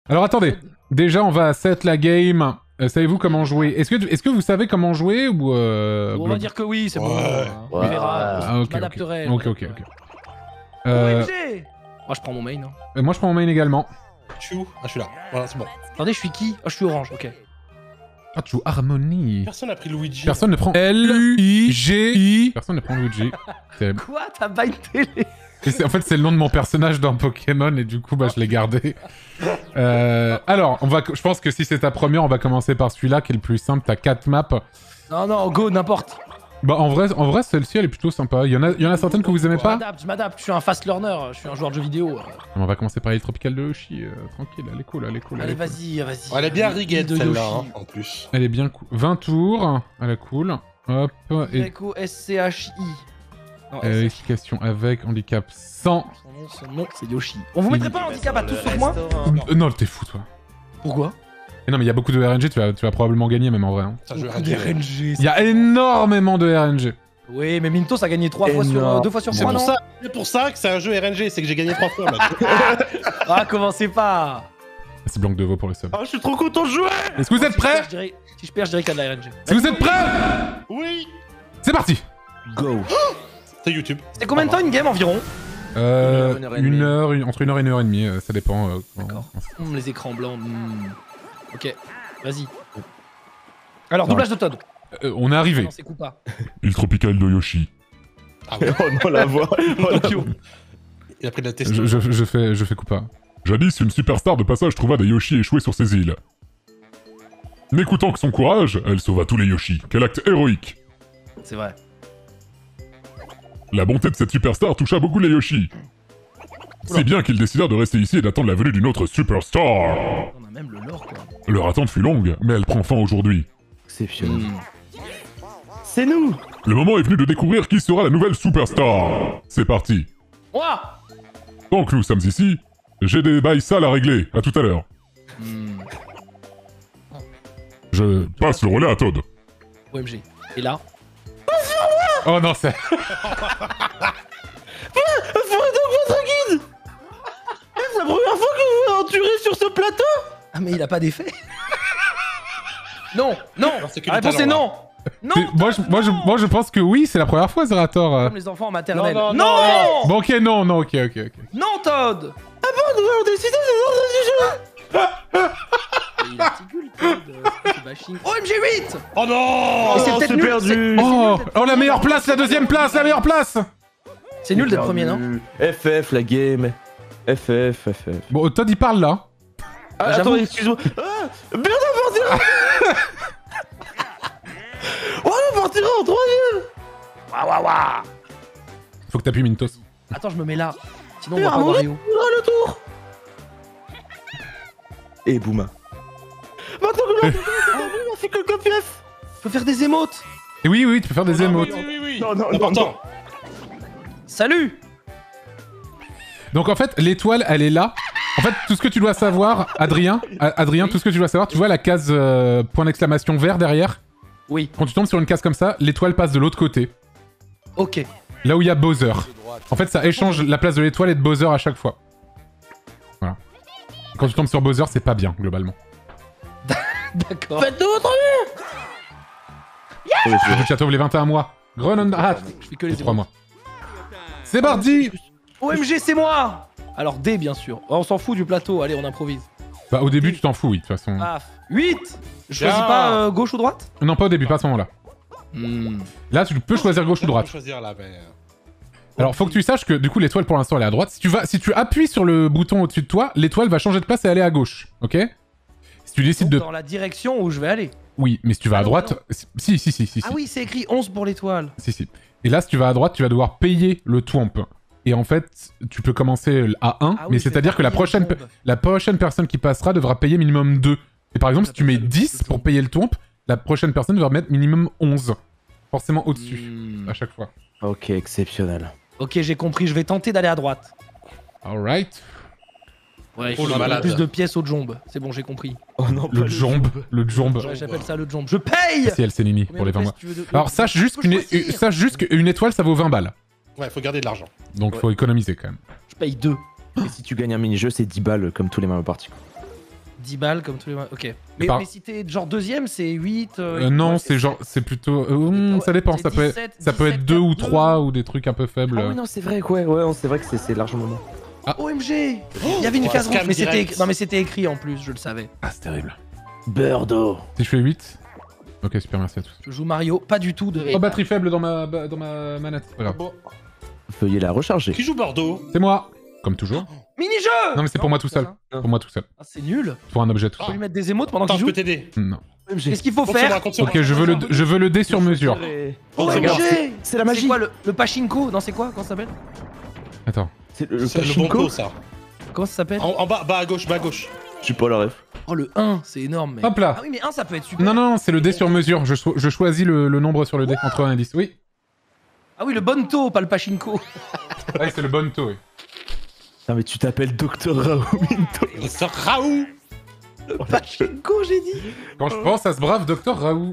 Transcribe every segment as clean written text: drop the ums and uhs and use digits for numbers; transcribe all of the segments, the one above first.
Alors attendez, déjà on va set la game. Savez-vous comment jouer? Est-ce que vous savez comment jouer ou On va dire que oui, c'est bon. On verra. Ah, ok, Je m'adapterai. ok. OMG. Moi je prends mon main. Hein. Moi je prends mon main également. Je suis où? Ah, je suis là. Voilà, c'est bon. Attendez, je suis qui? Oh, je suis orange, ok. Ah, tu joues Harmony. Personne n'a pris Luigi. Personne ne prend L-U-I-G-I. Personne ne prend Luigi. Quoi? T'as pas une télé? En fait, c'est le nom de mon personnage dans Pokémon et du coup, bah, je l'ai gardé. Alors, je pense que si c'est ta première, on va commencer par celui-là qui est le plus simple. T'as 4 maps. Non, go, n'importe. Bah, en vrai celle-ci, elle est plutôt sympa. Il y en a certaines que vous aimez pas? Je m'adapte. Je suis un fast learner. Je suis un joueur de jeux vidéo. On va commencer par l'île tropicale de Yoshi. Tranquille, elle est cool. Allez, vas-y. Oh, elle est bien riguette de celle-là, Yoshi. hein, en plus. Elle est bien cool. 20 tours. Elle est cool. Hop. Et Y-O-S-C-H-I. Non, qualification avec handicap 100. Son nom, c'est Yoshi. On vous mettrait pas un handicap à tous sauf moi? Non, t'es fou, toi. Pourquoi? Mais non, mais il y a beaucoup de RNG, tu vas probablement gagner même en vrai. Hein. Ça joue Beaucoup de RNG. Il y a énormément de RNG. Oui, mais Mintos a gagné 2 fois sur 3, non? C'est pour ça que c'est un jeu RNG, c'est que j'ai gagné 3 fois. Ah, commencez pas. C'est Blanc de Veau pour le sub. Oh, je suis trop content de jouer. Est-ce que vous êtes prêts? Si je perds, je dirais qu'il y a de la RNG. Si vous êtes prêts? Oui. C'est parti. Go. C'est YouTube. C'était combien de temps une game environ? Une heure, entre 1 heure et 1 heure et demie, ça dépend. D'accord. Les écrans blancs. Ok, vas-y. Alors, doublage de Todd. On est arrivé. Non, c'est Koopa. Île tropicale de Yoshi. Ah ouais. Oh non, la voix. Il a pris de la testo. Je fais Koopa. Jadis, une superstar de passage trouva des Yoshi échoués sur ces îles. N'écoutant que son courage, elle sauva tous les Yoshi. Quel acte héroïque! C'est vrai. La bonté de cette superstar toucha beaucoup les Yoshi. Si bien qu'ils décidèrent de rester ici et d'attendre la venue d'une autre superstar. On a même le lore, quoi. Leur attente fut longue, mais elle prend fin aujourd'hui. Exceptionnel. C'est nous. Le moment est venu de découvrir qui sera la nouvelle superstar. C'est parti. Moi. Tant que nous sommes ici, j'ai des bails sales à régler. À tout à l'heure. Je passe le relais à Todd. OMG. Et là? Oh non, c'est... Ferez donc votre guide. C'est la première fois que vous vous aventurez sur ce plateau. Ah, mais il a pas d'effet. Non. c'est que La du réponse est talent, non. Non. Moi je pense que oui, c'est la première fois, Zerator. Comme les enfants en maternelle. Non. Bon, ok, non, ok. Non, Todd. Nous allons décider des ordres du jeu. Il articule, Todd. C'est bashing. OMG 8. Oh non. Et c'est peut-être nul. perdu. Oh, la meilleure place, la deuxième place, la meilleure place. C'est nul d'être premier, non? FF, la game. FF. Bon, Todd il parle là. Ah, j'avoue. attends, excuse-moi. Bien de partir. On partira en troisième. Waouh. Faut que t'appuies Mintos. Attends, je me mets là. Sinon, on voit pas Wario. Le tour. Et Bouma. Maintenant que l'on on fait que le copie F. Je peux faire des émotes. Et oui, tu peux faire des émotes. Oui. Non, Important. Salut. Donc en fait, l'étoile, elle est là. En fait, tout ce que tu dois savoir, Adrien, tout ce que tu dois savoir, tu vois la case point d'exclamation vert derrière? Oui. Quand tu tombes sur une case comme ça, l'étoile passe de l'autre côté. Ok. Là où il y a Bowser. En fait, ça échange la place de l'étoile et de Bowser à chaque fois. Voilà. Quand tu tombes sur Bowser, c'est pas bien, globalement. D'accord. Faites de votre Le château, les 21 mois. Grenondat. Je fais que les 3 mois. C'est parti. OMG, c'est moi. Alors D, bien sûr. Oh, on s'en fout du plateau. Allez, on improvise. Bah, au début, tu t'en fous, oui, de toute façon. Paf. 8. Je choisis pas gauche ou droite? Non, pas au début, pas à ce moment-là. Là, tu peux choisir gauche ou droite. Choisir là, mais... Alors, faut que tu saches que, du coup, l'étoile, pour l'instant, elle est à droite. Si tu appuies sur le bouton au-dessus de toi, l'étoile va changer de place et aller à gauche, ok? Si tu décides Donc, de... dans la direction où je vais aller. Oui, mais si tu vas à droite... Si. Ah oui, c'est écrit 11 pour l'étoile. Si. Et là, si tu vas à droite, tu vas devoir payer le twomp. Et en fait, tu peux commencer à 1, mais c'est-à-dire que la prochaine personne qui passera devra payer minimum 2. Et par exemple, si tu mets 10 pour payer le twomp, la prochaine personne devra mettre minimum 11. Forcément au-dessus, à chaque fois. Ok, exceptionnel. Ok, j'ai compris, je vais tenter d'aller à droite. Alright. Ouais, Oh, il le faut malade. plus de pièces au jombe. C'est bon, j'ai compris. Oh non, Le jombe. Ouais, j'appelle ça le jombe. Je paye. Si elle c'est Nini pour les 20 mois. Alors sache juste qu'une étoile ça vaut 20 balles. Ouais, faut garder de l'argent. Donc faut économiser quand même. Je paye 2. Et si tu gagnes un mini-jeu, c'est 10 balles comme tous les Mario Party. 10 balles comme tous les mois. Ok. Mais, par- mais si t'es genre deuxième, c'est 8. Non, c'est genre, c'est plutôt... ça dépend, c'est ça peut, 17, ça peut être 2 ou 3 ou des trucs un peu faibles. Ah oui, non, c'est vrai, ouais, c'est vrai que c'est largement moins. OMG. Il y avait une Oh, case rouge, scam mais c'était direct. non mais c'était écrit en plus, je le savais. Ah, c'est terrible. Birdo. Si je fais 8... Ok, super, merci à tous. Je joue Mario, pas du tout de. Oh, batterie faible dans ma manette. C'est pas grave. Bon. Veuillez la recharger. Qui joue Bordeaux? C'est moi. Comme toujours. Mini-jeu. Non, mais c'est pour moi tout seul. ça. Pour moi tout seul. Ah, c'est nul. Pour un objet tout Faut seul. lui mettre des émotes pendant Attends, qu'il je peux joue. t'aider. Non. Qu'est-ce qu'il faut Compte sur moi, faire? compte sur moi. Ok, je veux le dé sur mesure. Oh, c'est moi. OMG. C'est la C'est magie. quoi le pachinko? Non, c'est quoi? Comment ça s'appelle? Attends. C'est le C'est le pachinko. banco, ça. Comment ça s'appelle? En bas, bas à gauche, bas à gauche. Je suis pas la ref. Oh, le 1, c'est énorme, mec. Hop là. Ah oui, mais 1, ça peut être super. Non, non, c'est le dé sur mesure. Je choisis le nombre sur le dé, entre 1 et 10. Oui. Ah oui, le bonto, pas le pachinko. Ah, c'est le bon taux, oui. Non, mais tu t'appelles Dr Raoult Minto. C'est Raoult. Le pachinko, j'ai dit. Quand je pense à ce brave docteur Raoult.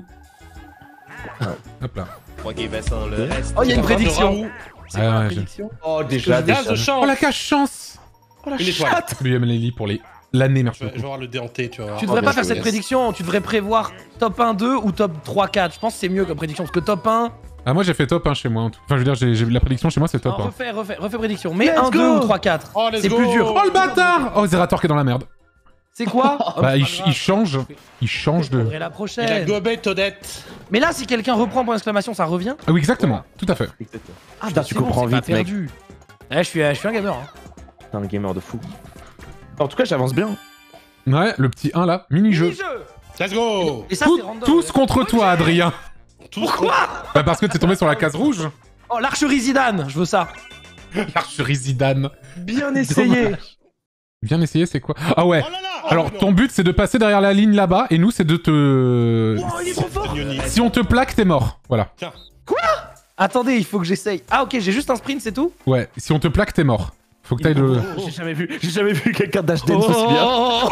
Hop là. Oh, il y a une prédiction. C'est Ah, quoi la ouais, prédiction? Oh, déjà, Gaz de Oh, chance. la cache chance. Oh, la Une étoile. chatte. Lui, Amélie, pour l'année, merci Je vais beaucoup. voir le déhanté, tu vois. Tu devrais bien pas faire joué, cette yes. prédiction, tu devrais prévoir top 1, 2 ou top 3, 4. Je pense que c'est mieux comme prédiction, parce que top 1... Ah, moi, j'ai fait top 1 chez moi. En tout. Enfin, je veux dire, j'ai la prédiction chez moi, c'est top Non, 1. refais prédiction. Mais Let's 1, 2 go. ou 3, 4. Oh, let's C'est go. plus dur. Oh, le bâtard. Oh, Zerator qui est dans la merde. C'est quoi? Bah, il change. Il change de... Et la Et la prochaine. gobette Odette. Mais là, si quelqu'un reprend point d'exclamation, ça revient? Ah oui, exactement. Tout à fait. Exactement. Ah, Putain, bah, tu c'est bon, comprends c'est pas vite, mec. perdu. Ouais, je suis un gamer. Hein. T'es un gamer de fou. En tout cas, j'avance bien. Ouais, le petit 1 là. Mini-jeu. Mini-jeu. Let's go. Et ça, Tout- c'est random. tous contre toi, Adrien. Pourquoi? Bah, parce que t'es tombé sur la case rouge. Oh, l'archerie Zidane, je veux ça. L'archerie Zidane. Bien essayé. Bien essayé, c'est quoi? Ah ouais. Oh là là. Alors, Oh, ton but, c'est de passer derrière la ligne là-bas, et nous, c'est de te... Oh, il est trop fort. Si on te plaque, t'es mort. Voilà. Tiens. Attendez, il faut que j'essaye. Ah, ok, j'ai juste un sprint, c'est tout? Ouais, si on te plaque, t'es mort. Faut que t'ailles le... J'ai jamais vu quelqu'un dash dance aussi bien.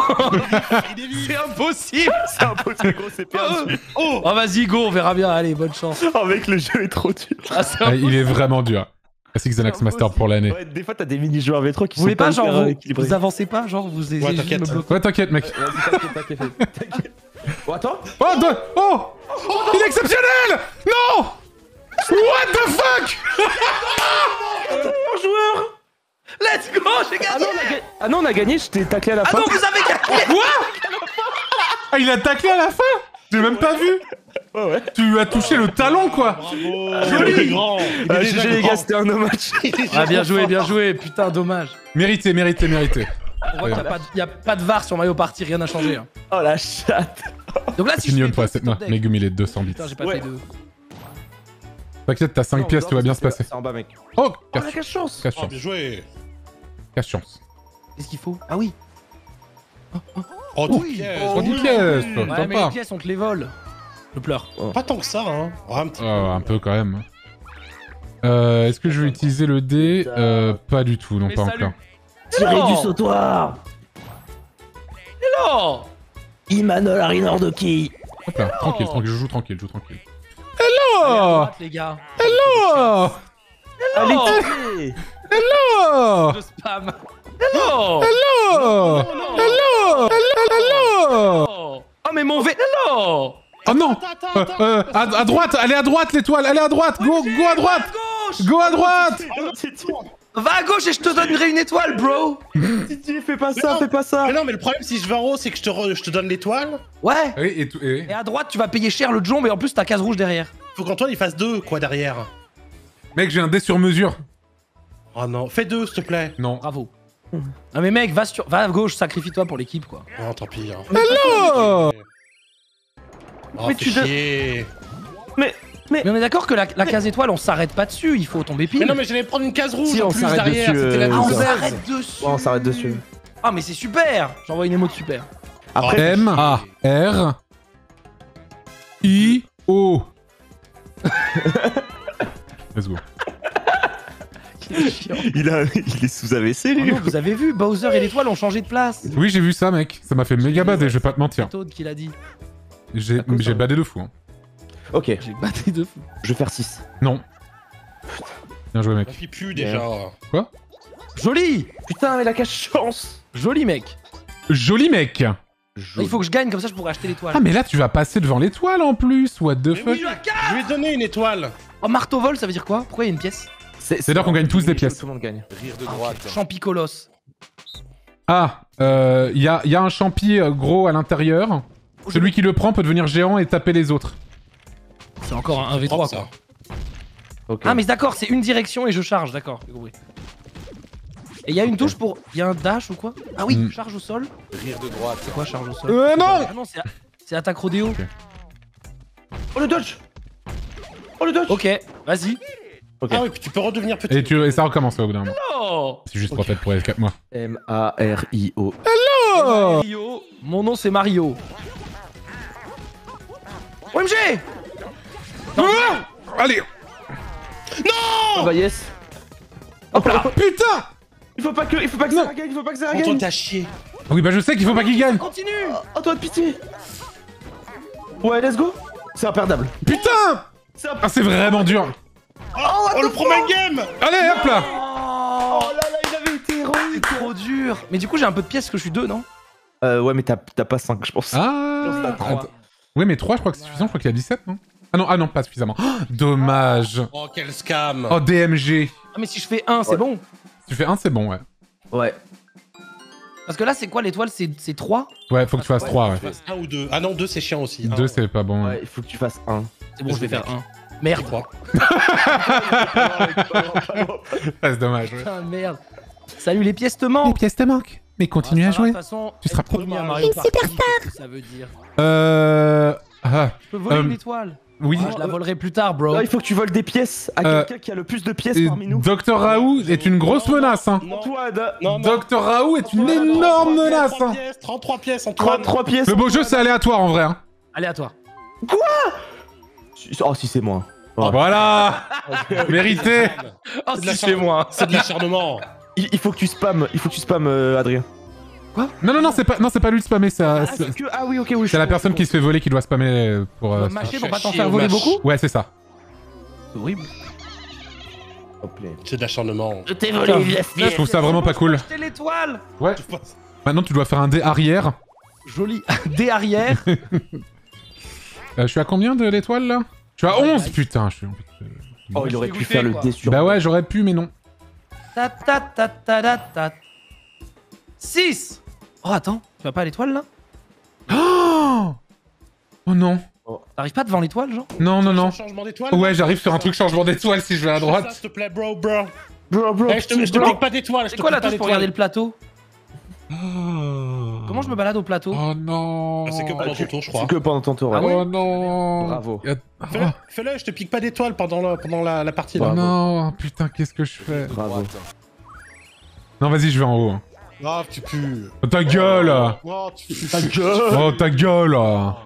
C'est impossible. C'est impossible, gros, c'est perdu. Oh, vas-y, go, on verra bien. Allez, bonne chance. Oh, mec, le jeu est trop dur. Ah, c'est Ah, impossible. il est vraiment dur. Classic Xanax Master pour l'année. Ouais, des fois, t'as des mini-jeux en V3 qui Vous voulez sont pas, genre, hyper vous, équilibrés. vous avancez pas, genre, vous essayez juste de t'inquiète. me bloquer. Ouais, t'inquiète, mec. Vas-y, t'inquiète. Bon, attends. Oh, il est exceptionnel. Non. What the fuck. Let's go, j'ai gagné. Ah non, on a gagné, je t'ai taclé à la Ah fin. non, vous avez gagné. Quoi? Ah, il a taclé à la fin. J'ai même pas vu. Ouais. Tu lui as touché le talon, quoi. Bravo. Il est grand. Il est déjà GG les grand. gars, c'était un no match. Ah, bien joué. Putain, dommage. Mérité. On voit qu'il y a pas de VAR sur Mario Party, rien n'a changé. Hein. Oh la chatte. Donc là, si je Continue fais pour pas cette... top Non, deck- Megumi, il est 200 bits. Putain, j'ai pas Ouais. fait de... T'inquiète, t'as 5 pièces, tout va bien se passer. C'est en bas, mec. Oh, Oh, la casse cache chance. casse Oh, chance. bien joué. Casse chance. Qu'est-ce qu'il faut? Ah oui. Oh, Oui. 10 pièces. Oh, 10 pièces, toi. Ouais, mais les Sympa. pièces, on te les vole. Je pleure. Pas tant que ça, hein. Oh, un petit Oh, un peu quand même. Est-ce que je vais utiliser le dé? Pas du tout, non, Mais pas salut. encore. Tiré Non. du sautoir. Hello. Imanol Arinordoki. Hop là, tranquille, Oh. tranquille, je joue tranquille. Allez, à Hello. droite, les gars. Hello. Allez, Oh. tirez. Hello. Je spam. Hello. Hello. Hello. Hello. Oh, mais mon vélo. Oh non. À droite, allez à droite l'étoile, allez à droite, go à droite. À gauche. Go à droite. Va à gauche et je te donnerai une étoile, bro. Titi, fais pas Mais ça, non. fais pas ça. Mais non, mais le problème, si je vais en haut, c'est que je te donne l'étoile. Ouais. Oui, et tout. Et à droite, tu vas payer cher le jombe et en plus, t'as case rouge derrière. Faut qu'Antoine il fasse 2, quoi, derrière. Mec, j'ai un dé sur mesure. Oh non, fais 2, s'il te plaît. Non. Bravo. Non mais mec, va à gauche, sacrifie-toi pour l'équipe, quoi. Non, tant pis. Hein. Hello. Oh, Mais fais tu dois- chier. Mais on est d'accord que la case étoile, on s'arrête pas dessus, il faut tomber pile. Mais non, mais j'allais prendre une case rouge Si, en on plus s'arrête derrière. dessus, C'était la Ah, on douze. s'arrête dessus. Ouais, on s'arrête dessus. Ah, mais c'est super. J'envoie une émo de super. Après, M-A-R-I-O. Let's go. il est sous AVC, Oh lui. non, vous avez vu, Bowser et l'étoile ont changé de place. Oui, j'ai vu ça, mec. Ça m'a fait méga bader, je vais pas te mentir. C'est Toad qui l'a dit. J'ai badé de fou. Hein. Ok, J'ai battu de fou. je vais faire 6. Non. Bien joué, mec. Il pue déjà. Joli. Putain, mais la cache chance. Joli, mec. Joli mec. Il faut que je gagne, comme ça je pourrais acheter l'étoile. Ah mais là tu vas passer devant l'étoile en plus, what the Mais fuck. oui, je lui ai donné une étoile. Oh, marteau vol, ça veut dire quoi? Pourquoi il y a une pièce? C'est-à-dire qu'on gagne tous des pièces. Tout le monde gagne. Rire de droite. Champicolos. Ah, y a un champi gros à l'intérieur. Celui qui le prend peut devenir géant et taper les autres. C'est encore un 1v3 Prends ça. quoi. Ok. Ah mais d'accord, c'est une direction et je charge, d'accord, j'ai compris. Et il y a une touche pour... Il y a un dash ou quoi? Ah oui, charge au sol. Rire de droite. C'est quoi charge au sol? Non. Ah non, c'est attaque rodéo. Oh le dodge. Oh le dodge. Ok, vas-y. Ok. Ah oui, puis tu peux redevenir petit. Et ça recommence au bout d'un moment. Oh C'est juste pour peut-être pour les 4 mois. M-A-R-I-O. Oh Mario. Mon nom c'est Mario. OMG. Allez. Oh bah yes. Hop là. Putain. Il faut pas que Sarah gagne, il faut pas que Sarah Antoine, gagne. t'as chié. Oui bah je sais qu'il faut pas qu'il gagne. Continue. Oh toi de pitié. Ouais, let's go. C'est imperdable. Putain. C'est Ah c'est vraiment dur. Oh, le premier game. Allez hop là. Oh Oh là là, il avait été c'est trop dur. Mais du coup j'ai un peu de pièces que je suis 2, non? Ouais, mais t'as pas 5, je pense. Ah. Trois. Attends. Oui mais 3 je crois que c'est suffisant, je crois qu'il y a 17 non? Ah non, pas suffisamment. Oh, dommage. Oh, quel scam. Oh DMG. Ah mais si je fais 1, c'est Ouais. bon. Si tu fais 1 c'est bon ouais. Ouais. Parce que là c'est quoi l'étoile? C'est 3? Ouais faut que tu fasses 3 ouais. Un ou deux. Ah non, deux, c'est chiant aussi. 2 c'est pas bon. Ouais, il faut que tu fasses 1. C'est bon, je vais faire 1. Merde. Trois. C'est dommage ouais. Putain, merde. Salut, les pièces te manquent. pièces te manquent. Mais continue Ah, à ça va, jouer. De toute façon, Tu seras être premier à Mario Party, qu'est-ce que ça veut dire? Ah, Je peux voler une étoile. oui. Ah, je la volerai plus tard, bro. Là, il faut que tu voles des pièces à quelqu'un qui a le plus de pièces Et parmi nous. Dr Raoult est une grosse menace, hein. Non. Antoine. Non, non. Dr Raoult est une énorme menace, hein. 33 pièces, Antoine. 3 pièces. Le beau jeu, c'est aléatoire en vrai, hein. Aléatoire. Oh, si c'est moi. Voilà. Mérité. Oh, C'est de si chez moi. C'est de l'acharnement. Il faut que tu spammes, Adrien. Non, c'est pas lui de spammer, Ah, c'est c'est que... Ah oui, ok, oui. c'est la personne qui se fait voler qui doit spammer pour... Tu dois ça. mâcher pour pas t'en Chier faire au voler mâche. beaucoup? Ouais, c'est ça. C'est horrible. C'est de l'acharnement. Je t'ai Je trouve ça vraiment pas cool. Acheter l'étoile. Ouais. Maintenant, tu dois faire un dé arrière. Joli. Dé arrière. Je suis à combien de l'étoile, là? Je suis à 11, putain, je suis... Oh, il aurait pu dégoûté, faire le quoi. dé sur... Bah ouais, j'aurais pu, mais non. Ta ta ta ta ta ta. 6. Oh, attends. Tu vas pas à l'étoile, là? Oh non. T'arrives pas devant l'étoile, genre? Non. Changement d'étoile. Ouais, j'arrive sur un truc changement d'étoile si je vais à Ça, droite. s'il te plaît, bro. Bro, Eh, je te pique pas d'étoile. C'est quoi la touche pour regarder le plateau? Comment je me balade au plateau? Oh non. C'est que pendant ton tour, je crois. C'est que pendant ton tour, ouais. Ah ouais. Oh non. Bravo. Y a- Fais-le, fais-le, je te pique pas d'étoile pendant la partie Oh là. non, putain, qu'est-ce que je fais? Bravo. Non, vas-y, je vais en haut. hein. Ah, tu pues. Oh, ta gueule. Oh, tu pues. Ta gueule. Oh, ta gueule.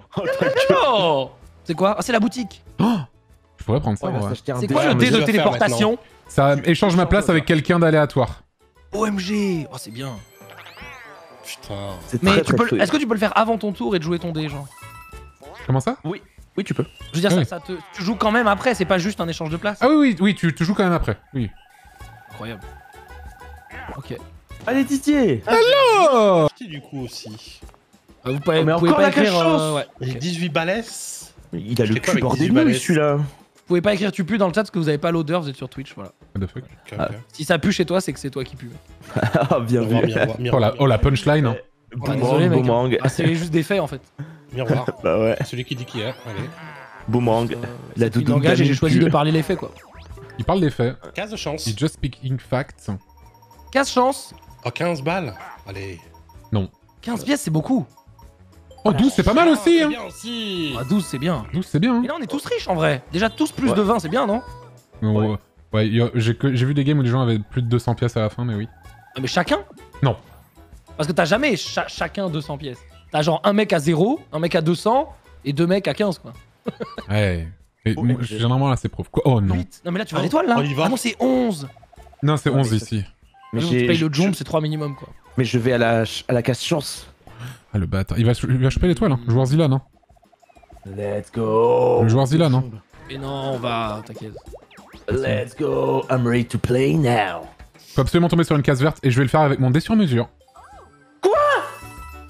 Oh. C'est quoi? Ah, c'est la boutique. Je pourrais prendre ça, Ouais, il va ouais. s'acheter un C'est dé. quoi le mais dé je de dois faire téléportation? Ça échange ma place avec quelqu'un d'aléatoire. OMG. Oh, c'est bien. Putain. C'est Mais très, tu très peux, fluide. est-ce que tu peux le faire avant ton tour et de jouer ton dé, genre? Comment ça? Oui, tu peux. Je veux dire, Oui. tu joues quand même après, c'est pas juste un échange de place. Ah oui, tu joues quand même après. Oui. Incroyable. Ok. Allez, Didier. Oh. Acheté du coup aussi. Vous pouvez, mais vous pouvez encore pas la écrire. cache-chance. Ouais. J'ai 18 balais. Il a le Je fais quoi cul avec bordé 18 de nouilles, balais celui-là. Vous pouvez pas écrire tu pues dans le chat parce que vous avez pas l'odeur, vous êtes sur Twitch, voilà. What the fuck? Ok, Ah. ok. Si ça pue chez toi, c'est que c'est toi qui pue. Ah, bien vu. Oh la punchline. Hein. désolé, mec. Boomerang. Ah, c'est juste des faits en fait. Miroir. Bah ouais. Celui qui dit qui est. Allez. Boomerang. La C'est une doudoune engage et j'ai d'Amine choisi pue. de parler les faits quoi. Il parle des faits. 15 de chance. Il just speaking facts. 15 chances. Oh, 15 balles. Allez. 15 pièces, c'est beaucoup. Oh, 12, c'est pas mal aussi. C'est Hein. bien aussi. Ah, 12, c'est bien. 12, c'est bien. Mais là, on est tous riches en vrai. Déjà, tous plus Ouais. de 20, c'est bien, non? Hein. Ouais, j'ai vu des games où les gens avaient plus de 200 pièces à la fin, mais oui. Ah, mais chacun? Non. Parce que t'as jamais chacun 200 pièces. T'as genre un mec à 0, un mec à 200 et deux mecs à 15 quoi. Ouais. Mais Oh, moi, j'ai- généralement, là, c'est prof. Quoi? Oh non. 8. Non, mais là, tu vas à Oh, l'étoile là? on y va. Ah non, c'est 11. Non, c'est Ouais, 11 mais ça- ici. Mais Donc, tu j'ai- payes le je- jump, c'est 3 minimum quoi. Mais je vais à la casse chance. Ah, le bâtard. Il va choper l'étoile, hein. Joueur Zilan, hein. Let's go. Le joueur Zilan, hein. Mais non, on va. T'inquiète. Let's go. I'm ready to play now. Faut absolument tomber sur une case verte et je vais le faire avec mon dé sur mesure. Quoi?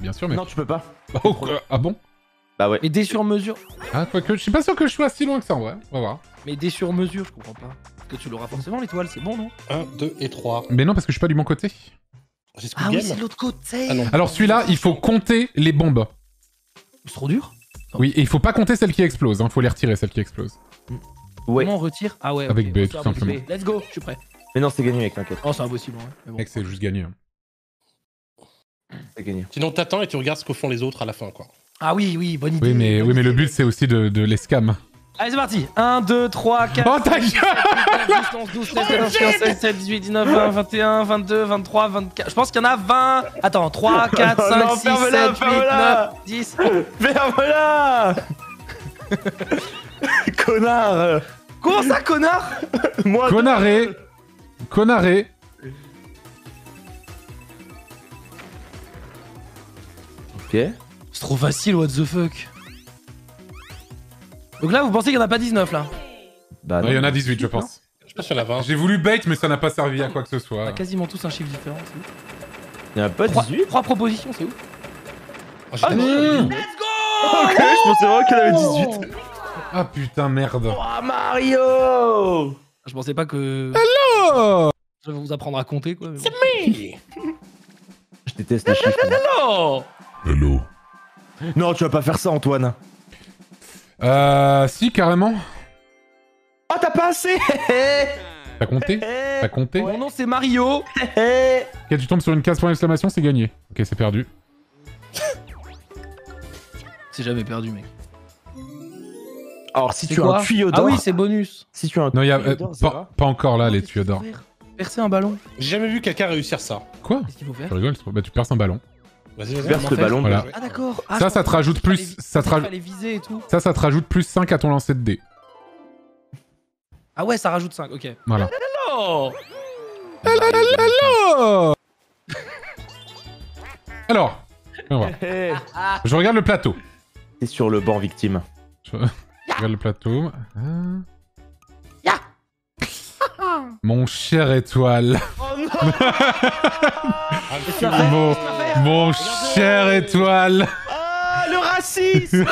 bien sûr, mais... Non, tu peux pas. Oh, ah bon? Bah ouais. Mais des sur-mesure. Ah, quoique, je suis pas sûr que je sois si loin que ça, en vrai. On va voir. Mais des sur-mesure, je comprends pas. Parce que tu l'auras forcément l'étoile, c'est bon, non? 1, 2 et 3. Mais non, parce que je suis pas du bon côté. J'ai Squid Ah oui, Game. c'est de l'autre côté. Ah non. Alors celui-là, il faut compter les bombes. C'est trop dur. Oui, et il faut pas compter celles qui explosent, hein. Faut les retirer, celles qui explosent. Ouais. Comment on retire? Ah ouais. Avec ok. B, Bon, tout c'est simplement. impossible. Let's go, je suis prêt. Mais non, c'est gagné, mec, t'inquiète. Oh, c'est impossible, ouais. Mais bon. Mec, c'est juste gagné. Hein. C'est gagné. Sinon, t'attends et tu regardes ce que font les autres à la fin, quoi. Ah oui, oui, bonne idée. Oui, mais le but, c'est aussi de les scam. Allez, c'est parti. 1, 2, 3, 4. Oh, ta gueule! 11, 12, 13, 14, 15, 16, 17, 18, 19, 20, 21, 22, 23, 24. Je pense qu'il y en a 20. Attends, 3, 4, 5, 6, 7, 8, 9, 10. Ferme-la. Connard. Comment ça, connard? Moi. Connaré. Connaré. Ok. C'est trop facile, what the fuck. Donc là, vous pensez qu'il n'y en a pas 19 là? Bah Il y en a 18, je pense. Je sais pas s'il y en a 20. J'ai voulu bait, mais ça n'a pas servi à quoi que ce On soit. a quasiment tous un chiffre différent, c'est ouf. Il y en a pas 18. 3 propositions, c'est ouf. Oh, j'ai Ah, dit- Let's go! Ok, je pensais vraiment qu'il y en avait 18. Ah putain, merde. Oh, Mario. Je pensais pas que... Oh Je vais vous apprendre à compter, quoi. Mais bon. Je déteste les chiffres. Non! Hello. Non, tu vas pas faire ça, Antoine. Si, carrément. Oh, t'as pas assez. T'as compté? T'as compté? Mon nom, c'est Mario. Ok, tu tombes sur une case point d'exclamation, c'est gagné. Ok, c'est perdu. C'est jamais perdu, mec. Alors, si C'est tu as quoi? un tuyau Ah d'or. oui, c'est bonus. Si tu as un Non, il y a tuyau d'or, ça va. pas encore là, les Qu'est-ce qu'il tuyaux faut d'or. faire? Percer un ballon. J'ai jamais vu quelqu'un réussir ça. Quoi? Qu'est-ce qu'il faut faire? Tu rigoles? Bah, tu perces un ballon. Vas-y, vas-y. Perce comment le faire ballon. Voilà. Ah d'accord. Ah, Ça, je ça te pensais rajoute qu'il plus- fallait- ça te qu'il rajoute- fallait viser et tout. Ça te rajoute plus 5 à ton lancer de dés. Ah ouais, ça rajoute 5, ok. Voilà. Oh. Oh Alors, on va voir. Je regarde le plateau. T'es sur le banc, victime. Je regarde le plateau. Ya. Mon cher étoile. Oh non. Mon cher étoile. Ah, le racisme.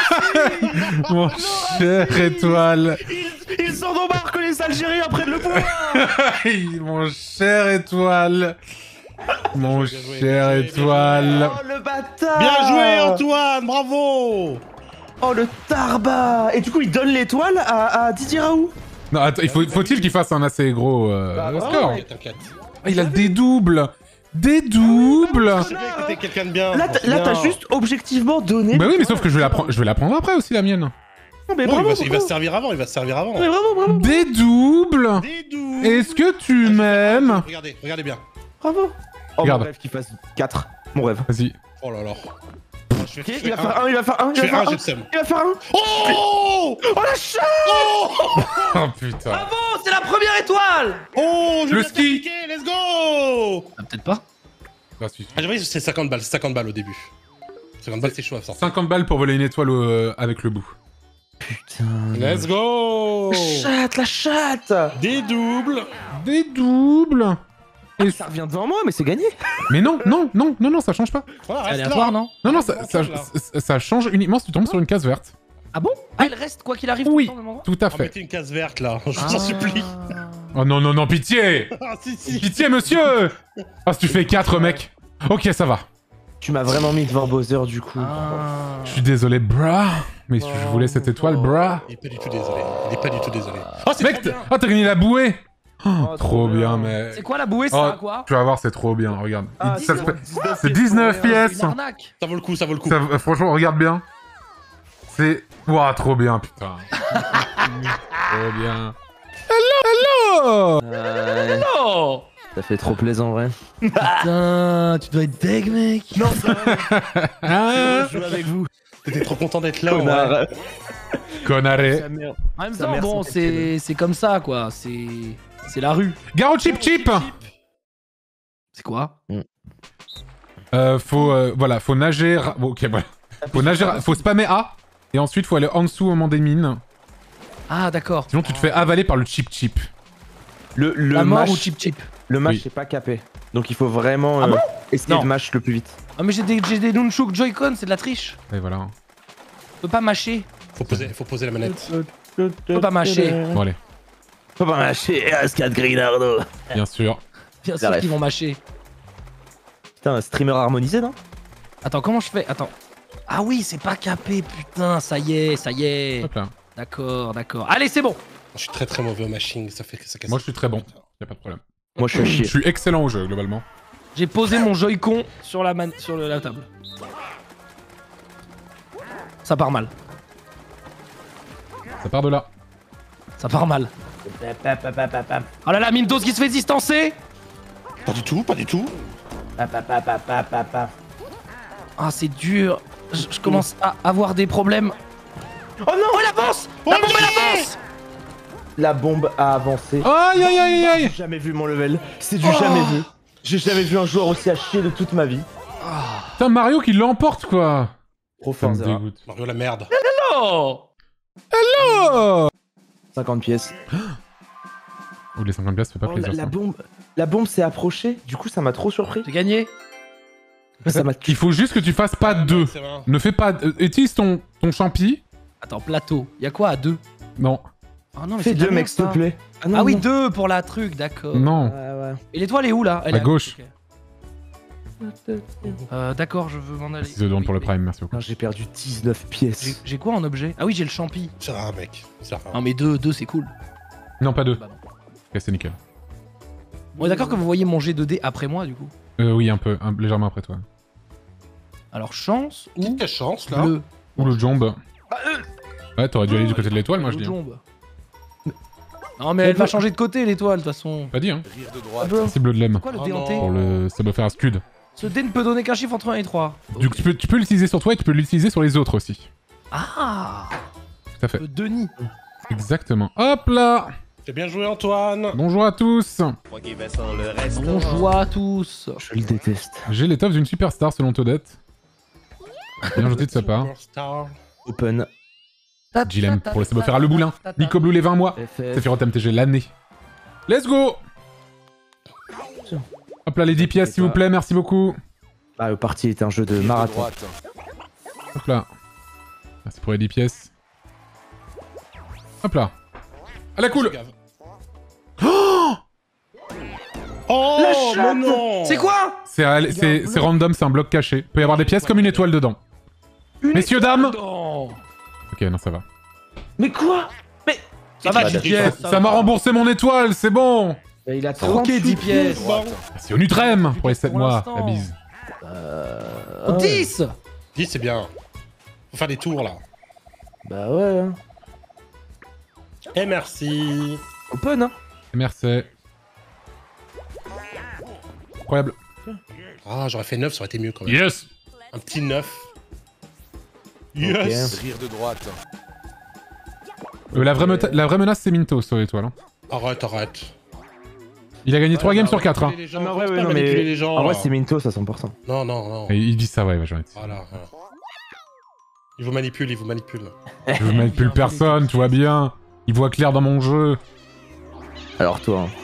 Mon cher étoile. Ils en ont marre que les Algériens prennent le pouvoir. Mon cher étoile. Mon Bien joué, cher bien joué, étoile. Oh, le bâtard. Bien joué, Antoine, bravo. Oh, le tarba. Et du coup, il donne l'étoile à Didier Raoult. Non, attends, faut-il qu'il fasse un assez gros score? Ouais, t'inquiète. Ah, il a des doubles. Des doubles. Je vais écouter quelqu'un de bien. Là, t'as juste objectivement donné. Bah oui, mais sauf que je vais la prendre après aussi, la mienne. Non, mais Non, bravo, il va se servir avant, il va se servir avant. Mais bravo, bravo. Des doubles. Des doux. Est-ce que tu m'aimes? Regardez, regardez bien. Bravo. Oh, Regarde. mon rêve qu'il fasse 4. Mon rêve. Vas-y. Oh là là. Je Ok, vais il va faire un, il va faire un, il Je va fais un, faire j'ai un. le seum. Il va faire un. Oh. Oh, la chatte. Oh putain. Bravo, c'est la première étoile. Oh, je Le vais ski. t'appliquer, let's go. Ah, peut-être pas. Ça suffit. Ah, j'avais c'est 50 balles, c'est 50 balles au début. 50 balles, c'est chaud à sortir. 50 balles pour voler une étoile avec le bout. Putain. Let's go. La chatte. Des doubles. Des doubles. Et- Ça revient devant moi, mais c'est gagné. Mais non, ça change pas. Voilà, C'est reste aléatoire, là. non? Non, Reste ça, là. ça change uniquement si tu tombes sur une case verte. Ah bon? Ah, il reste quoi qu'il arrive Oui. tout le temps au même endroit? Tout à Oh, fait. mettez une case verte là, je Ah. vous en supplie. Oh non, pitié. Ah, si, si. Pitié, monsieur. Ah, si tu fais 4, mec. Ok, ça va. Tu m'as vraiment mis devant Bowser du coup. Ah. Je suis désolé, brah. Mais je voulais cette étoile, brah. Il est pas du tout désolé. Il est pas du tout désolé. Oh, c'est Mec, trop bien. t'as gagné la bouée. Oh, Oh, trop bien, mec. C'est quoi la bouée, ça Oh, à quoi? tu vas voir, c'est trop bien, regarde. Ah, Ça c'est fait- bon. c'est 19 C'est pièces. une arnaque. Ça vaut le coup, ça vaut le coup. Franchement, regarde bien. C'est... Ouah, trop bien, putain. Trop bien. Hello. Oh. Ça fait trop plaisant, vrai. Putain, tu dois être deg, mec. Non, ça va. Ah, Je joue avec vous. T'étais trop content d'être là, ouais. Connard. Connaré. Sa mère. En même Sa temps, mère bon, sans c'est comme ça, quoi. C'est la rue. Garo chip chip. C'est quoi? Faut nager... Ok, voilà. Faut spammer A. Et ensuite, faut aller en dessous au moment des mines. Ah, d'accord. Sinon, tu te fais avaler par le chip chip. Le La mort match, ou chip chip? le match Oui. c'est pas capé. Donc il faut vraiment essayer bon de match le plus vite. Ah mais j'ai des Nunchuk Joy-Con, c'est de la triche. Et voilà. Je peux pas mâcher. Faut poser la manette. Je peux pas mâcher. Bon allez, Faut pas mâcher S4 Grinardo. bien sûr. Bien sûr qu'ils vont mâcher. Putain, un streamer harmonisé, non? Attends, comment je fais? Attends. Ah oui, c'est pas capé, putain, ça y est, ça y est. Hop là. D'accord, d'accord. Allez, c'est bon. Je suis très mauvais au mashing, ça fait que ça casse. Moi je suis très bon, y a pas de problème. Moi, je suis Je chier. suis excellent au jeu globalement. J'ai posé mon Joy-Con sur la table. Ça part mal. Ça part de là. Ça part mal. Oh là là, Mintos qui se fait distancer. Pas du tout, pas du tout. Ah, c'est dur. Je commence à avoir des problèmes. Oh non! Oh, elle avance! La bombe, elle avance! La bombe a avancé. Aïe aïe aïe aïe. J'ai jamais vu mon level. C'est du jamais vu. J'ai jamais vu un joueur aussi à chier de toute ma vie. Putain, Mario qui l'emporte quoi. Trop Ça fort, me Zera. dégoûte. Mario la merde. Oh! Oh 50 pièces. Oh, les 50 pièces, ça fait pas Oh, plaisir ça. la bombe s'est approchée. Du coup, ça m'a trop surpris. J'ai gagné. Ça m'a Il faut juste que tu fasses pas 2. C'est vrai. Ne fais pas... utilise ton champi. Attends, plateau. Y'a quoi à 2? Non. Oh non, mais Fais c'est de la 2, merde, mec, s'il te ça. plaît. non, Ah oui, non. 2 pour la truc, d'accord. Non. Ouais, ouais. Et l'étoile est où là? Elle À est gauche. Ok. D'accord, je veux m'en aller. 6 de demande pour le prime, merci beaucoup. Non, j'ai perdu 19 pièces. J'ai quoi en objet? Ah oui, j'ai le champi. Ça va, mec. Ça va. Non mais 2 c'est cool. Non, pas 2. Bah non. Ok, c'est nickel. On est d'accord que vous voyez mon G2D après moi du coup. Oui, un peu, légèrement après toi. Alors chance ou Quelle chance là. bleu? Ou le jombe. Ouais, t'aurais dû aller du côté de l'étoile, moi je Le dis. jombe. Non mais elle va changer de côté l'étoile de toute façon. Pas dit, hein. Ah, bro. C'est bleu de lemme. Quoi le Oh déhanté? non. Pour le subwoofer Scud. Ce dé ne peut donner qu'un chiffre entre 1 et 3. Du coup, tu peux l'utiliser sur toi et tu peux l'utiliser sur les autres aussi. Ah, Tout à fait. le Denis. Exactement. Hop là. T'as bien joué, Antoine. Bonjour à tous. Bonjour à tous. Je le déteste. J'ai l'étoffe d'une superstar selon Todette. Bien gentil de sa part. Superstar. Open. Gilem pour le subwoofer à Le Boulin. Nico Blue les 20 mois. FF. Sephiroth MTG l'année. Let's go. Hop là les 10 pièces s'il vous plaît, merci beaucoup. Ah, le parti est un jeu de marathon. Hop là. Merci pour les 10 pièces. Hop là. À la cool. Oh mais non. C'est quoi? C'est random, c'est un bloc caché. Il peut y avoir des pièces comme une étoile dedans. Messieurs, dames. Non. Ok, non, ça va. Mais quoi? Mais Ça va, Bah, 10 pièces. Ça m'a remboursé mon étoile, c'est bon. il a Ok, 38 10 pièces. Merci au Nutrem pour les 7 Pour mois. l'instant. La bise. Oh, 10. 10 c'est bien. Faut faire des tours là. Bah ouais. hein. Et merci. Open, hein. Merci. Incroyable. Ah, j'aurais fait 9, ça aurait été mieux quand même. Yes. Un petit 9. Yes. Rire de droite. La vraie menace, c'est Minto sur l'étoile. Hein. Arrête. Il a gagné 3 games sur 4. Hein. Les gens, Non, faut ouais, pas ouais, non, manipuler mais. les gens, En vrai, là. c'est Mintos à 100%. Non. Et il dit ça, ouais, j'en ai dit. Voilà. Il vous manipule. Je veux mettre plus personne, tu vois bien. Il voit clair dans mon jeu. Alors, toi. Hein.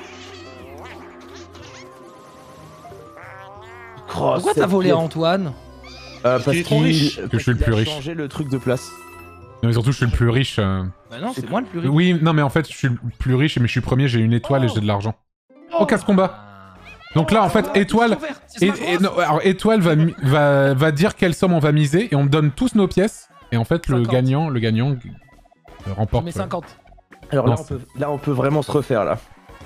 Pourquoi t'as volé à Antoine? Parce qu'il est trop riche. Que je suis le plus riche. Il a changé le truc de place. Non, mais surtout, je suis le plus riche. Bah non, c'est moi le plus riche. Oui, non, mais en fait, je suis le plus riche, mais je suis premier, j'ai une étoile et j'ai de l'argent. Oh, casse-combat. Donc là, en fait, étoile... alors, étoile va dire quelle somme on va miser, et on donne tous nos pièces. Et en fait, le 50. gagnant remporte... Mais 50. Alors Non, là, on peut vraiment se refaire, là.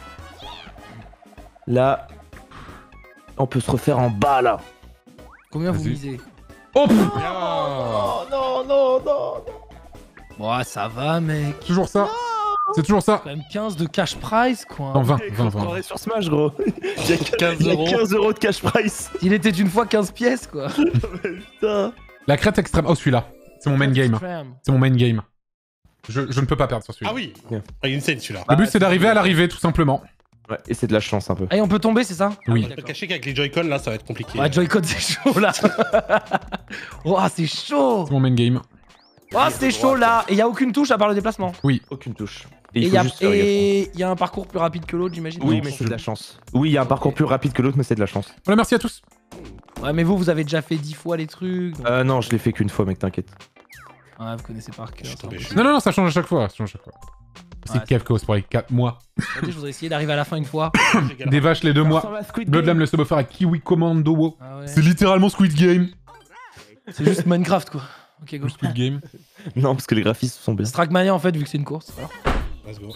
Là... On peut se refaire en bas, là. Combien vous Vas-y. misez? Oh pff, Bien. non. Bon, ça va, mec. toujours ça. C'est toujours ça. Quand même 15 de cash prize, quoi. Non, 20. On est sur Smash, gros. Il y a 15 il y a euros. 15 euros de cash price. Il était une fois 15 pièces, quoi. Putain. La crête extrême. Oh, celui-là. C'est mon main game. C'est mon main game. Je ne peux pas perdre sur celui-là. Ah oui. Bien. Ah, il est insane celui-là. Le but, c'est d'arriver à l'arrivée, tout simplement. Ouais, et c'est de la chance, un peu. Allez, on peut tomber, c'est ça? Oui. Je peux te cacher qu'avec les Joy-Con là, ça va être compliqué. Ouais, Joy-Con, c'est chaud, là. Oh, c'est chaud. C'est mon main game. Oh, c'est chaud, là. Et y a aucune touche à part le déplacement. Aucune touche. Et il y faut a, juste faire gaffe. y a un parcours plus rapide que l'autre, j'imagine. Oui, Non, mais je- c'est de la chance. Oui, il y a un parcours plus rapide que l'autre, mais c'est de la chance. Voilà, merci à tous. Ouais, mais vous avez déjà fait 10 fois les trucs. Donc... Non, je l'ai fait qu'une fois, mec, t'inquiète. Ah, vous connaissez par cœur. Non, ça change à chaque fois. Ça change à chaque fois. C'est Ouais, Kev Chaos pour les 4 mois. je voudrais essayer d'arriver à la fin une fois. Des vaches les 2 mois. Bloodlam le subwoofer à Kiwi Commando. Ah ouais. C'est littéralement Squid Game. C'est juste Minecraft quoi. Ok, go. Squid Game. Non, parce que les graphismes sont bien. Trackmania en fait, vu que c'est une course. Alors. Let's go.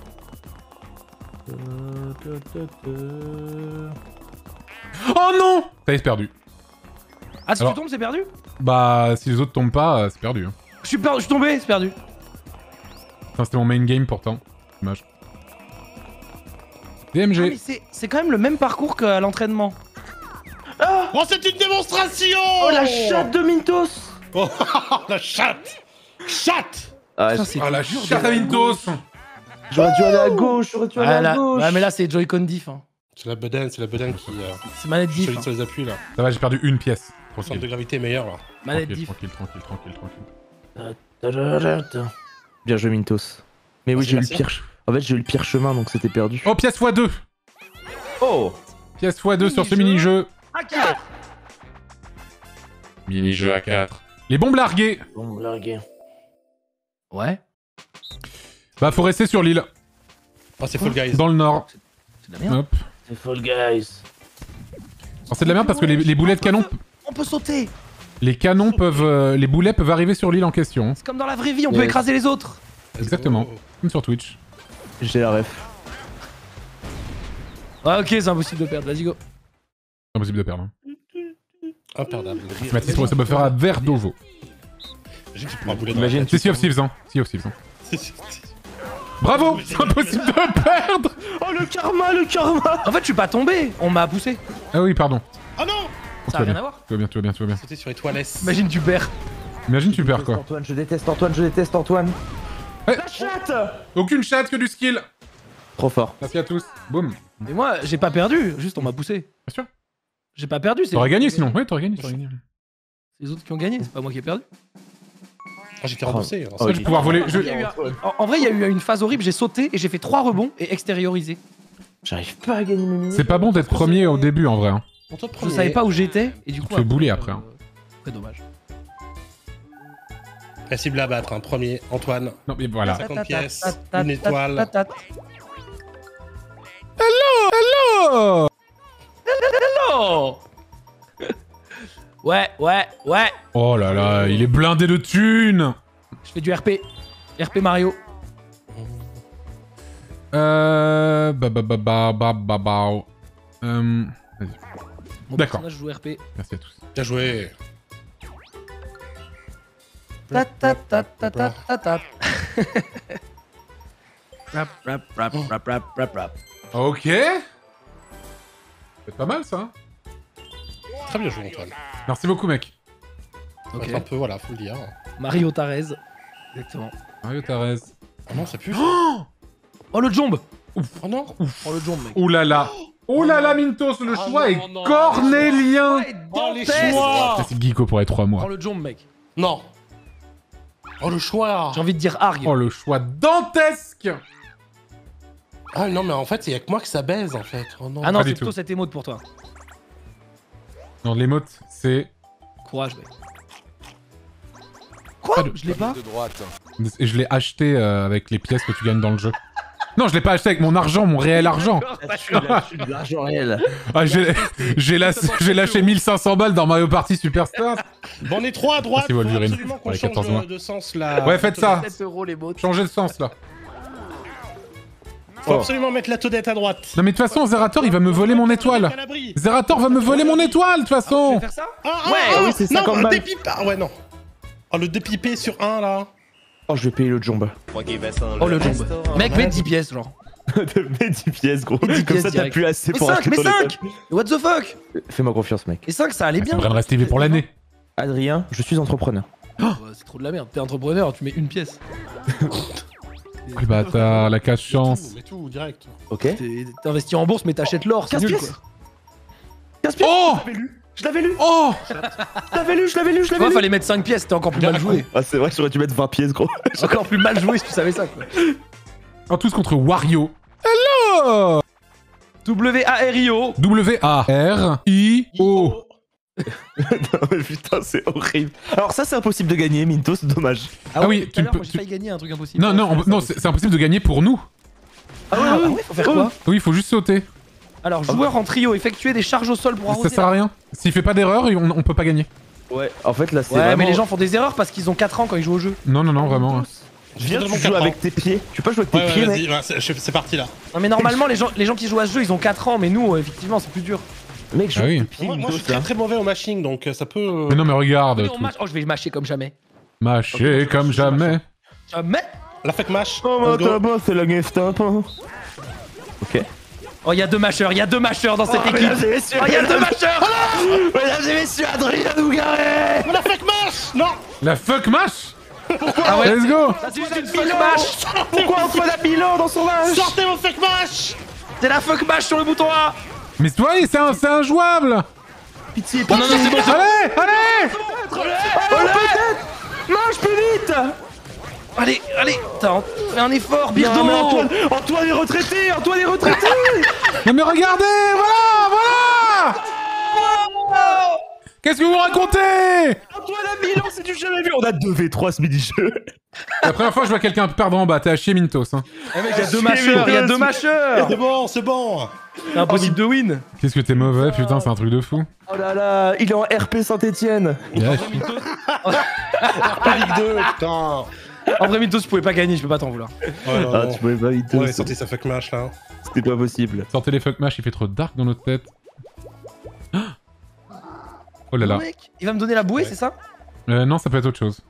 Oh non! Ça y est, c'est perdu. Ah, si Alors- tu tombes, c'est perdu? Bah, si les autres tombent pas, c'est perdu. Hein. Je suis tombé, c'est perdu. Enfin, c'était mon main game pourtant. Dommage. Ah, mais DMG. c'est quand même le même parcours qu'à l'entraînement. Oh, c'est une démonstration! Oh, la chatte de Mintos! Oh, la chatte! Chatte! Ah, Putain, c'est Ah la dur de- chatte à Mintos. j'aurais dû aller à gauche, j'aurais dû aller Ouais, à là... gauche! ouais, mais là, c'est Joy-Con diff. Hein. C'est la bedaine qui C'est manette diff. solide Hein. sur les appuis là. Ça va, j'ai perdu une pièce. Centre de Tranquille. gravité meilleur là. Manette Tranquille, diff. tranquille. Bien joué, Mintos. Mais oui, Merci, j'ai eu le merci. pire. En fait, j'ai eu le pire chemin, donc c'était perdu. Oh, pièce x2. Oh! Pièce x2 sur ce Mini-jeu. mini-jeu. Ah, Mini-jeu à 4. Les bombes larguées. Bon, largué. ouais. Bah, faut rester sur l'île. Oh, c'est Fall Guys. Dans le nord. C'est de la merde. Hop. C'est Fall Guys. Alors, c'est de la merde parce que les boulets de canon... On peut sauter. Les canons peuvent... les boulets peuvent arriver sur l'île en question. C'est comme dans la vraie vie, on peut Yes. écraser les autres. Exactement. Comme sur Twitch. J'ai la ref. Ouais, ok, c'est impossible de perdre. Vas-y, go. C'est impossible de perdre. Hein. Imperdable. Mathis pour le subwoofer à Verdovo. J'ai que tu prends un boulet dans Imagine, C'est Sea of Thieves, hein. Sea of Thieves, hein. Bravo. C'est impossible de perdre. Oh, le karma, le karma! En fait, je suis pas tombé. On m'a poussé. Ah oui, pardon. Oh non! Ça a rien à voir. Tout va bien. C'était sur les toilettes. Imagine, tu perds. Imagine tu perds quoi. Antoine, je déteste Antoine. Ouais. La chatte! Aucune chatte que du skill. Trop fort. Merci à tous. Boum. Et moi, j'ai pas perdu. Juste, on m'a poussé. Bien sûr. J'ai pas perdu. C'est T'aurais les autres gagné qui ont sinon. Ouais, t'aurais gagné. C'est les autres qui ont gagné. C'est pas moi qui ai perdu. Ah, j'étais remboursé. Oh, Ça, je vais pouvoir voler. Il y a eu en vrai, il y a eu une phase horrible. J'ai sauté et j'ai fait 3 rebonds et extériorisé. J'arrive pas à gagner mes minutes. C'est pas bon d'être premier au début en vrai. Hein. Pour toi, Je premier. savais pas où j'étais et du coup. te fais bouler après, hein. Très dommage. La cible à battre, un premier, Antoine. Non mais voilà. 50 pièces, une étoile. Oh. Oh. Ouais. Oh là là, il est blindé de thunes. Je fais du RP. RP Mario. Vas-y. Mon D'accord. personnage joue RP. Merci à tous. Bien joué. Ta ta ta ta ta ta ta. Rap. Ok. C'est pas mal ça. Hein. Très bien joué, Antoine. Merci beaucoup mec. Ok. Un peu, voilà, faut le dire. Mario Tarez. Exactement. Mario Tarez. Oh non, ça pue. Oh le jombe. Oh non. Oh le jombe mec. Ouh là là. Oh là là Mintos, le Ah choix non, est non, cornélien. Oh, les Dantesque. choix. C'est Geeko pour les 3 mois. Oh le jombe mec. Non. Oh, le choix. J'ai envie de dire Arg. Oh le choix dantesque. Ah non, mais en fait, il y a que moi que ça baise, en fait. Oh non. Ah non, Pas c'est du plutôt tout. cette émote pour toi. Non, l'émote, c'est... Courage mec. Quoi? Je l'ai pas? Et je l'ai acheté avec les pièces que tu gagnes dans le jeu. Non, je l'ai pas acheté avec mon argent, mon réel argent. De l'argent réel. Ah, j'ai lâché 1500 balles dans Mario Party Superstar. Bon, on est 3 à droite. Merci, Faut Wolverine, absolument pour qu'on les change 14 mois. de sens là. Ouais, faites ça. 7 € les mots. Changez le sens, là. Faut absolument mettre la todette à droite. Non, mais de toute façon, Zerator, il va me voler mon étoile. Zerator va me voler mon étoile, de toute Je vais façon. faire ça? oui, c'est 50 non, balles. dépipe pas. Ouais, non. Oh, le dépipé sur 1 là. Oh, je vais payer le jombe. Oh le jombe. Mec, mets 10 pièces genre. Mets 10 pièces, gros. 10 Comme pièces ça, t'as direct. plus assez Mais pour 5, acheter mais ton 5 étoile. What the fuck? Fais-moi confiance, mec. Et 5 ça allait Ça bien. devrait me rester pour l'année. Adrien, je suis entrepreneur. Ouais, c'est trop de la merde. T'es entrepreneur, tu mets une pièce. Le bâtard, la cache-chance. Mais tout, direct. Ok. T'es investi en bourse mais t'achètes l'or, c'est 15 nul pièces. quoi. 15 pièces. Oh. Je l'avais lu. Oh. Je l'avais lu. Moi fallait mettre 5 pièces, c'était encore plus mal joué. Ah, c'est vrai que j'aurais dû mettre 20 pièces, gros. Encore plus mal joué si tu savais ça quoi. En tous contre Wario. Hello. W-A-R-I-O. W-A-R-I-O. Non mais putain, c'est horrible. Alors ça, c'est impossible de gagner, Minto, c'est dommage. Ah oui, tout tu à l'heure, peux- moi, j'ai failli gagner un truc impossible. Non, non, non, c'est impossible de gagner pour nous. Ah ouais, faut faire quoi? Oui, il faut juste sauter. Alors, joueur en trio, effectuer des charges au sol pour arroser. Ça sert à rien. S'il fait pas d'erreur, on peut pas gagner. Ouais, en fait là, c'est Ouais, vraiment... mais les gens font des erreurs parce qu'ils ont 4 ans quand ils jouent au jeu. Non, non, non, vraiment. hein. Viens, tu joues avec tes pieds. Tu peux jouer avec tes pieds, vas-y, mec. ouais, c'est parti là. Non, mais normalement, les gens qui jouent à ce jeu, ils ont 4 ans, mais nous, effectivement, c'est plus dur. Mec, joue Ah oui. avec tes pieds, Moi, je Minto, suis très très mauvais au mashing donc ça peut. Mais non, mais regarde. Oh, oh, je vais mâcher comme jamais. Mâcher comme jamais. Jamais. La fake mash. Oh, Let's go. bah, c'est la Gestapo. Ok. Oh, il y a 2 mâcheurs, dans cette équipe. Oh, il y a 2 mâcheurs. Mesdames et messieurs, Adrien Dougaré. Oh, la fake mash. Non. La fuck mash. Ah ouais. Let's go. Ça, c'est juste une fuck mâche. Pourquoi Antoine a bilan dans son âge? Sortez vos fake mash. C'est la fuck mâche sur le bouton A. Mais toi, c'est injouable. Pitié, Non, non, non, c'est bon. Allez, allez. peut-être. Marche plus vite. Allez, fais un effort, Non, Birdo. mais Antoine est retraité. Antoine est retraité. Non mais regardez, voilà. Qu'est-ce que vous racontez? Antoine a bilan, c'est du jamais vu. On a 2v3 ce mini-jeu. La première fois que je vois quelqu'un perdre en bas, t'es à chier Mintos. Hein. Eh mec, il y a 2 mâcheurs, il y a 2 mâcheurs. C'est bon, c'est bon. C'est impossible de win. Qu'est-ce que t'es mauvais, putain, c'est un truc de fou. Oh là là, il est en RP Saint-Etienne. Yeah. Ligue 2, putain. En vrai, Mintos, je pouvais pas gagner, je peux pas t'en vouloir. Oh non, Ah, non. tu pouvais pas vite. Ouais, sortez sa fake mash là. C'était pas possible. Sortez les fuck mash, il fait trop dark dans notre tête. Oh là là. Mec, il va me donner la bouée, c'est ça? Non, ça peut être autre chose.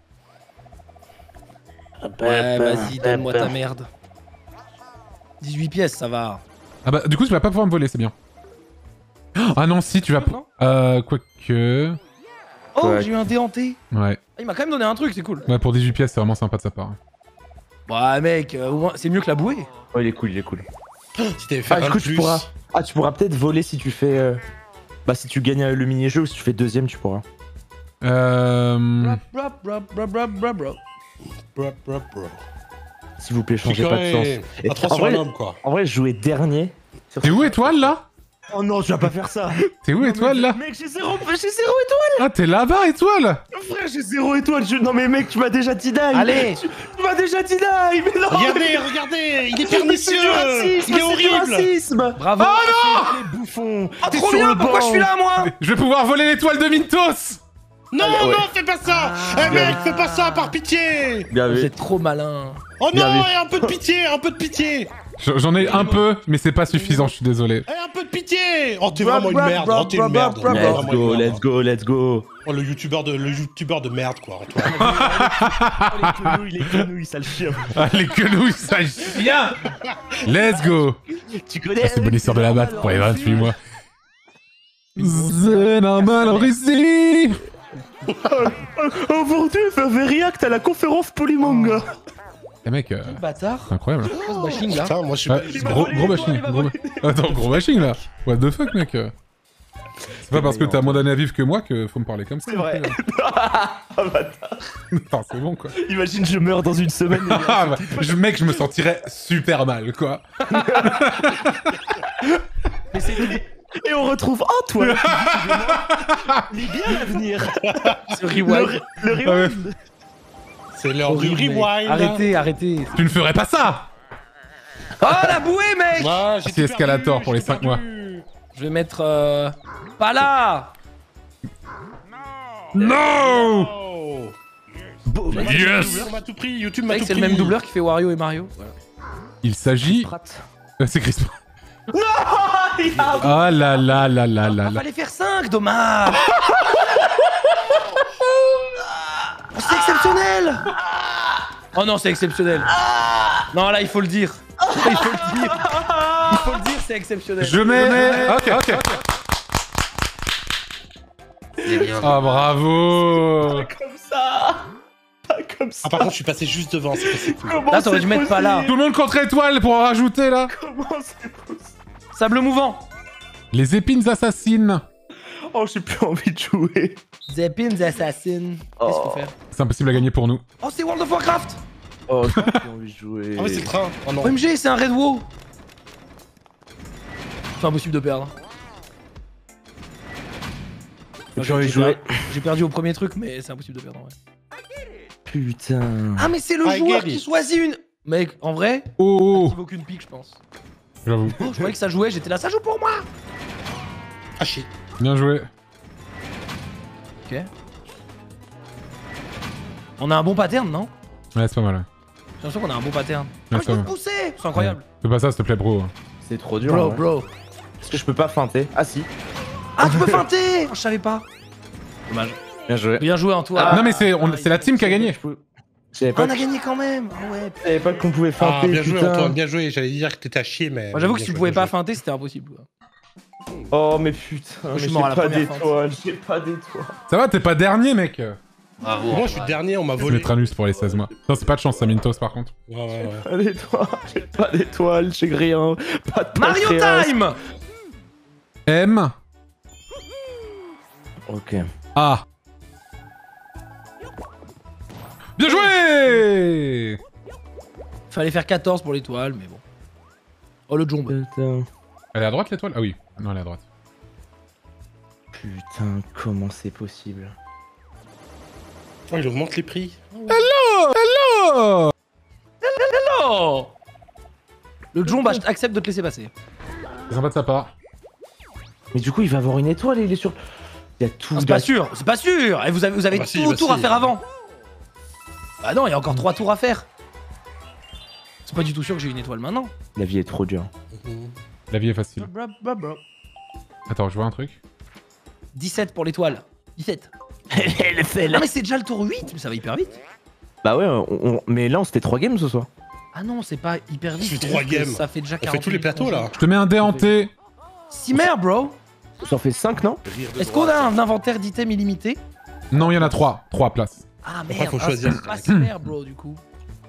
Ouais, vas-y, donne-moi ta merde. 18 pièces, ça va. Ah bah, du coup, tu vas pas pouvoir me voler, c'est bien. Ah non, si, tu vas... quoique... Oh, Ouais. j'ai eu un déhanté. Ouais. Ah, il m'a quand même donné un truc, c'est cool. Ouais, pour 18 pièces, c'est vraiment sympa de sa part. Ouais, mec, au moins, c'est mieux que la bouée. Oh, il est cool, il est cool. Si t'avais fait Ah, un du coup, tu plus. pourras. Ah, tu pourras peut-être voler si tu fais. Bah, si tu gagnes le mini-jeu ou si tu fais deuxième, tu pourras. Brap, brap, brap, brap, brap, brap. Bro, bro, bro. S'il vous plaît, changez pas de sens. À 3 en, sur un vrai, homme quoi. en vrai, jouer dernier. T'es où, Étoile, là? Oh non, tu vas pas faire ça. T'es où, Étoile, là? Mec, j'ai zéro étoile. Ah, t'es là-bas, Étoile? Frère, j'ai 0 étoile. Non, mais mec, tu m'as déjà deny. Allez. Tu m'as déjà deny. Mais non. Regardez, il est pernicieux. racisme, Il est horrible. racisme. Bravo. Les bouffons. Oh, T'es trop sur bien, le pourquoi banc. je suis là, moi? Je vais pouvoir voler l'étoile de Mintos! Non, Allez, ouais. non, fais pas ça. Eh mec, fais pas ça par pitié. Bien Vous vu. êtes trop malin. Oh Bien non, vu. et un peu de pitié, un peu de pitié. J'en ai un peu, mais c'est pas suffisant, je suis désolé. Eh, un peu de pitié. Oh, t'es vraiment une merde. Oh, t'es une merde. T'es Let's vraiment une go, merde. let's go, let's go. Oh, le youtubeur de merde quoi, Antoine. Les quenouilles, sale chien. Ah, les quenouilles, ça chien! Let's go! Tu connais. Ah, c'est bon histoire de la batte pour les 28 mois. C'est normal en Russie! Aujourd'hui, on fait un react à la conférence Polymanga. Eh mec, Bâtard. c'est incroyable. Quoi ce bashing là? Putain, moi je suis Ouais, gros bashing. Attends, gros bashing là. What the fuck, mec? C'est pas parce que t'as moins d'années à vivre que moi que faut me parler comme ça. C'est vrai. Ah, Putain, c'est bon quoi. Imagine, je meurs dans une semaine. Ah, bah, mec, je me sentirais super mal quoi. Mais c'est Et on retrouve Antoine. Il est bien l'avenir. ce rewind. Le rewind. C'est l'heure du Horrible, mec. rewind. Arrêtez. Tu ne ferais pas ça! Oh, la bouée, mec! Ouais, j'ai C'est tout escalator perdu, pour les j'ai 5 tout mois. perdu. Je vais mettre pas là! No! Oh. Yes! YouTube m'a tout pris, YouTube C'est m'a vrai tout que c'est pris. le même doubleur qui fait Wario et Mario. Voilà. Il s'agit... c'est Chris. Ah, Oh là là là là là là. Fallait faire 5, dommage! C'est exceptionnel! Oh non, c'est exceptionnel! Non, là, il faut le dire! Il faut le dire! Il faut le dire, c'est exceptionnel! Je mets... Ok. Ah bravo! Comme ça. Pas comme ça. Ah, par contre, je suis passé juste devant, c'est cool. Comment Là, t'aurais c'est dû mettre pas là. possible? Tout le monde contre étoile pour en rajouter là. Comment c'est possible? Sable mouvant! Les épines assassines. Oh, j'ai plus envie de jouer. Zepins Assassin. Qu'est-ce qu'il faut faire? C'est impossible à gagner pour nous. Oh, c'est World of Warcraft! Oh, j'ai plus envie de jouer. Ah, ouais, c'est le train. Oh non. OMG, c'est un Red WoW! C'est impossible de perdre. J'ai perdu au premier truc, mais c'est impossible de perdre en vrai. Putain. Ah, mais c'est le joueur qui choisit une. Mec, en vrai, Oh, il vaut aucune pique, je pense. j'avoue. Oh, je croyais que ça jouait, j'étais là, ça joue pour moi. Ah shit. Bien joué. Ok. On a un bon pattern, non? Ouais, c'est pas mal. Ouais. J'ai l'impression qu'on a un bon pattern. Ouais, Ah, je peux te pousser. C'est incroyable. Fais pas ça, s'il te plaît, bro. C'est trop dur. Bro, ouais. bro. Est-ce que je peux pas feinter? Ah si. Ah, tu peux feinter. Je savais pas. Dommage. Bien joué. Bien joué, Antoine. Non, mais c'est la team qui a gagné. Je savais Ah, pas, on a gagné quand même. Ah ouais. je savais pas qu'on pouvait Ah, feinter. bien joué putain. Antoine, bien joué. J'allais dire que t'étais à chier, mais. Moi, j'avoue que bien si tu joué, pouvais bien pas joué. feinter, c'était impossible. Quoi. Oh mais putain, je mais suis j'ai mort à la pas première d'étoiles, j'ai pas d'étoiles. Ça va, t'es pas dernier, mec. Bravo. Moi, je suis dernier, on m'a Je volé. mettrai un nus pour les 16 mois. Non, c'est pas de chance, ça Mintos par contre. Ouais. Pas d'étoiles, j'ai pas d'étoiles, j'ai rien. Pas de Mario pancréas. Time. M. Ok. A. Bien joué. Fallait faire 14 pour l'étoile, mais bon. Oh, le jump. Putain. Elle est à droite l'étoile? Ah oui. Non, elle est à droite. Putain, comment c'est possible? Oh, il augmente les prix. Oh. Oh. Le jump accepte de te laisser passer. C'est sympa de sa part. Mais du coup, il va avoir une étoile et il est sur... Il y a tout... Ah, c'est pas sûr, c'est pas sûr. Et vous avez Bah si, tout bah tour à si. faire avant. Bah non, il y a encore 3 tours à faire. C'est pas du tout sûr que j'ai une étoile maintenant. La vie est trop dure. La vie est facile. Attends, je vois un truc. 17 pour l'étoile. 17. Elle fait Ah mais c'est déjà le tour 8, mais ça va hyper vite. Bah ouais, mais là on se fait 3 games ce soir. Ah non, c'est pas hyper vite. Ça fait c'est 3 juste que games. Ça fait déjà On 40 fait tous les plateaux là. Je te mets un dé hanté. Simmer, bro. On s'en fait 5 non? Est-ce qu'on a un inventaire d'items illimité? Non, il y en a 3. 3 places. Ah Après, merde, faut choisir. c'est pas Simmer, bro, du coup.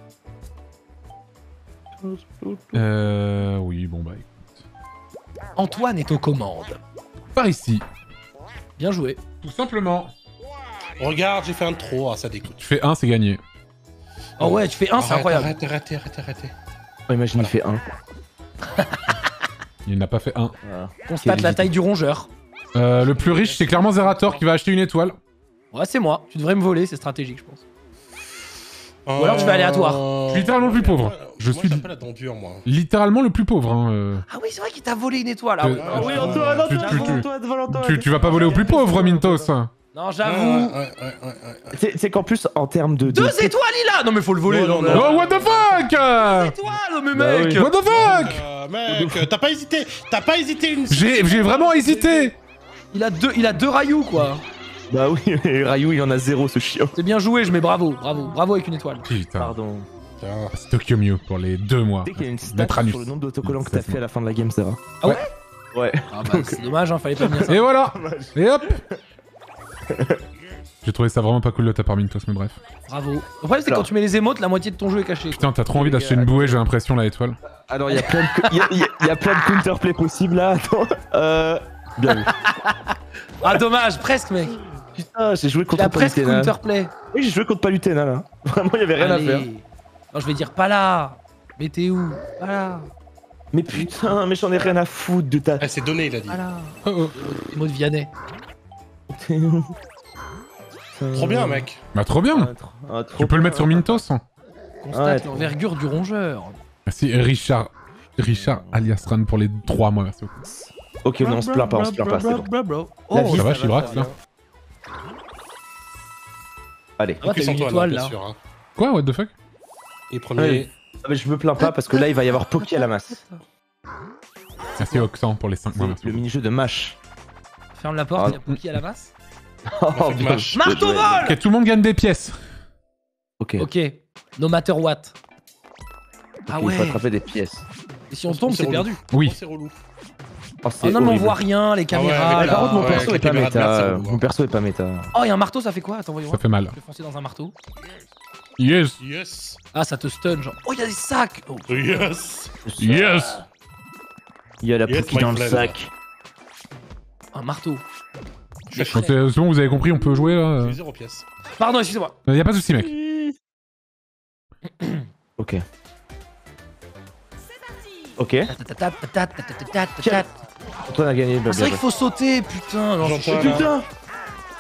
Oui, bon bah écoute. Antoine est aux commandes. Par ici. Bien joué. Tout simplement. Regarde, j'ai fait un trop, ah, ça dégoûte. Tu fais 1, c'est gagné. Oh ouais, tu fais 1, c'est incroyable. Arrête. Oh, imagine, il fait 1. Il n'a pas fait 1. Constate la taille du rongeur. Le plus riche, c'est clairement Zerator qui va acheter une étoile. Ouais, c'est moi. Tu devrais me voler, c'est stratégique, je pense. Ou alors tu fais aléatoire. Je suis littéralement le plus pauvre. Je suis Moi, pas la dent dure, moi. littéralement le plus pauvre. Hein. Ah oui, c'est vrai qu'il t'a volé une étoile. Ah, ouais. Ah oui, Antoine, Antoine, Tu vas pas voler au plus pauvre, Mintos. Non, j'avoue. C'est qu'en plus, en termes de... 2 étoiles, il a. Non, mais faut le voler. Non, non, non, non. Oh, what the fuck? Étoile, mais Bah mec. oui. What the fuck? Mec, t'as pas hésité une... J'ai vraiment hésité. Il a deux Rayou, quoi. Bah oui, mais Ryu, il en a 0, ce chiant. C'est bien joué, je mets bravo. Bravo avec une étoile. Putain. Pardon. C'est Tokyo Mew pour les 2 mois. Tu sais qu'il y a une stat Mettre anus. sur le nombre d'autocollants que t'as fait à la fin de la game, Sarah. Ah ouais? Ouais. Ah bah, c'est dommage, hein, fallait pas venir ça. Et voilà. Et hop. J'ai trouvé ça vraiment pas cool de ta part, Mintos, mais bref. Bravo. Le problème, c'est que quand tu mets les émotes, la moitié de ton jeu est caché. Putain, t'as trop envie d'acheter une bouée, j'ai l'impression, la étoile. Alors, il y a plein de, il y a plein de counterplay possibles là. Attends. Bien vu. Ah, dommage, presque, mec. Putain, j'ai joué Il contre a presque Palutena. counterplay. Oui, j'ai joué contre Palutena là. Vraiment, il y avait rien Allez. à faire. Non, je vais dire pas là. Mais t'es où? Pas là. Mais putain, mais j'en ai rien à foutre de ta. Ah, c'est donné, il a dit. Pas là. Oh, Mot de Vianney. Trop bien, mec. Bah, trop bien. Tu peux le mettre sur Mintos. Constate Ouais, l'envergure du rongeur. Merci, Richard alias Ran pour les 3 mois, merci beaucoup. Ok, non, on se plaint pas, c'est bon. Oh, La vie, Ça va, va, Chibrax, là? Allez. Ah, t'as une Antoine, étoile, bien là. sûr, hein. Quoi, what the fuck? Et premier... Ouais. Ah, mais je me plains pas parce que là, il va y avoir Poké à la masse. Merci, Oxan, pour les 5 mois, merci Le beaucoup. mini-jeu de Mash. Ferme la porte, il y a Poki à la masse. Oh, bien. Mash. Marteau vol. Ok, tout le monde gagne des pièces. Ok. Ok, no matter what. Ah Il ouais. faut attraper des pièces. Et si on tombe, c'est relou. perdu. Oui. Oh, c'est relou. Oh, c'est Oh non, mais on horrible. voit rien, les caméras. mais Ah, par contre, mon Ouais, perso avec est la pas caméra de merde, c'est méta. relou, hein. Mon perso est pas méta. Oh, il y a un marteau, ça fait quoi? Attends, voyons. Ça fait mal. Je vais foncer dans un marteau. Yes. Yes. Ah, ça te stun, genre. Oh, il y a des sacs. Oh. Yes. Yes. Il y a la Yes, Poké my dans le friend. sac. Un marteau. Je suis Donc, c'est bon, vous avez compris, on peut jouer, là. J'ai 0 pièce. Pardon, excusez-moi. Y a pas de soucis, mec. Ok. Ok. Antoine a gagné. Ah, c'est vrai qu'il faut sauter, putain. Non, J'entends, là. Putain.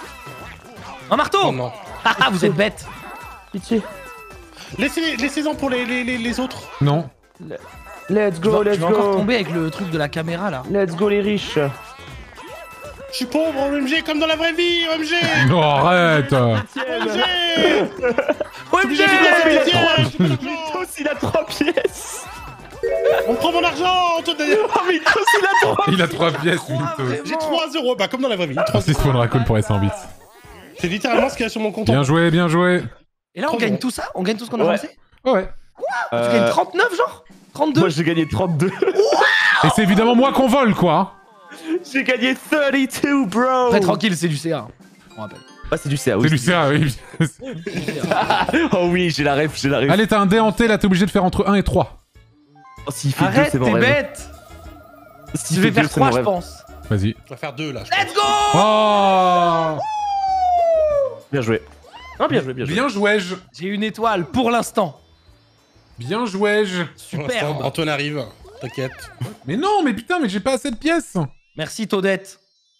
Un marteau. Oh non. Ah, vous êtes bête. Pitié. Laissez-en pour les autres. Non. Let's Je go, vais let's encore go. tomber avec le truc de la caméra là. Let's go les riches. Je suis pauvre, OMG, comme dans la vraie vie, OMG. Non, arrête. OMG. OMG. Mythos, il a 3 pièces. On prend mon argent, Antoine Daniel. Oh, Mythos, il a 3. Il a 3 pièces, Mythos. J'ai 3 euros, bah comme dans la vraie vie. 3 Merci Spawn Raccoon pour les 100 bits. C'est littéralement ce qu'il y a sur mon compte. Bien joué, bien joué. Et là, on Trop gagne bon. tout ça? On gagne tout ce qu'on a Ouais. lancé? Ouais. Tu gagnes 39 genre? 32? Moi j'ai gagné 32. Et c'est évidemment moi qu'on vole, quoi. J'ai gagné 32, bro. Très tranquille, c'est du CA. On rappelle. Ah, c'est du CA, C'est oui. du CA, oui. Oh oui, j'ai la ref, j'ai la ref. Allez, t'as un dé hanté, là, t'es obligé de faire entre 1 et 3. Oh, s'il fait 2, Arrête, c'est mon t'es rêve. bête! S'il Je fait vais faire 2, c'est 3, mon je rêve. pense. Vas-y. Je vais faire 2 là. Let's go! Oh Bien joué. Non, bien joué, bien joué. Bien joué-je. J'ai une étoile pour l'instant. Bien joué-je. Super. Antoine arrive, t'inquiète. Mais non, mais putain, mais j'ai pas assez de pièces. Merci Todette.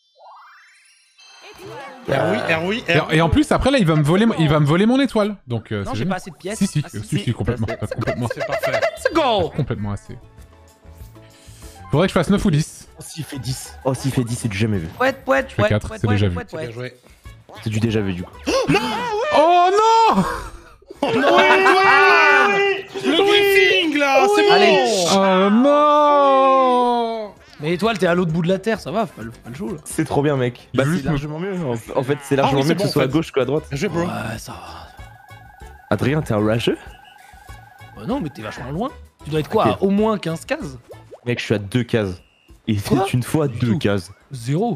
Erwi. Et en plus, après, là, il va me voler mon étoile. Donc, Non, c'est j'ai génial. pas assez de pièces. Si, Ah, si, complètement. Complètement, C'est parfait. Let's go! complètement assez. Faudrait que je fasse 9 ou 10. Oh, s'il fait 10. Oh, s'il fait 10, c'est du jamais vu. Pouette, pouette, Je fais 4, c'est déjà vu. Bien joué. C'est du déjà vu, du coup. Oh non Le griffing là, c'est bon. Allez. Oh non Mais étoile, t'es à l'autre bout de la terre, ça va, faut pas le show là. C'est trop bien, mec. Bah, Juste c'est largement mieux. En fait, c'est Ah largement oui, mieux c'est que bon, ce soit en à fait. gauche qu'à droite. Bien joué, bro. Ouais, ça va. Adrien, t'es un rageux? Bah non, mais t'es vachement loin. Tu dois être quoi, Ok. à au moins 15 cases? Mec, je suis à 2 cases. Et Quoi? c'est une fois 2 tout. cases. 0.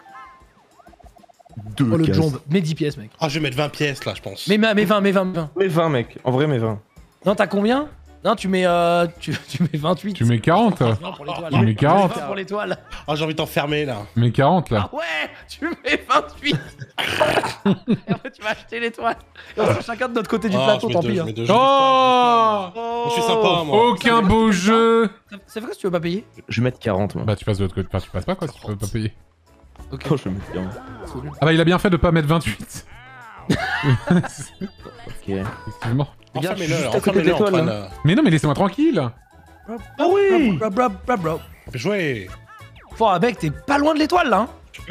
2 Oh le cases. jombe, mets 10 pièces, mec. Ah, je vais mettre 20 pièces là, je pense. Mais 20. Mais 20, mec. En vrai, mais 20. Non, t'as combien? Non, tu mets tu mets 28. Tu mets 40 Non, pour l'étoile. Tu mets 40 20 pour l'étoile. Ah, j'ai envie de t'enfermer là. Tu mets 40 là. Ah ouais, tu mets 28. Et après, tu vas acheter l'étoile. Et on se fait chacun de notre côté du Ah, plateau, je tant mets deux, pis. je hein. mets deux, je Oh mets pas. Je suis sympa, moi. Aucun beau jeu. C'est vrai que tu veux pas payer? Je vais mettre 40, moi. Bah tu passes de l'autre côté, enfin, tu passes pas quoi si tu peux pas payer. Ok. Oh, je vais mettre 40. Ah bah il a bien fait de pas mettre 28. Ok. Effectivement. Regarde, je suis Enfermez-le, juste à côté de enfermez-le, l'étoile, Antoine. là. Mais non mais laissez-moi tranquille. Ah oui! Bro. Bien joué. Faut avec, t'es pas loin de l'étoile là.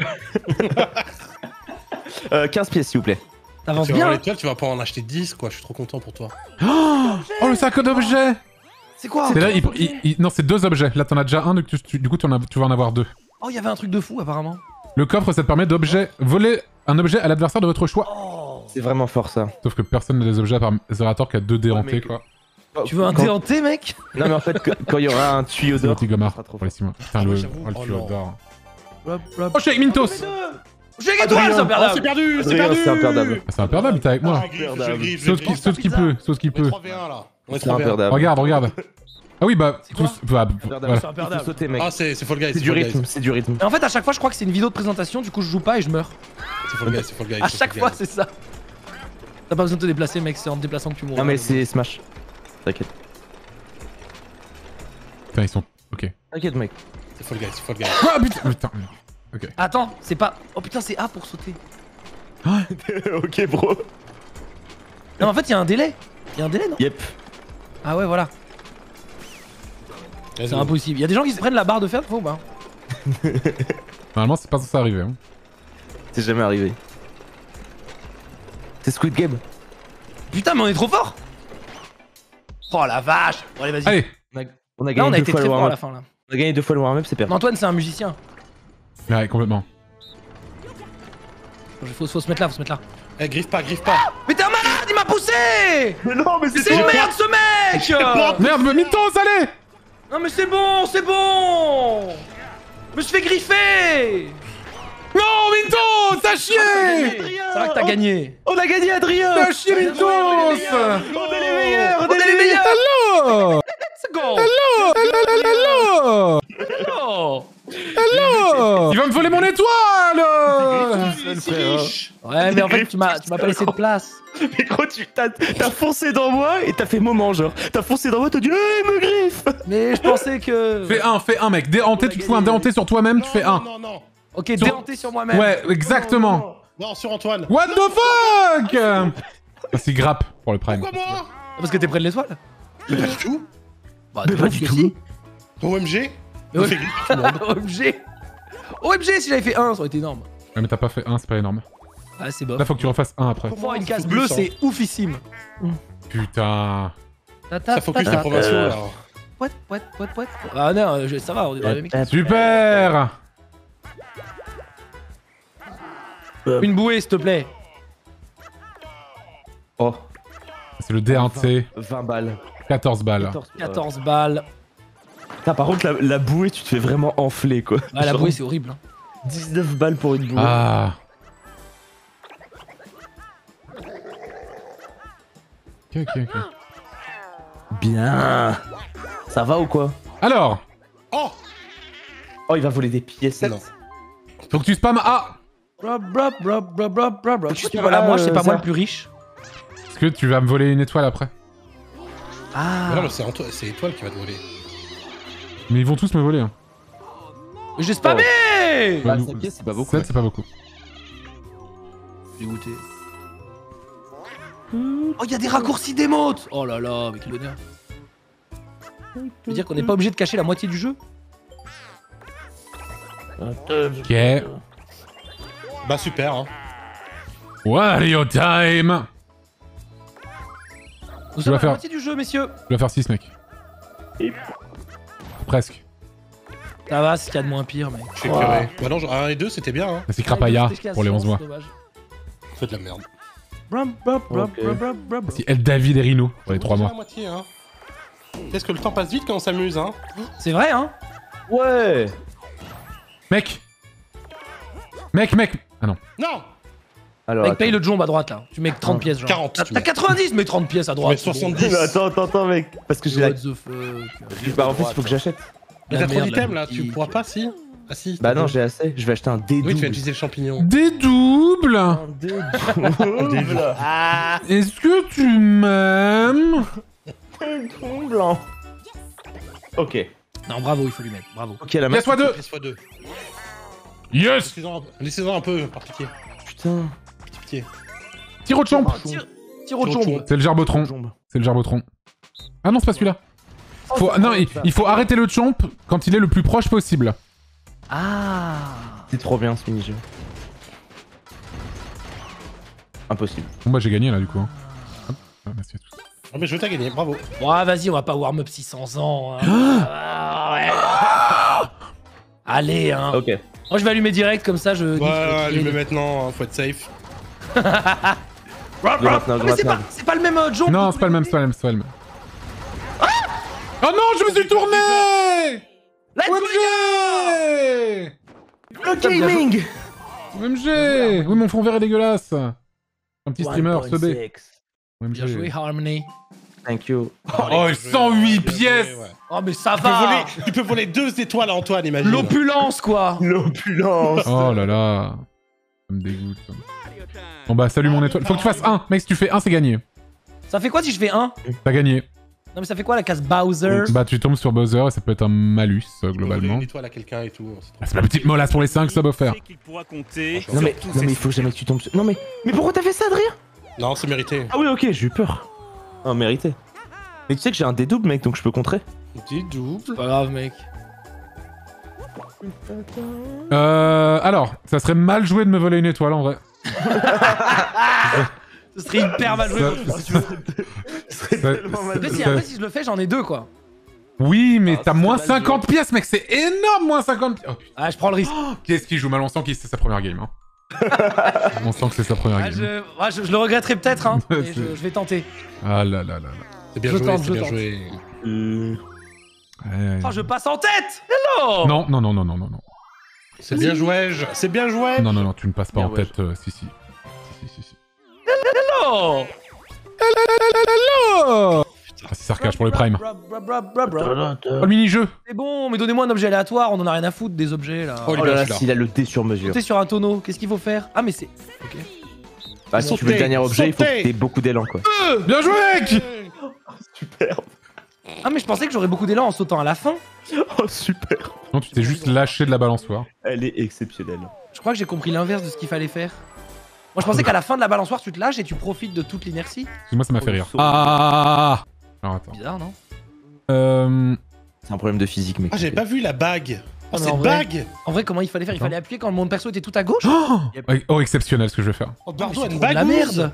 Hein. 15 pièces, s'il vous plaît. T'avances Tu vas bien. voir Hein. l'étoile, tu vas pas en acheter 10 quoi, je suis trop content pour toi. Oh le sac d'objets. C'est quoi? C'est là, non c'est 2 objets. Là t'en as déjà un, donc du coup tu vas en avoir 2. Oh, il y avait un truc de fou apparemment. Le coffre ça te permet voler un objet à l'adversaire de votre choix. Oh. C'est vraiment fort, ça. Sauf que personne n'a des objets à part Zerator qui a 2 déhantés mais- quoi. Tu veux un Quand- déhanté, mec? Non, mais en fait, quand il y aura un tuyau C'est d'or, petit Gomard ça sera trop pour les fort. 6 mois. Putain Ah le ouais, j'avoue. le Oh tuyau non. d'or. Oh, Oh je suis avec Mintos. J'ai une étoile, c'est Oh, c'est imperdable. perdu, c'est Adrien, perdu. c'est imperdable. Ah, c'est imperdable, il est avec moi. Ah, griffe, je griffe, je Sauf griffe. qui peut, sauf qui On est peut. 3v1 là. On est C'est 3v1. imperdable. Regarde. Ah oui bah C'est quoi tous. Bah, voilà. C'est Il imperdable. faut sauter, mec. Ah, c'est Fall Guys. C'est du rythme, c'est du rythme. Mais en fait, à chaque fois, je crois que c'est une vidéo de présentation, du coup, je joue pas et je meurs. C'est Fall Guys, c'est Fall Guys. À c'est chaque Fall fois, Guys. c'est ça. T'as pas besoin de te déplacer, mec, c'est en te déplaçant que tu mourras. Non, mais c'est Smash. T'inquiète. Putain ils sont. Ok. T'inquiète, mec. C'est Fall Guys, c'est Fall Guys. Ah putain. Attends, c'est pas. Oh putain, c'est A pour sauter. Ok, bro. Non, mais en fait, il y a un délai. Il y a un délai, non? Yep. Ah ouais, voilà. C'est impossible. Il y a des gens qui se prennent la barre de fer, faut ou pas? Normalement c'est pas censé arriver. Hein. C'est jamais arrivé. C'est Squid Game. Putain, mais on est trop fort! Oh la vache! Bon, allez, vas-y. Allez. On a Là, on gagné a 2 été fois très le fort à la warm-up. fin, là. On a gagné 2 fois le warm-up, c'est perdu. Mais Antoine, c'est un musicien. Ouais complètement. Faut se mettre là, faut se mettre là. Eh, griffe pas, griffe pas. Mais t'es un malade, il m'a poussé! Mais non, mais C'est une merde ce mec! Merde Mintos allez. Non mais c'est bon, c'est bon! Je me suis fait griffer! Non Mintos t'as chié. C'est vrai que t'as gagné. On a gagné, Adrien. T'as chié Mintos. On est les meilleurs. On est les meilleurs! Hello. Let's go! Hello. Oh! Hello. Il va me voler mon étoile. Ouais, mais en fait, tu m'as pas laissé de place. Mais gros, t'as foncé dans moi et t'as fait moment, genre. T'as foncé dans moi, t'as dit, hey, me griffe. Mais je pensais que. Fais un mec. Déhanté, tu te fous un déhanté sur toi-même, tu fais un. Non. Ok, déhanté sur moi-même. Ouais, exactement. Non, sur Antoine. What the fuck? Ah, c'est grappe pour le prime. Pourquoi moi? Parce que t'es près de l'étoile. Mais pas du tout. Bah, Mais pas du tout. OMG. Mais ouais. Fait grave, tout le monde. OMG. OMG, si j'avais fait 1, ça aurait été énorme. Ouais, mais t'as pas fait 1, c'est pas énorme. Ah, c'est bof. Là, faut que tu refasses 1 après. Pour voir une Ça case focus, bleue, hein. c'est oufissime. Putain. Ça focus les provinciaux là. Pouet. Ah non, ça va, on est dans les mecs. Super. Une bouée, s'il te plaît. Oh, C'est le D1T. 20 balles. 14 balles. 14 balles. Putain, par contre, la bouée, tu te fais vraiment enfler, quoi. Ah, la Genre, bouée, c'est horrible. Hein. 19 balles pour une bouée. Ah. Ok. Bien. Ça va ou quoi? Alors, Oh. Oh, il va voler des pièces. Non. faut que tu spammes A. Je suis pas là, moi, c'est pas moi le plus riche. Est-ce que tu vas me voler une étoile après? Ah. Non, mais c'est Étoile qui va te voler. Mais ils vont tous me voler. Hein. J'ai spammé. Bah, nous- 5 pièces, c'est pas beaucoup. 7, c'est pas beaucoup. Dégoûté. Oh, il y a des raccourcis d'émotes. Oh là là, mais quel bonheur. Ça veut dire qu'on n'est pas obligé de cacher la moitié du jeu. Ok. Bah super, hein. Wario time. Nous Tu sommes vas à faire- la moitié du jeu, messieurs. Je vais faire 6, mec. Presque. Ça va, c'est qu'il y a de moins pire, mec. Je suis écœuré. Bah non, 1 et 2 c'était bien, hein. C'est Crapaya pour les 11 mois. Fais de la merde. Si El David et Rino pour les 3 mois. À moitié, hein. Qu'est-ce que le temps passe vite quand on s'amuse, hein. C'est vrai, hein. Ouais. Mec. Ah non. Non. Alors, Mec, paye le jomb à droite, là. Tu mets 30 pièces, genre. 40, T'as tu mets. 90, mais 30 pièces à Tu mets droite. 70. attends, mec. Parce que j'ai la... What the fuck. Bah, en plus, il faut que j'achète. Mais La t'as trop merde, d'items la là, tu boutique. pourras pas si. Ah si. Bah non, j'ai assez. Je vais acheter un dé Oui, tu vas double. utiliser le champignon. Des doubles. Un dé double. Ah, Est-ce que tu m'aimes? blanc. Ok. Non, bravo, il faut lui mettre. Bravo. Ok, la main. Laisse-moi 2. Laisse-moi 2. Yes. Laissez-en un peu, par pitié. Putain. Pitié. Tire au champ. Tire au chombe. C'est le gerbotron. Jombe. C'est le gerbotron. Ah non, c'est pas celui-là. Non, il faut arrêter le chomp quand il est le plus proche possible. Ah. C'est trop bien ce mini-jeu. Impossible. Bon bah j'ai gagné là du coup. Hein. Hop. Ah, merci à tous. Oh, mais je veux t'as gagné, bravo. Ouais, vas-y, on va pas warm up 600 ans. Hein. Ah, ouais. Allez, hein. Ok. Moi, je vais allumer direct, comme ça, je... Ouais, allume maintenant, hein, faut être safe. Mais c'est pas le même jombe. Non, c'est pas le même, c'est pas le même, c'est pas le même. Oh non, je me suis tourné. Let's go, les gars. OMG. Gaming. OMG. Oui, mon fond vert est dégueulasse. Un petit streamer, ce B. 1.6. Bien joué, Harmony. Thank you. Oh, 108 pièces. Ouais. Oh, mais ça Tu peux va. voler- Tu peux voler 2 étoiles à Antoine, imagine. L'opulence, quoi. L'opulence. Oh là là. Ça me dégoûte. Bon bah salut mon étoile. Faut que tu fasses 1. Mec, si tu fais 1, c'est gagné. Ça fait quoi si je fais 1? T'as gagné. Non, mais ça fait quoi, la case Bowser? Bah tu tombes sur Bowser et ça peut être un malus Tu peux voler globalement. une étoile à quelqu'un et tout. c'est trop Ah, c'est la petite molasse pour les 5 subs offerts. qu'il pourra compter. Non mais il faut jamais que tu tombes sur... Non mais pourquoi t'as fait ça, Adrien? Non, c'est mérité. Ah oui, ok, j'ai eu peur. Ah, mérité. Mais tu sais que j'ai un dé double, mec, donc je peux contrer. Dis double. Pas grave, mec. Alors, ça serait mal joué de me voler une étoile en vrai. Ce serait hyper mal joué. Après, si je le fais, j'en ai 2, quoi. Oui, mais Ah, t'as c'est moins mal 50 pièces, mec, c'est énorme, moins 50 pièces. Oh, putain. Ah, je prends le risque. Qu'est-ce qu'il joue mal? On sent que c'est sa première game. Hein. On sent que c'est sa première Ah, game. je le regretterai peut-être, hein. Mais C'est- je vais tenter. Ah là là là là. C'est bien Je joué, tente, c'est je bien tente. joué. Ouais. Oh, je passe en tête. Hello. Non, non, non, non, non, non, non. C'est bien joué, c'est bien joué. Non, non, non, tu ne passes pas Bien, en ouais. tête. Si, si. Si. Hello. Ah, c'est sarcasme pour le prime. Brab. Oh, le mini-jeu. C'est bon, mais donnez-moi un objet aléatoire, on en a rien à foutre des objets là. Oh, il est Oh bien là là, celui-là. s'il a le dé sur mesure. Sauter sur un tonneau, qu'est-ce qu'il faut faire? Ah, mais c'est. Ok. Bah, si tu veux le dernier objet, il faut que t'aies beaucoup d'élan, quoi. Bien joué, mec. Super. Ah, mais je pensais que j'aurais beaucoup d'élan en sautant à la fin. Oh, super. Non, tu t'es juste lâché de la balançoire. Elle est exceptionnelle. Je crois que j'ai compris l'inverse de ce qu'il fallait faire. Moi je pensais qu'à la fin de la balançoire tu te lâches et tu profites de toute l'inertie. Excuse-moi, ça m'a fait rire. saut. Ah. Alors attends. Bizarre non? C'est un problème de physique, mec. Ah, j'avais pas vu la bague. Oh, Ah, mais c'est en une vrai- bague. En vrai comment il fallait faire? Il fallait appuyer quand mon perso était tout à gauche? Oh, exceptionnel ce que je vais faire. Oh, Mais pardon, c'est une trop de bague la merde. merde!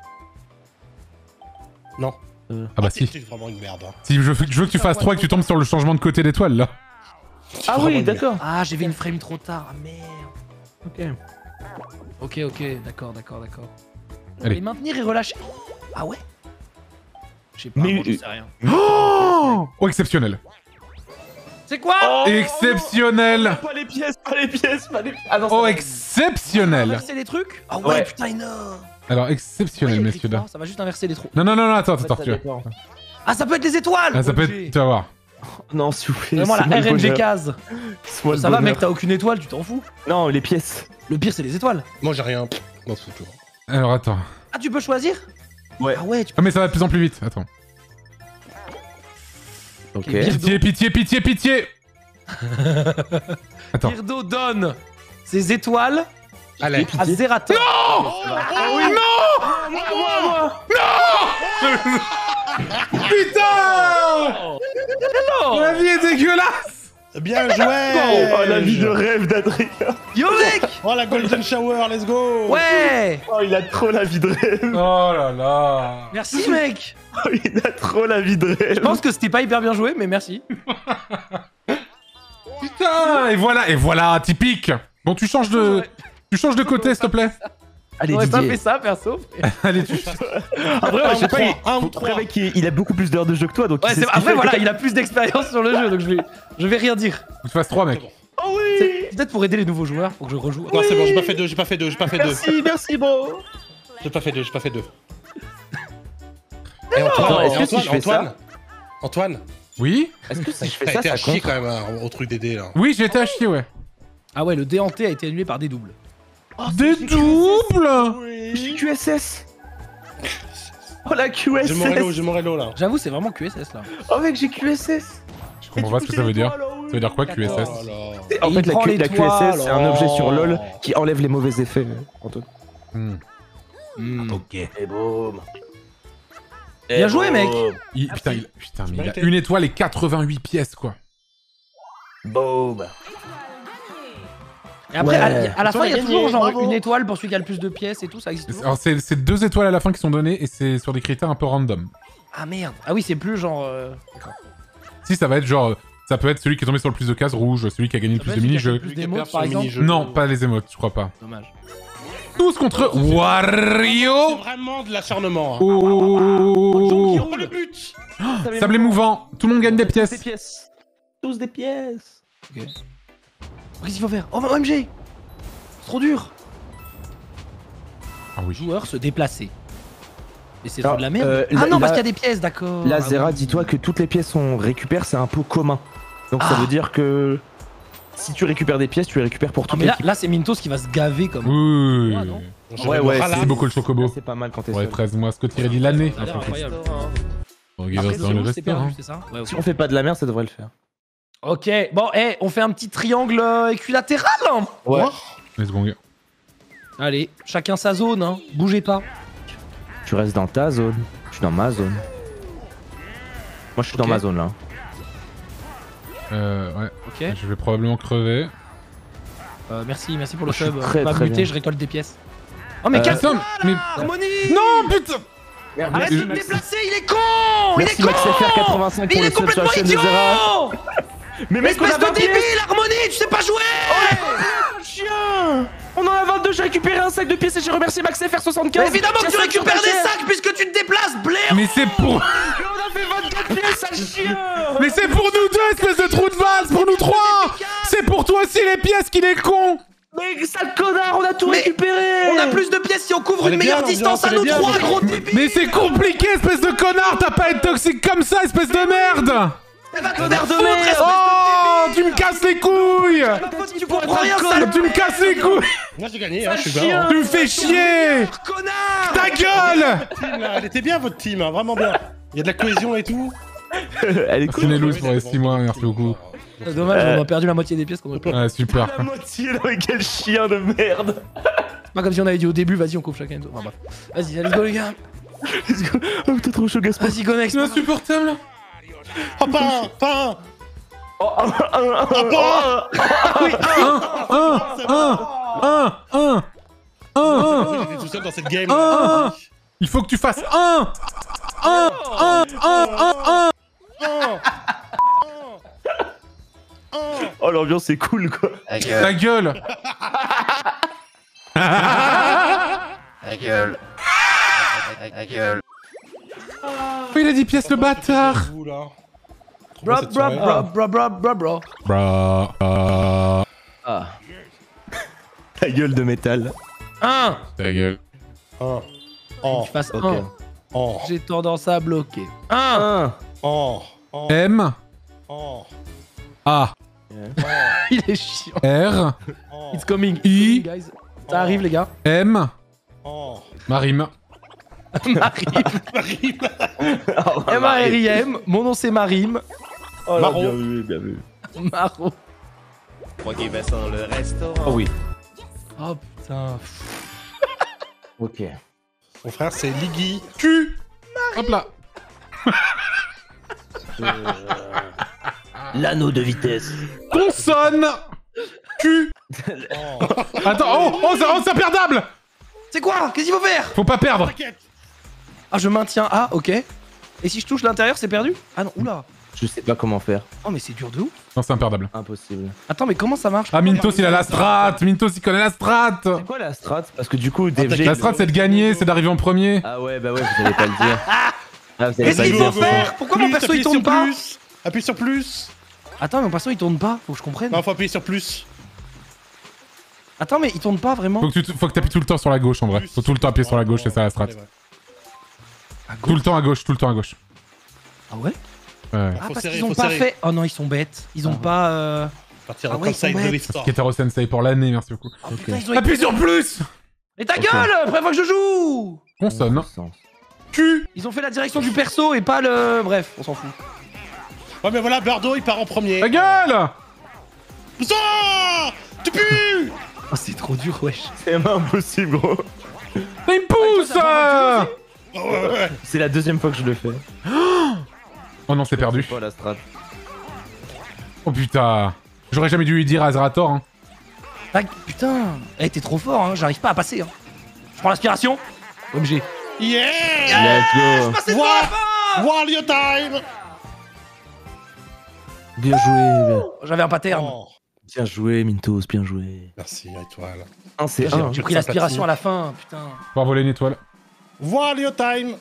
Non. Ah bah si. C'est vraiment une merde. Hein. Si je veux que tu fasses 3 et que tu tombes sur le changement de côté d'étoile là. C'est Ah vraiment oui, une merde. d'accord. Ah j'ai vu une frame trop tard, ah merde! Ok. Ok, d'accord. Allez. Et maintenir et relâcher. Ah ouais? Je sais pas, Mais- moi, je sais rien. Oh, exceptionnel. C'est quoi? Oh Exceptionnel. Pas les pièces, pas les pièces, pas les pièces. Ah non, Oh, ça exceptionnel. Inverser les trucs? Ah ouais, Ouais. putain énorme! Alors, exceptionnel, Ouais, il y a messieurs, écrit dames. trois, ça va juste inverser les trous. Non, attends, va. tu vois. Ah ça peut être les étoiles! Ah, ça peut Ok. être... Tu vas voir. Non, s'il vous plaît. Vraiment la laisse-moi le RNG bonheur. case. Laisse-moi le Ça va bonheur. mec, t'as aucune étoile, tu t'en fous. Non, les pièces. Le pire c'est les étoiles. Moi, j'ai rien. Non, c'est tout. Alors, attends. Ah tu peux choisir? Ouais. Ah ouais, tu Ah, mais ça va de plus en plus vite. Attends. Ok. Ok. Pitié. Attends. Birdo donne ses étoiles Allez. à Zerator. Putain. La vie est dégueulasse. Bien joué. Oh, la vie de rêve d'Adrien. Yo mec! Oh, la golden shower, let's go. Ouais! Oh, il a trop la vie de rêve. Oh là là. Merci mec! Oh, il a trop la vie de rêve. Je pense que c'était pas hyper bien joué, mais merci. Putain. Et voilà, typique. Bon, tu changes de côté, s'il te plaît. Allez, J'aurais pas Didier. fait ça perso. Allez, tu... Après, je sais pas, un ou après, trois. mec, il a beaucoup plus d'heures de jeu que toi, donc Ouais, il sait c'est ce qu'il après fait. voilà, il a plus d'expérience sur le jeu, donc je vais rien dire. Faut que tu fasses 3, mec. Oh oui. C'est peut-être pour aider les nouveaux joueurs, pour que je rejoue. Non, c'est bon, j'ai pas fait deux, j'ai pas fait deux. Merci, bro. J'ai pas fait deux. Attends, est-ce que si je fais ça- Antoine, Oui. Est-ce que si je fais t'as ça, été ça à chier compte quand même hein, au truc des dés là. Oui, j'ai été à chier, ouais. Ah ouais, le déhanté a été annulé par des doubles. Des doubles. J'ai QSS. Oh la QSS. J'ai Morello là. J'avoue, c'est vraiment QSS là. Oh mec, j'ai QSS. Je comprends pas ce que ça veut dire. Ça veut dire quoi, QSS? Oh là là. En Et fait, il la prend QSS, l'étoile, c'est un oh. objet sur LoL qui enlève les mauvais effets, Antoine. Ok. Et boum. Bien joué, mec. Putain, mais il a une étoile et 88 pièces, quoi. Boum. Et après, Ouais. à la Toi, fin, il y a t'as toujours gagné, genre bravo. une étoile pour celui qui a le plus de pièces et tout, ça existe toujours. Alors, c'est 2 étoiles à la fin qui sont données et c'est sur des critères un peu random. Ah merde. Ah oui, c'est plus genre. D'accord. Si, ça va être genre... Ça peut être celui qui est tombé sur le plus de cases rouges, celui qui a gagné le Ça plus peut de être celui qui a mini-jeux. plus Celui qui d'émotes, perd par sur le exemple. mini-jeu. Non, pas les émotes, je crois pas. Dommage. Tous contre C'est Wario. vraiment de l'acharnement. Hein. Oh. Oh le but. Sable émouvant, tout le monde gagne des Des pièces. pièces. Tous des pièces. Qu'est-ce qu'il faut faire? Oh, OMG! C'est trop dur! Ah oui. Joueur se déplacer. Mais c'est Alors, de la merde. là- Ah non, parce là- qu'il y a des pièces, d'accord. Là, Ah Zera, oui. dis-toi que toutes les pièces qu'on récupère, c'est un pot commun. Donc ça Ah. veut dire que si tu récupères des pièces, tu les récupères pour Ah, toute mais là, l'équipe. là c'est Mintos qui va se gaver comme. Oui. Ah, non. Je Ouais, vais me ouais, ralasse. C'est beaucoup le chocobo. C'est pas mal quand t'es Ouais, seul. 13 mois, Scott il dit l'année. Ça a l'air incroyable. Regarde Après, dans le c'est perdu, restaurant. c'est ça? Ouais, ok. Si on fait pas de la merde, ça devrait le faire. Ok, bon, on fait un petit triangle équilatéral hein. Ouais. Let's go. Allez, chacun sa zone, hein. Bougez pas. Tu restes dans ta zone. Je suis dans ma zone. Moi, je suis Ok. dans ma zone là. Ouais. Ok. Je vais probablement crever. Merci pour le Je suis sub. très, On m'a très muté, bien. je récolte des pièces. Oh, mais quel Putain, mais... harmonie! Non, putain. Arrête de Je- te déplacer, il est con! Merci il est con! MaxFR85 Mais pour il le est sub sur la complètement chaîne de idiot! Zera. Mais mec, on Espèce a de 20 pièces. débile, harmonie, tu sais pas jouer! Chien. On en a 22, j'ai récupéré un sac de pièces et j'ai remercié MaxFR75. Mais évidemment que tu J'ai récupères des pièces. sacs puisque tu te déplaces, blaire! Mais c'est pour... Mais on a fait 24 pièces, sale chien. Mais c'est pour nous deux, espèce de trou de balle, c'est pour nous trois. C'est pour toi aussi les pièces qu'il est con. Mais sale connard, on a tout Mais récupéré. On a plus de pièces si on couvre Elle une est bien, meilleure distance à nous l'ambiance, elle est trois, bien. gros débile! Mais c'est compliqué, espèce de connard. T'as pas à être toxique comme ça, espèce de merde. Elle va te Connard faire de foutre, merde. espèce Oh, tu me casses les couilles. de faute, tu comprends rien, sale Tu me casses les couilles. Moi j'ai gagné, hein, je suis chien. bien. hein. Tu me fais chier. connard! Ta gueule. Team, là, elle était bien votre team, hein, vraiment bien. Il y a de la cohésion et tout. Elle est cool. Finelouz pour les 6 mois, merci beaucoup. C'est dommage, on a perdu la moitié des pièces qu'on a Ah, super. La moitié, là, mais quel chien de merde. Pas comme si on avait dit au début, vas-y, on coupe chacun. Enfin, bref. Vas-y, let's go, les gars. Let's go. Oh putain, trop chaud, Gaspard. Vas-y, Gonex. C'est insupportable. Oh, pas un. J'étais tout seul dans cette game. Il faut que tu fasses Oh, l'ambiance c'est cool quoi. Ta gueule. Oh, il a 10 pièces, le bâtard. Vous, là. Bro. Bra. Ah. Ta gueule de métal. 1. Ta gueule. Tu fasses Ok. 1. J'ai tendance à bloquer. 1. M. A. Il est chiant. R. It's coming. I. Guys. Ça arrive, les gars. M. Marim. M-A-R-I-M. Mon nom, c'est Marim. Oh là, Maro. bien vu, bien vu. Maro. Oh oui. Oh putain. Ok. Mon frère, c'est Liggy. Q. Hop là. L'anneau de vitesse. Consonne. Q. Attends, oh, c'est imperdable. C'est quoi? Qu'est-ce qu'il faut faire? Faut pas perdre. T'inquiète. Ah, je maintiens A, ok. Et si je touche l'intérieur, c'est perdu? Ah non, oula. Je sais pas comment faire. Oh, mais c'est dur de ouf. Non, c'est imperdable. Impossible. Attends, mais comment ça marche? Ah, Mintos, il a la strat. Mintos, il connaît la strat. C'est quoi la strat? Parce que du coup, DFG. La strat, c'est de gagner, c'est d'arriver en premier. Ah ouais, bah ouais, vous allez pas le dire. Ah, vous allez Qu'est-ce pas qu'il le faut dire. faire? Pourquoi mon perso il tourne pas? Appuie sur plus. Attends, mais mon perso il tourne pas, faut que je comprenne. Non, faut appuyer sur plus. Attends, mais il tourne pas vraiment? Faut que t'appuies tout le temps sur la gauche en vrai. Faut tout le temps appuyer sur la gauche, c'est ça la strat. À gauche. Tout le temps à gauche, tout le temps à gauche. Ah ouais? Ouais. Ah, Faut parce serrer, qu'ils ont faut pas serrer. fait. Oh non, ils sont bêtes. Ils ont pas. Partir Ah en ouais, ils side sont de bêtes. Restore. Ketaro Sensei pour l'année, merci beaucoup. Oh, putain, ils ont Appuie sur plus. Et ta gueule! Première fois que je joue! Consonne. Q. Ils ont fait la direction du perso et pas le. Bref, on s'en fout. Ouais, mais voilà, Bordeaux, il part en premier. Ta gueule. Putain, tu pues. Oh, c'est trop dur, wesh. C'est impossible, gros. Mais il me pousse. Ouais. C'est la deuxième fois que je le fais. Oh non, c'est perdu. C'est quoi la strat? Oh putain. J'aurais jamais dû lui dire à Azerator. Hein. Ah, putain! Eh, t'es trop fort, hein, j'arrive pas à passer. Hein. Je prends l'aspiration. OMG. Yeah. Let's go. Passez devant la fin! Wario time. Bien joué, J'avais un pattern. Oh. bien joué, Mintos, bien joué. Merci, étoile. C'est J'ai un. j'ai pris l'aspiration à la fin, putain. Faut voler une étoile. Wario time.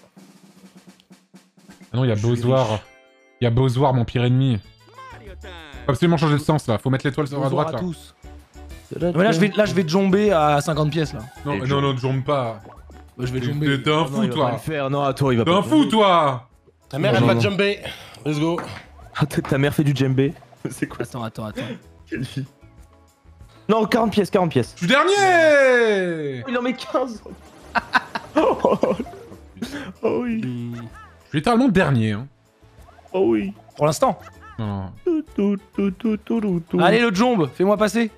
Ah non, il y a Bowser. Il y a Bowser, mon pire ennemi. Faut absolument changer de sens là. Faut mettre l'étoile sur la Bonjour droite à là. tous. Mais là, je vais jomber à 50 pièces là. Non, non, ne jombe pas. Je vais jomber. T'es un fou toi. faire. Non, à toi, il va T'es pas. un fou toi. Ta mère, Non, elle va non. jumper. Let's go. Ah, ta mère fait du djembé. C'est quoi ça? Attends. Quelle fille? Non, 40 pièces, 40 pièces. Je suis dernier. Il en met 15. Oh oui. Je suis littéralement dernier. Hein. Oh oui. Pour l'instant. Non. Allez, le jombe, fais-moi passer.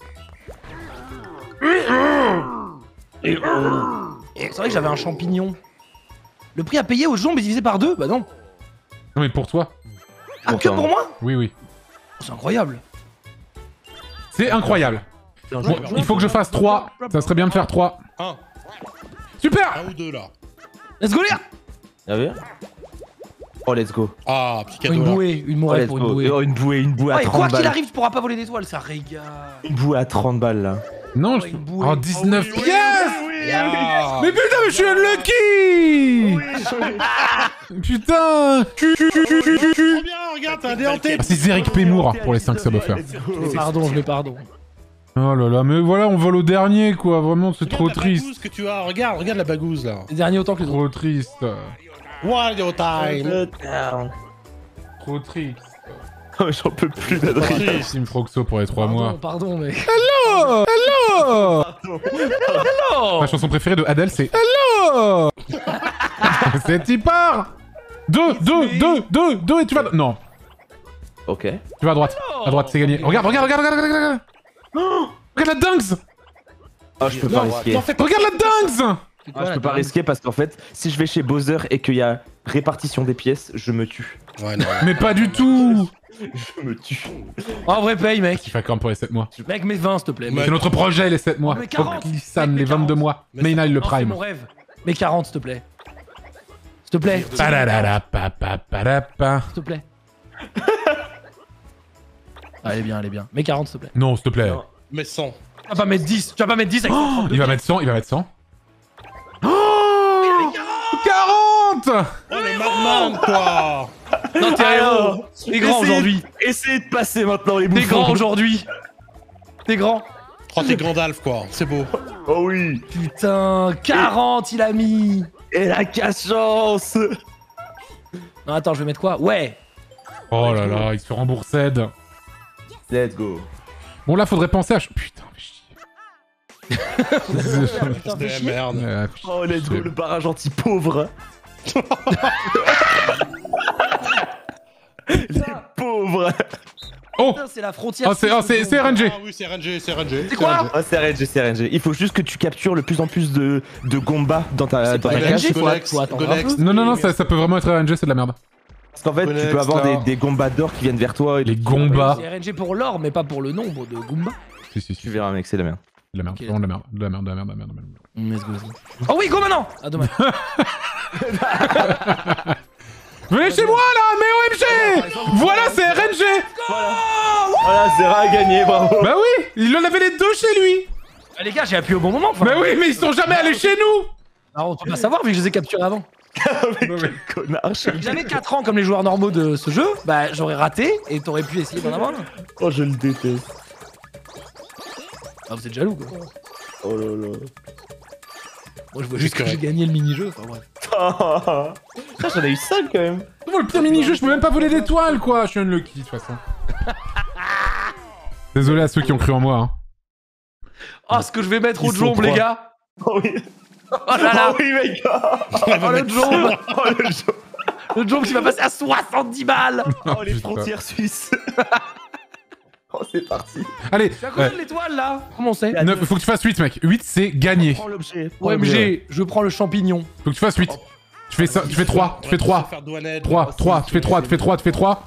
C'est vrai que j'avais un champignon. Le prix à payer au jombe est divisé par 2? Bah non. Non mais pour toi. Ah, que pour moi? Oui, oui. C'est incroyable. C'est incroyable. Bon, il faut que je fasse 3. Ça serait bien de faire 3. Un. Super. Un ou deux, là. Let's go, les gars. T'as vu? Oh, let's go. Ah, petit Oh, cadeau, une là. bouée, une Oh, mourette let's pour une go. bouée. Oh, une bouée à Ouais, 30 quoi qu'il balles. arrive, tu pourras pas voler d'étoiles, ça régale. Une bouée à 30 balles, là. Non, Ouais, je... une bouée. Oh, 19 oui, oui, pièces. Ah. Mais putain, mais je suis unlucky. Putain. Trop bien, regarde, t'as un déhanté. Ah, c'est Zeric Pémour pour les 5 subs offerts. Pardon, je mets pardon. Oh là là, mais voilà, on vole au dernier quoi. Vraiment, c'est trop Regarde la triste. bagouze que tu as, regarde la bagouze, là. Les derniers autant que les autres. Trop triste. Wario time. Trop triste. Oh, j'en peux plus d'Adrien. Team Froxo pour les 3 mois. Pardon, mais. Hello. Hello. Oh Ma chanson préférée de Adele, c'est Hello. C'est Tipar. 2 et tu vas... Non, Ok. tu vas à droite. À droite, c'est gagné. Regarde. Regarde la dingue. Oh, je peux pas risquer. Regarde la dingue. Ah, je peux pas risquer parce qu'en fait, si je vais chez Bowser et qu'il y a répartition des pièces, je me tue. Ouais, non. Mais pas du tout. Je me tue. En vrai, paye, mec. Il fait quand même pour les 7 mois. Mec, mets 20, s'il te plaît. Ouais. C'est notre projet, les 7 mois. Mais 40. Sam, les 22 mois. Mais Main Isle, le Non, c'est prime. mon rêve. Mets 40, s'il te plaît. S'il te plaît. S'il Padadadapapapapa. te plaît. Ah, elle est bien, elle est bien. Mets 40, s'il te plaît. Non, s'il te plaît. Non. Mais 100. Tu vas pas mettre 10. Tu vas pas mettre 10 avec Oh, 132. il va mettre 100, il va mettre 100. Oh 40. Oh, le Madman, quoi. Non, t'es Alors, héros. T'es grand aujourd'hui. Essayez de passer maintenant les bouffons. T'es grand aujourd'hui. T'es grand. Oh, t'es Gandalf, quoi. C'est beau. Oh oui. Putain, 40 il a mis. Et la casse-chance. Non, attends, je vais mettre quoi? Ouais. Oh là là, il se fait rembourser. Let's go. Bon, là, faudrait penser à... Putain, fais chier. Putain, fais De chier. merde. Oh, let's go, le barrage anti-pauvre. Les pauvres. Oh, Putain, c'est la frontière. oh, c'est RNG. Ah oui, c'est RNG, c'est RNG. C'est quoi? Oh, c'est RNG, c'est RNG. Il faut juste que tu captures le plus en plus de Gomba dans ta pas cage. RNG, Golex, faut attendre un Golex. peu. Non, ça peut vraiment être RNG, c'est de la merde. Parce qu'en fait, tu peux avoir des Gombas d'or qui viennent vers toi. Et Les Gombas. C'est RNG pour l'or, mais pas pour le nombre de Goomba. Si. Tu verras, mec, c'est la merde. De la merde, Ok. vraiment de la merde. De la merde, de la merde, de la merde, de la merde. Let's go. Oh oui, go maintenant. Ah, dommage. Venez chez moi, là, mais OMG. Voilà, c'est RNG. Voilà, Zera a gagné, bravo. Bah oui, il en avait les deux chez lui. Ah, les gars, j'ai appuyé au bon moment. Enfin, Bah oui, mais ils sont jamais allés chez nous. alors, on peut pas savoir vu que je les ai capturés avant. Mais quel connard. J'avais 4 ans comme les joueurs normaux de ce jeu, bah j'aurais raté et t'aurais pu essayer d'en avoir un. Oh, je le déteste. Ah, vous êtes jaloux quoi. Oh là là. Moi je vois juste que j'ai gagné le mini-jeu. Enfin bref. Ça, j'en ai eu 5 quand même. Oh, le pire mini-jeu, je peux même pas voler d'étoiles, quoi. Je suis unlucky, de toute façon. Désolé à ceux qui ont cru en moi. Hein. Oh, ce que je vais mettre au Ils sont jombe, les trois. gars. Oh oui. Oh là là. Oh oui, mec. Oh le jombe. Oh le jeu. Le jombe qui va passer à 70 balles. Oh, les putain. frontières suisses. Oh, c'est parti. Allez, C'est à cause de l'étoile là. Comment on sait? 9, faut que tu fasses 8, mec. 8, c'est gagné. Prends l'objet. OMG, je prends le champignon. Faut que tu fasses 8. Tu fais ça, tu fais 3, tu fais 3. 3, tu fais 3, tu fais 3, tu fais 3.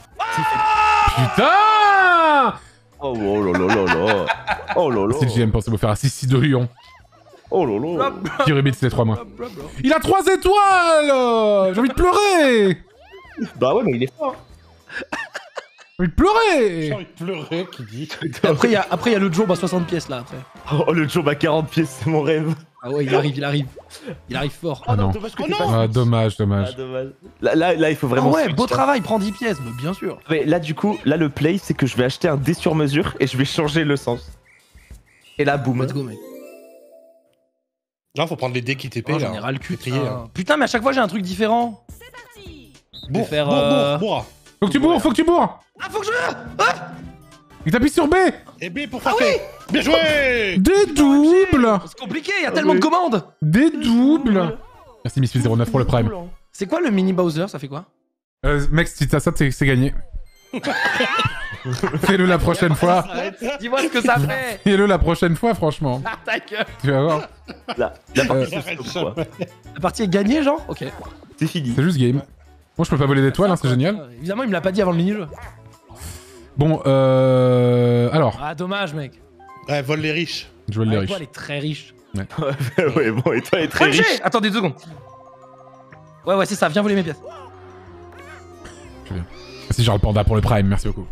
Putain! Oh là là là là. Oh là là. C'est le GM, pensez vous faire un 6-6 de Huon. Oh là là. Qui rebite c'est les 3 mois. Il a 3 étoiles! J'ai envie de pleurer! Bah ouais, mais il est fort. J'ai envie de pleurer! J'ai envie de pleurer, qui dit. Après, il y a le jombe à 60 pièces là après. Oh, le job à 40 pièces, c'est mon rêve. Ah ouais, il arrive. Il arrive fort. Ah non. Dommage que Oh t'aies non. pas- Ah, dommage, Ah, dommage. dommage. Là, il faut Ah vraiment. ouais, switch, beau hein. travail, prends 10 pièces, mais bien sûr. Mais là, du coup, là, le play, c'est que je vais acheter un dé sur mesure et je vais changer le sens. Et là, boum. Let's go, mec. Là, faut prendre les dés qui TP, Oh, là. j'en ai ras le cul. Faut trier, Ah. hein. Putain, mais à chaque fois j'ai un truc différent. Bourre, faire, bourre. Faut que tu bourres, faut que tu bourres! Ah, faut que je. Ah Et t'appuies sur B! Et B pour frapper. Bien joué. Des doubles! C'est compliqué, il y a tellement de commandes. Des doubles! Merci Misfit09 pour le prime. C'est quoi le mini Bowser? Ça fait quoi? Mec, si t'as ça, c'est gagné. Fais-le la prochaine fois. Dis-moi ce que ça fait. Fais-le la prochaine fois, franchement. Ah, ta gueule. Tu vas voir. La partie, Arrête, c'est quoi. La partie est gagnée, genre? Ok. C'est fini. C'est juste game. Moi, je peux pas voler d'étoiles, hein, c'est génial. Évidemment, il me l'a pas dit avant le mini-jeu. Bon, alors, Ah, dommage, mec. Ouais, vole les riches. je vole les Ah, riches. toi, elle est très riche. Ouais, bon, et toi, il est très OMG. riche. Attendez 2 secondes. Ouais, c'est ça, viens voler mes pièces. Merci Charles Panda pour le prime, merci beaucoup.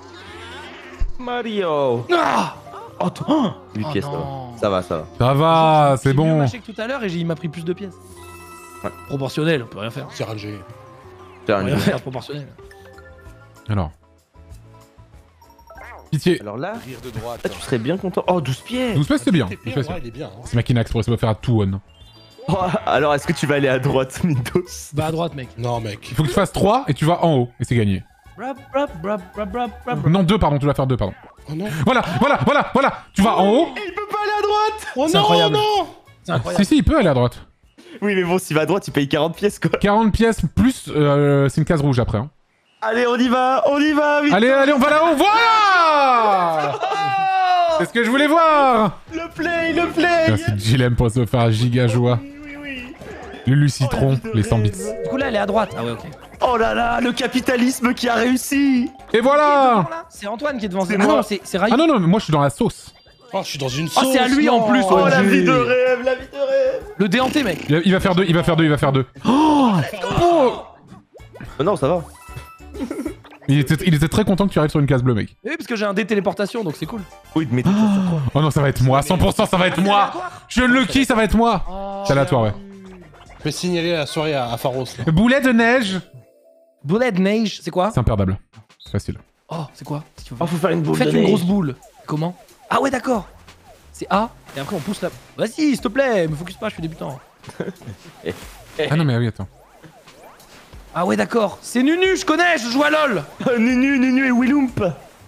Mario. Ah. Oh, toi. 8 Oh pièces, non. ça va. Ça va. Ça va, c'est J'ai mieux bon. mâché que tout à l'heure et il m'a pris plus de pièces. Ouais. Proportionnel, on peut rien faire. C'est RNG. On peut rien faire, proportionnel. Alors. Pitié. Alors là, là, tu serais bien content. Oh, 12 pièces. 12 pièces, c'est bien. TP, 12 en pièces, vrai, c'est il est bien. hein. C'est Makinax pour essayer de faire à tout one. Oh, alors, est-ce que tu vas aller à droite, Mindos? Bah à droite, mec. Non, mec. Il faut que tu fasses 3 et tu vas en haut, et c'est gagné. Non, 2, pardon, tu vas faire 2, pardon. Oh non. Voilà. Tu vas en haut. Il peut pas aller à droite. Oh C'est non, incroyable. non. C'est incroyable. Si, il peut aller à droite. Oui, mais bon, s'il va à droite, il paye 40 pièces, quoi. 40 pièces plus, c'est une case rouge après. Hein. Allez, on y va, vite. Allez, on va là-haut, voilà. C'est ce que je voulais voir. Le play. Merci Jilem pour se faire giga joie. Oui. Lulu Citron, les 100 bits. Du coup là elle est à droite. Ah ouais ok. Oh là là, le capitalisme qui a réussi. Et voilà. C'est Antoine qui est devant. C'est Ah moi. non, c'est Ray. Ah non, mais moi je suis dans la sauce. Oh, je suis dans une sauce. Oh c'est à lui en non. plus. Oh la OMG. vie de rêve, la vie de rêve. Le déhanté mec. Il va faire deux, il va faire deux. Oh, Non, ça va. il était très content que tu arrives sur une case bleue, mec. Oui parce que j'ai un dé téléportation donc c'est cool. Oui, mais t'es sur quoi? Oh non, ça va être moi, 100% ça va être moi. Je le lucky, ça va être moi. C'est aléatoire, ouais. Je vais signaler la soirée à Pharos. Là. Boulet de neige. Boulet de neige, c'est quoi? C'est imperdable. Facile. Oh, c'est quoi? Qu'est-ce qu'il faut Oh, faut faire une boule Faites de une neige. grosse boule. Comment? Ah ouais, d'accord. C'est A, et après on pousse la... Vas-y, s'il te plaît, me focus pas, je suis débutant. Ah non, mais oui, attends. Ah ouais, d'accord. C'est Nunu, je connais, je joue à LoL. Nunu et Willump.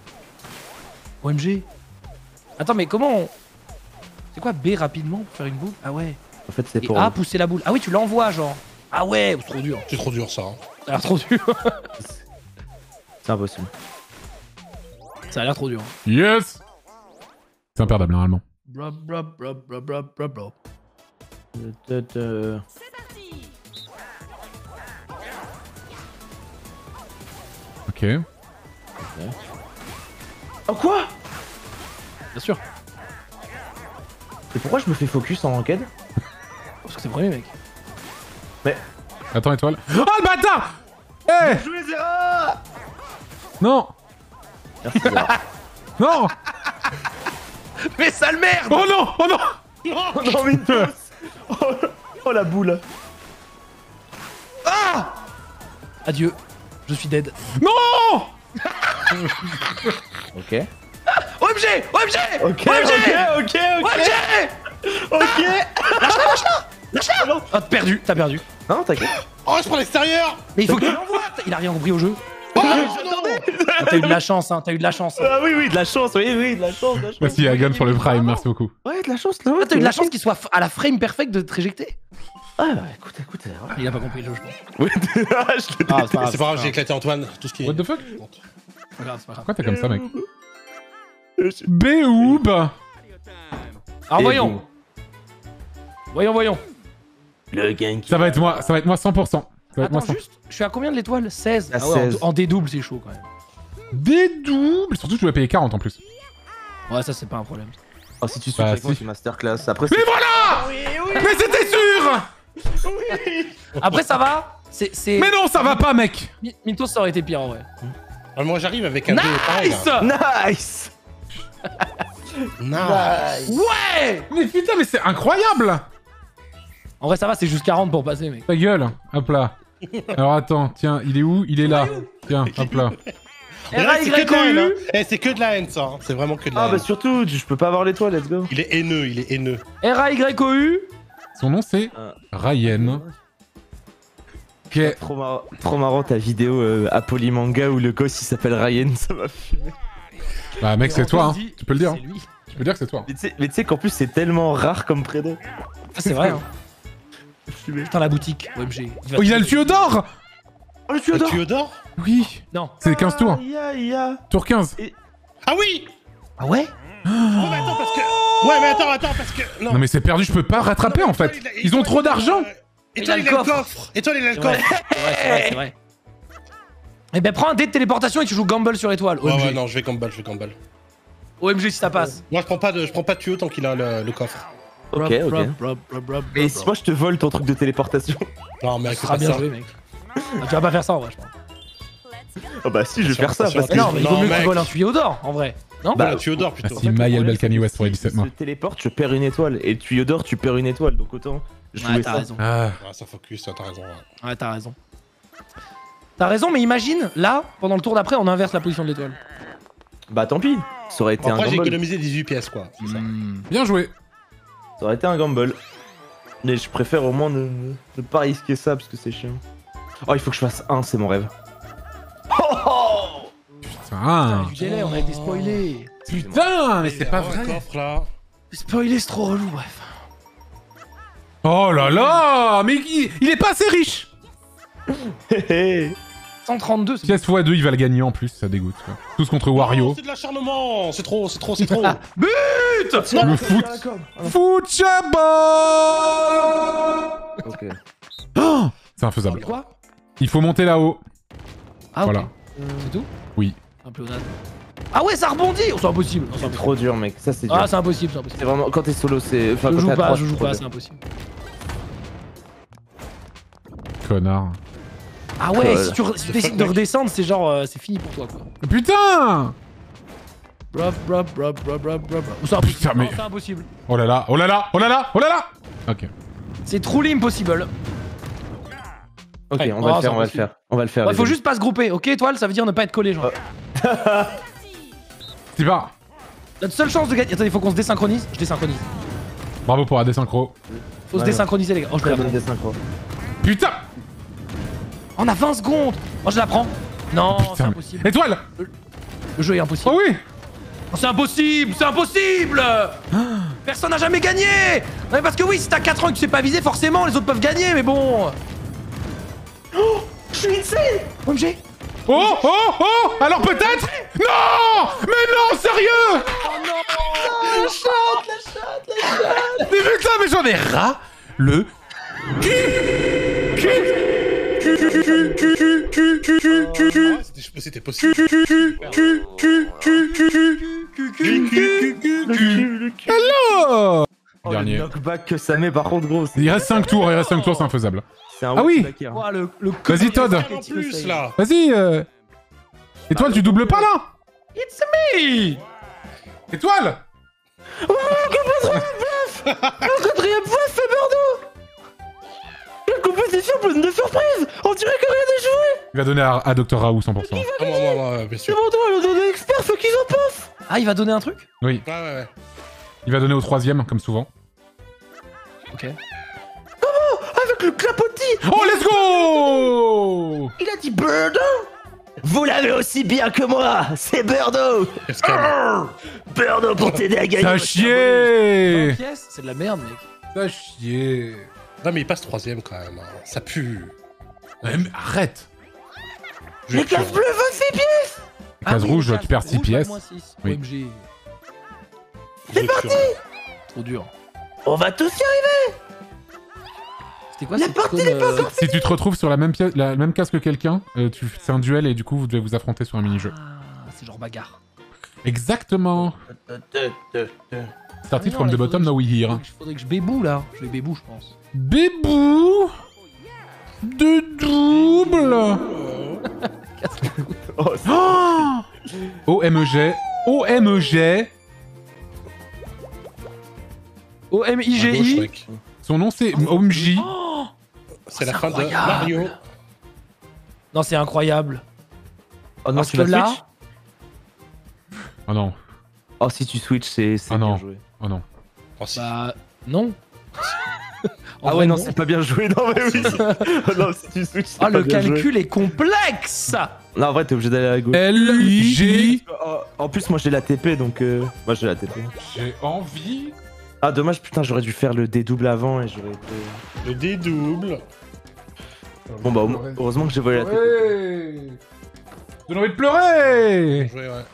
OMG. Attends, mais comment on... C'est quoi B rapidement pour faire une boule? Ah ouais. En fait, c'est Et pour... A, pousser la boule. Ah oui, tu l'envoies, genre. Ah ouais, c'est trop dur. C'est trop dur ça. Hein. Ça a l'air trop dur. C'est impossible. Ça a l'air trop dur. Yes. C'est imperdable, normalement. Bra, bra, bra, bra, bra, bra, bra. Ok. Oh quoi? Bien sûr. Et pourquoi je me fais focus en ranked? Parce que c'est le premier, mec. Attends, étoile. Oh le bâtard. Eh Jouez Zera. non. Merci Zera. Non. Mais sale merde. Oh non. Oh non. Oh non, Mintos. Oh la boule. Ah adieu. Je suis dead. Non. Ok. OMG OMG Ok, OMG ok. Ok. Ah, perdu, t'as perdu. Non, t'inquiète. Oh, je prends l'extérieur. Mais il faut qu'il l'envoie. Il a rien compris au jeu. Oh non. Ah, t'as eu de la chance, hein, t'as eu de la chance. Ah oui, de la chance, oui, de la chance. Merci Hagan pour le prime, merci beaucoup. Ouais, de la chance, là. Ah, t'as eu de la chance qu'il soit à la frame perfect de t'éjecter. Ah, bah, écoute. Voilà. Il a pas compris le jeu, je pense. Oui, je l'ai Ah, c'est pas grave. C'est pas grave, j'ai éclaté Antoine. Tout ce qui est. What the fuck? C'est pas grave, c'est pas grave. Pourquoi t'es comme ça, mec? Béoub. Alors voyons. Voyons. Le gang qui... Ça va être moi 100%. Ça va être moi Attends, juste, je suis à combien de l'étoile? 16. À Ah ouais, 16. en dédouble, c'est chaud quand même. Des doubles. Surtout que tu vas payer 40 en plus. Ouais, ça, c'est pas un problème. Oh, si tu suis Bah, avec moi, si. c'est masterclass. Après, Mais voilà. Mais c'était sûr. Après, ça va. C'est. Mais non, ça va pas, mec. Mintos, ça aurait été pire en vrai. Ah, moi j'arrive avec un dé pareil. Là. Nice. Nice. Ouais. Mais putain, mais c'est incroyable. En vrai, ça va, c'est juste 40 pour passer, mec. Ta gueule. Hop là. Alors attends, tiens, il est où? Il est là. Tiens, hop là. Mais là, c'est que de la haine. Hein. RAYOU. Eh, c'est que de la haine ça. Hein. C'est vraiment que de la Ah, haine. bah surtout, je peux pas avoir l'étoile, let's go. Il est haineux. RAYOU. Son nom c'est Ryan. Ok. Trop marrant ta vidéo à Polymanga où le gosse il s'appelle Ryan, ça m'a fumé. Bah mec, c'est toi, hein. dit, Tu peux le dire. C'est lui. Tu peux dire que c'est toi. Mais tu sais qu'en plus c'est tellement rare comme prénom. Ah, c'est vrai, hein. Fumé. Putain, la boutique, OMG. Oh, il a le tuyau d'or. Oh, le Le tuyau d'or. tuyau d'or. Oui. Non. C'est 15 tours. Ya. Tour 15. Ah oui. Ah ouais? Oh, mais attends parce que. Ouais, mais attends parce que. Non mais c'est perdu, je peux pas rattraper en fait. Ils ont trop d'argent. Étoile, il a le coffre. Étoile, il a le C'est vrai, coffre. c'est vrai. Eh ben, prends un dé de téléportation et tu joues Gamble sur étoile. OMG. Ouais, non, je vais gamble. OMG si ça passe. Moi, je prends pas de tuyau tant qu'il a le coffre. Ok. Et si moi je te vole ton truc de téléportation. Non, mais Ça c'est sera pas bien ça. joué, mec. Ah, tu vas pas faire ça en vrai, je pense. Oh bah si, je vais faire ça Attention, parce Mais que. non, mais il vaut Non, mieux que tu mec. voles un tuyau d'or en vrai. Non? Bah, le tuyau d'or plutôt. Merci Maël Balkany West pour les Si 17 mois. je téléporte, je perds une étoile. Et le tuyau d'or, tu perds une étoile. Donc autant jouer Ouais, ça. t'as raison. Ah. Ah, ça focus, t'as raison. Ouais. Ouais, t'as raison. T'as raison, mais imagine, là, pendant le tour d'après, on inverse la position de l'étoile. Bah tant pis. Ça aurait été un Après, j'ai gamble. économisé 18 pièces, quoi. C'est ça. Bien joué. Ça aurait été un gamble. Mais je préfère au moins ne pas risquer ça parce que c'est chiant. Oh, il faut que je fasse 1, c'est mon rêve. Putain. Du délai, on a été spoilé. Putain, mais c'est pas Il y a un vrai. coffre là. Spoilé, c'est trop relou, bref. Oh là là, mais il est pas assez riche. Hé hé. 132, c'est Pièce x2, il va le gagner en plus, ça dégoûte. Quoi. Tous contre Wario. Oh, c'est de l'acharnement. C'est trop. But. Le foot. Football. Ok. Oh, c'est infaisable. Quoi? Il faut monter là-haut. Ah, ok. Voilà. C'est tout? Oui. Un pléonasme. Ah ouais, ça rebondit! Oh, c'est impossible. C'est trop dur, mec. Ça, c'est dur. Ah, c'est impossible, c'est impossible. C'est vraiment quand t'es solo, c'est. Enfin, Je quand joue t'es à pas, trois, je joue trop pas, dur. c'est impossible. Connard. Ah ouais, Cool. si tu décides de redescendre, c'est genre, c'est fini pour toi, quoi. Putain! Oh, c'est impossible. Putain, mais- Non, c'est impossible. Oh là là, oh là là, oh là là, oh là là! Ok. C'est truly impossible. Ok, Ouais. on va Oh, le faire, c'est on va le impossible. faire. On va le faire. Ouais, les faut amis. juste pas se grouper, ok, étoile, ça veut dire ne pas être collé, genre. C'est pas. Notre seule chance de gagner. Attendez, faut qu'on se désynchronise. Je désynchronise. Bravo pour la désynchro. Faut se Ouais. désynchroniser, les gars. Oh, je vais Très la bonne prendre. desynchro. Putain! On a 20 secondes. Oh, je la prends. Non, c'est Putain, mais- impossible. Étoile! Le jeu est impossible. Oh oui! Oh, c'est impossible, c'est impossible. Personne n'a jamais gagné. Ouais, parce que oui, si t'as 4 ans et que tu sais pas viser, forcément, les autres peuvent gagner, mais bon. Oh, je suis insane. OMG. Oh, oh, oh! Alors peut-être? Non! Mais non, sérieux! La chatte. Mais putain, mais j'en ai ras le C'était possible. Hello! Oh, Dernier. le knockback que ça met, par contre, gros. Il reste 5 tours, c'est infaisable. C'est un Ah oui. knockbacker. Oh, le Vas-y, Todd. En plus, là. Vas-y, Étoile, tu doubles pas là? It's me. Étoile! Quatrième fois, fait Bordeaux. La compétition pleine de surprises. On dirait que rien n'est joué. Il va donner à Dr Raoult 100%. Ah, moi, bien sûr. Bordeaux, elle a donné expert, faut qu'ils en pensent. Ah, il va donner un truc? Oui, Ouais. il va donner au 3ème, comme souvent. Ok. Avec le clapotis. Oh, let's go! Il a dit Bordeaux. Vous l'avez aussi bien que moi. C'est Bordeaux. Qu'est-ce qu'il y a? Bordeaux pour t'aider à gagner. Ça votre chier! Pièce, c'est de la merde, mec. Ça chier! Non, mais il passe 3ème quand même. Hein. Ça pue. Mais arrête! Je Les jure. cases bleues, 26 pièces. Case rouge, tu perds 6 pièces. Oui. OMG. C'est parti. Trop dur. On va tous y arriver. C'était quoi La cette partie icône, n'est pas sortie. Si tu te retrouves sur la même pièce, la même case que quelqu'un, c'est un duel et du coup vous devez vous affronter sur un mini-jeu. Ah, c'est genre bagarre. Exactement! Started Non, from là, the bottom, now we here. Faudrait que je bébou là. Je vais bébou, je pense. Bébou! De double! Oh, Oh! OMG! OMG! À gauche, OMIGI. mec. Son nom c'est OMG. Oh C'est la c'est fin de incroyable. Mario. non, c'est incroyable. Oh non, Parce tu que vas là, switch. Oh non, Oh, si tu switch, c'est Ah bien non. joué. oh non. Oh, si. bah non. En Ah vrai, ouais, non, c'est pas bien joué. Non, mais oui. Oh non, si tu switch, c'est Ah, pas le bien joué. calcul est complexe. Non, en vrai, t'es obligé d'aller à la gauche. LJ. Oh, en plus, moi j'ai la TP donc. Moi j'ai la TP. J'ai envie. Ah, dommage, putain, j'aurais dû faire le dédouble avant et j'aurais été. Le dédouble. Bon, bah, heureusement que j'ai volé la TP. Ouais. J'ai envie de pleurer. Joué, ouais.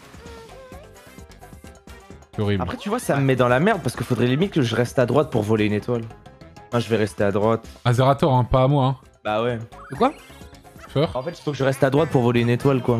C'est horrible. Après, tu vois, ça me met dans la merde parce qu'il faudrait limite que je reste à droite pour voler une étoile. Moi, je vais rester à droite. Azerator, hein, pas à moi. Hein. Bah ouais. De quoi? Feur. En fait, il faut que je reste à droite pour voler une étoile, quoi.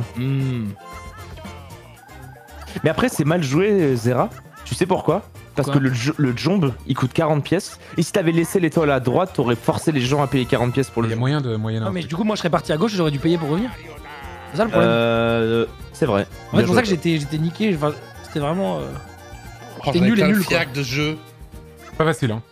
Mais après, c'est mal joué, Zera. Tu sais pourquoi? Parce Pourquoi que le jomb, il coûte 40 pièces. Et si t'avais laissé l'étoile à droite, t'aurais forcé les gens à payer 40 pièces pour Il le y a jomb. moyen de moyenner. Non, un mais truc. du coup, moi je serais parti à gauche et j'aurais dû payer pour revenir. C'est ça le problème. C'est vrai. En fait, c'est Bien pour ça joué. que j'étais niqué. Enfin, c'était vraiment. Oh, T'es j'en ai nul et plein le nul, quoi. fiac de ce jeu. Pas facile, hein.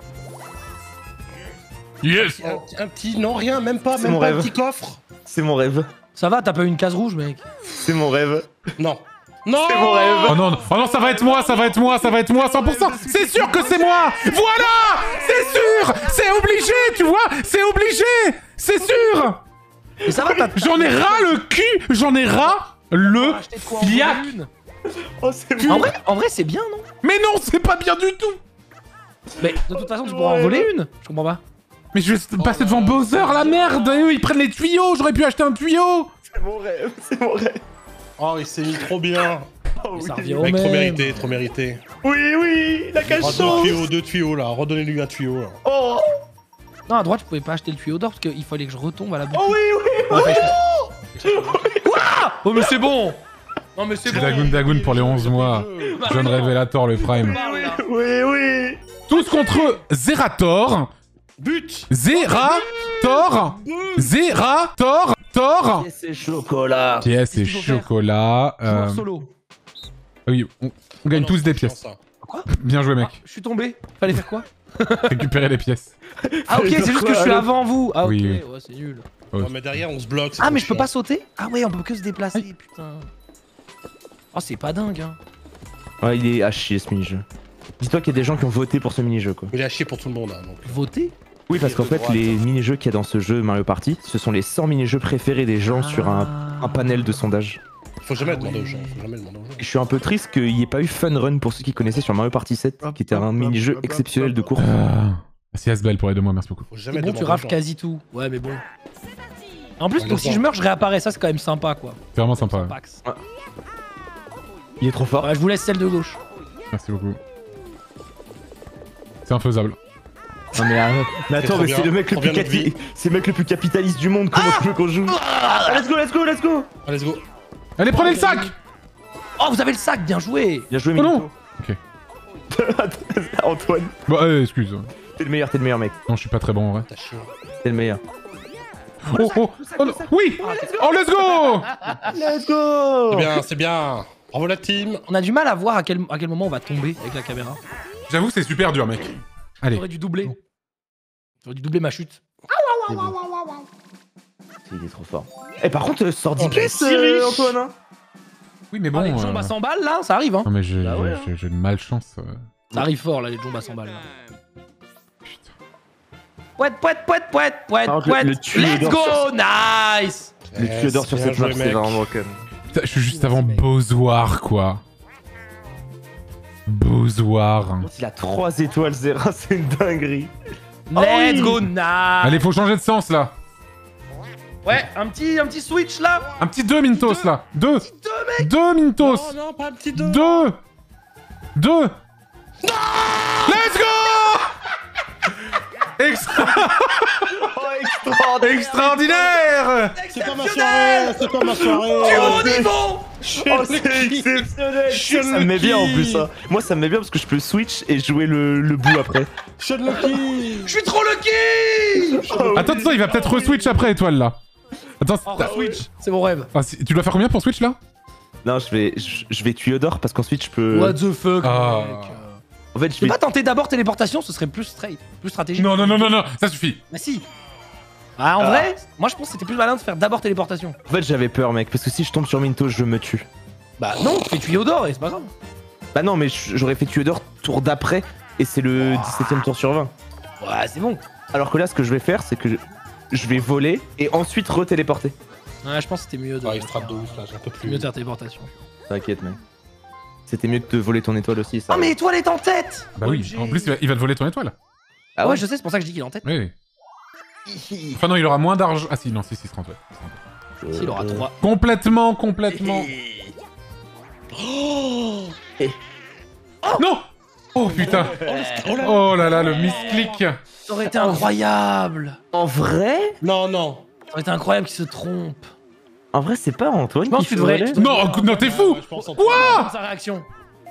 Yes! Un petit, non, rien, même pas, C'est même mon pas un rêve. petit coffre. C'est mon rêve. Ça va, t'as pas eu une case rouge, mec. C'est mon rêve. Non. Non. C'est mon rêve. Oh non, oh non, ça va être moi, ça va être moi, ça va être moi, 100%. C'est sûr que c'est moi. Voilà, c'est sûr, c'est obligé, tu vois, c'est obligé, c'est sûr. Et ça va, t'as. J'en ai ras le cul, j'en ai ras le acheté de quoi en fiac. voler une. Oh, c'est bon. En vrai, c'est bien, non? Mais non, c'est pas bien du tout. Mais de toute façon, tu pourras en voler une. Je comprends pas. Mais je vais passer devant Bowser, la merde. Et eux, ils prennent les tuyaux. J'aurais pu acheter un tuyau. C'est mon rêve, c'est mon rêve. Oh, il s'est mis trop bien. Oh, Ça oui. revient au Mec, trop même. mérité, trop mérité. Oui, la cache Deux tuyaux là, redonnez-lui un tuyau là. Oh, Non, à droite, je pouvais pas acheter le tuyau d'or parce qu'il fallait que je retombe à la boutique. oh oui. Oh, mais c'est bon. Non, mais c'est bon. Dagoon pour les 11 mois. Jeune Révélator, le Prime. Oui. Tous contre Zerator. But. Zerator. Zerator. Tor. Pièce et chocolat. Pièce et Qu'est-ce qu'il faut faire chocolat. Joueur solo. Oui, on gagne tous des pièces. Bien joué, mec. Je suis tombé. Fallait faire quoi? Récupérer les pièces. Ah, ok, c'est juste que je suis avant vous. Ah, ok. Oui. Ouais, c'est nul. Non, mais derrière, on se bloque. Ah, mais je peux pas sauter? Ah, ouais, on peut que se déplacer, putain. Oh, c'est pas dingue, hein. Ouais, il est à chier ce mini-jeu. Dis-toi qu'il y a des gens qui ont voté pour ce mini-jeu quoi. Il a chier pour tout le monde, hein, donc. Voter? Oui, parce qu'en de fait, droite. les mini-jeux qu'il y a dans ce jeu Mario Party, ce sont les 100 mini-jeux préférés des gens sur un panel de sondage. Faut jamais Ah demander aux ouais. gens. Faut jamais demander aux gens. Et je suis un peu triste qu'il n'y ait pas eu Fun Run pour ceux qui connaissaient sur Mario Party 7, qui était un mini-jeu exceptionnel de course. Merci Asbel pour les 2 mois, merci beaucoup. Faut C'est jamais bon, tu demander aux raves gens. quasi tout. Ouais, mais bon. En plus, Ouais, donc si d'accord. je meurs, je réapparais. Ça, c'est quand même sympa, quoi. C'est vraiment sympa. Ouais. Pax. Il est trop fort. Ouais, je vous laisse celle de gauche. Merci beaucoup. C'est infaisable. Non mais arrête. Mais attends, trop mais c'est bien. le mec le Trop plus bien notre vie. c'est le mec le plus capitaliste du monde. Comment tu veux qu'on joue Let's go. Ah, let's go. Allez, prenez le sac. Oh, vous avez le sac, bien joué. Bien joué, Oh Milito. non. Ok. Antoine, Bon, excuse. t'es le meilleur mec. Non, je suis pas très bon en vrai. T'as chiant. T'es le meilleur. Oh, non. Oui. Oh, let's go. Let's go. C'est bien, c'est bien. Bravo la team. On a du mal à voir à quel moment on va tomber avec la caméra. J'avoue, c'est super dur, mec. Allez. J'aurais dû doubler. J'aurais dû doubler ma chute. Il est trop fort. Et par contre, sors 10 Oh, mais pièces, si riche. Antoine. Hein. Oui, mais Oh, bon. les jambes à 100 balles, là, ça arrive, hein. Non, mais j'ai Bah ouais, j'ai une malchance. Ça arrive fort, là, les jambes à 100 balles. Là. Putain. Pouet, Par contre, le tuyau Let's d'or go, nice. Le tuyau d'or sur bien cette map, joué, c'est mec. vraiment con. Putain, je suis juste avant Bowser, quoi. Bowser. Il a 3 étoiles, Zera, c'est une dinguerie. Let's go, nice. Allez, faut changer de sens, là. Ouais, un petit switch, là. Un petit 2 Mintos, là. 2. Deux, mec. 2 Mintos. Non, non, pas un petit 2. 2. 2. Let's go. Extraordinaire. C'est pas ma soirée, c'est pas ma soirée. Du haut niveau. Oh, c'est exceptionnel. Ça me met bien en plus. Hein. Moi, ça me met bien parce que je peux switch et jouer le bout après. Sean Lucky. Je suis trop lucky. Attends, il va peut-être re-switch après, étoile, là. Attends, Oh, switch. C'est mon rêve. tu dois faire combien pour switch, là? Non, je vais tuyau d'or parce qu'ensuite je peux. What the fuck, Ah. mec. En fait, Tu peux pas tenter d'abord téléportation, ce serait plus straight, plus stratégique. Non, ça suffit. Bah si. Ah, en vrai, moi je pense que c'était plus malin de faire d'abord téléportation. En fait, j'avais peur, mec, parce que si je tombe sur Minto, je me tue. Bah non, tu fais tuyau d'or et c'est pas grave. Bah non, mais j'aurais fait tuyau d'or tour d'après et c'est le 17ème tour sur 20. Ouais, c'est bon. Alors que là, ce que je vais faire, c'est que je vais voler et ensuite re-téléporter. Ouais, je pense que c'était mieux de. Ah, il strate de ouf là, j'en peux C'est plus. mieux de faire téléportation. T'inquiète, mec. C'était mieux que de voler ton étoile aussi, ça. Ah, mais l'étoile est en tête. Bah oui, OMG. en plus, il va te voler ton étoile. Ah ouais, ouais, je sais, c'est pour ça que je dis qu'il est en tête. Oui. Enfin, non, il aura moins d'argent. Ah, si, non, si, il se rend, ouais. S'il aura 3. Complètement. Non. Oh putain. Oh là là, le misclick. Ça aurait été incroyable. En vrai Non, non. Ça aurait été incroyable qu'il se trompe. En vrai, c'est pas Antoine Je pense qui que tu devrais- volait. Non, t'es fou. Je pense en Quoi? Sa réaction.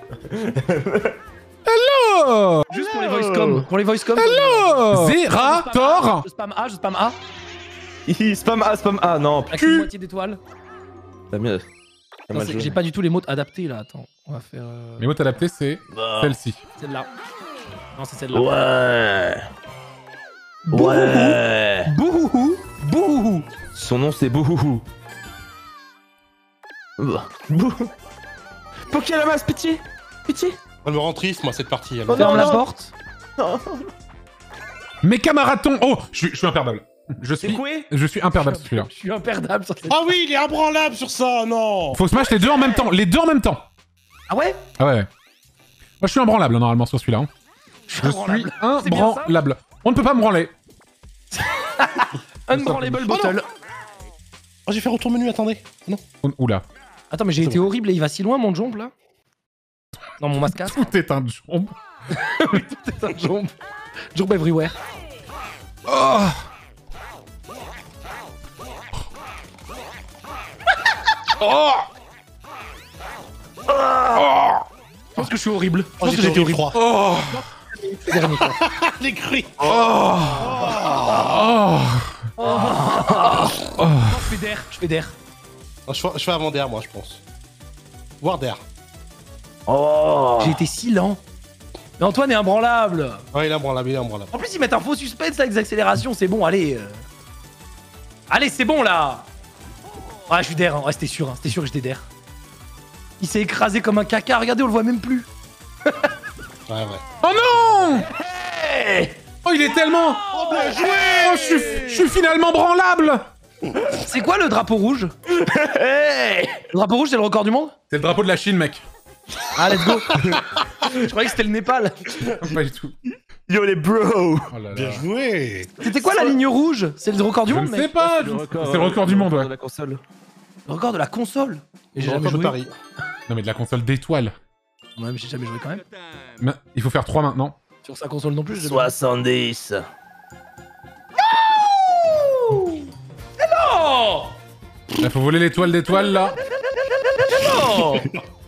Oh. Juste pour les voice com. Pour les voice com. Zerator. Je spam A, je spam A. Spam A, non. Avec une moitié d'étoile. T'as mieux. T'as Attends, mal joué. j'ai pas du tout les mots adaptés là, attends. On va faire. Les mots adaptés, c'est celle-ci. Celle-là. Non, c'est celle-là. Ouais. Bouhouhou. Ouais. Bouhouhou. Bouhouhou. Son nom c'est Bouhouhou. Bouh. Pokélamas, pitié. Pitié. Elle me rend triste, moi, cette partie. elle. Oh, Ferme non, la non. porte. Méca marathon. Oh, je suis imperdable. Je C'est quoi? suis imperdable celui-là. Je suis imperdable sur cette. Ah oui, il est imbranlable sur ça, non. Faut smash les deux en même temps. Les deux en même temps. Ah ouais. Ah ouais. Moi, je suis imbranlable normalement sur celui-là. Hein. Je suis C'est bien ça. imbranlable. On ne peut pas me branler. Unbranlable bottle. Oh, j'ai fait retour menu, attendez. Non. Oula. Attends, mais j'ai été horrible et il va si loin mon jump là. Non, mon masque. Tout est un jump. Oui, tout est un jump. Jump everywhere. Oh. Oh. Je pense que je suis horrible. Je pense que j'étais horrible. Oh. Dernier quoi. Les cris. Oh. Je fais d'air. Je fais d'air. Non, je fais avant d'air, moi, je pense. Voire d'air. Oh. J'ai été si lent. Mais Antoine est imbranlable. Ouais, il est imbranlable, il est imbranlable. En plus, ils mettent un faux suspense avec des accélérations. C'est bon, allez. Allez, c'est bon là. Ouais, je suis d'air. Hein. Ouais, c'était sûr. Hein. C'était sûr que j'étais d'air. Il s'est écrasé comme un caca. Regardez, on le voit même plus. Ouais, ouais. Oh non. Hey, Oh, il est tellement... Oh, bien joué. Oh, je suis finalement branlable. c'est quoi le drapeau rouge? Hey, le drapeau rouge, c'est le record du monde? C'est le drapeau de la Chine, mec. Ah, let's go. Je croyais que c'était le Népal. Pas du tout. Yo les bros. Oh là là. Bien joué. C'était quoi la ligne rouge? C'est le record du Je monde, ne mec? sais pas. C'est le record du monde, de ouais. la console. Le record de la console. Et j'ai J'ai jamais de joué. Paris. Non, mais de la console d'étoiles. Ouais, mais j'ai jamais joué quand même. Mais il faut faire 3 maintenant. Sur sa console non plus, j'ai jamais joué. 70. Oh Là, faut voler l'étoile d'étoiles, là. non.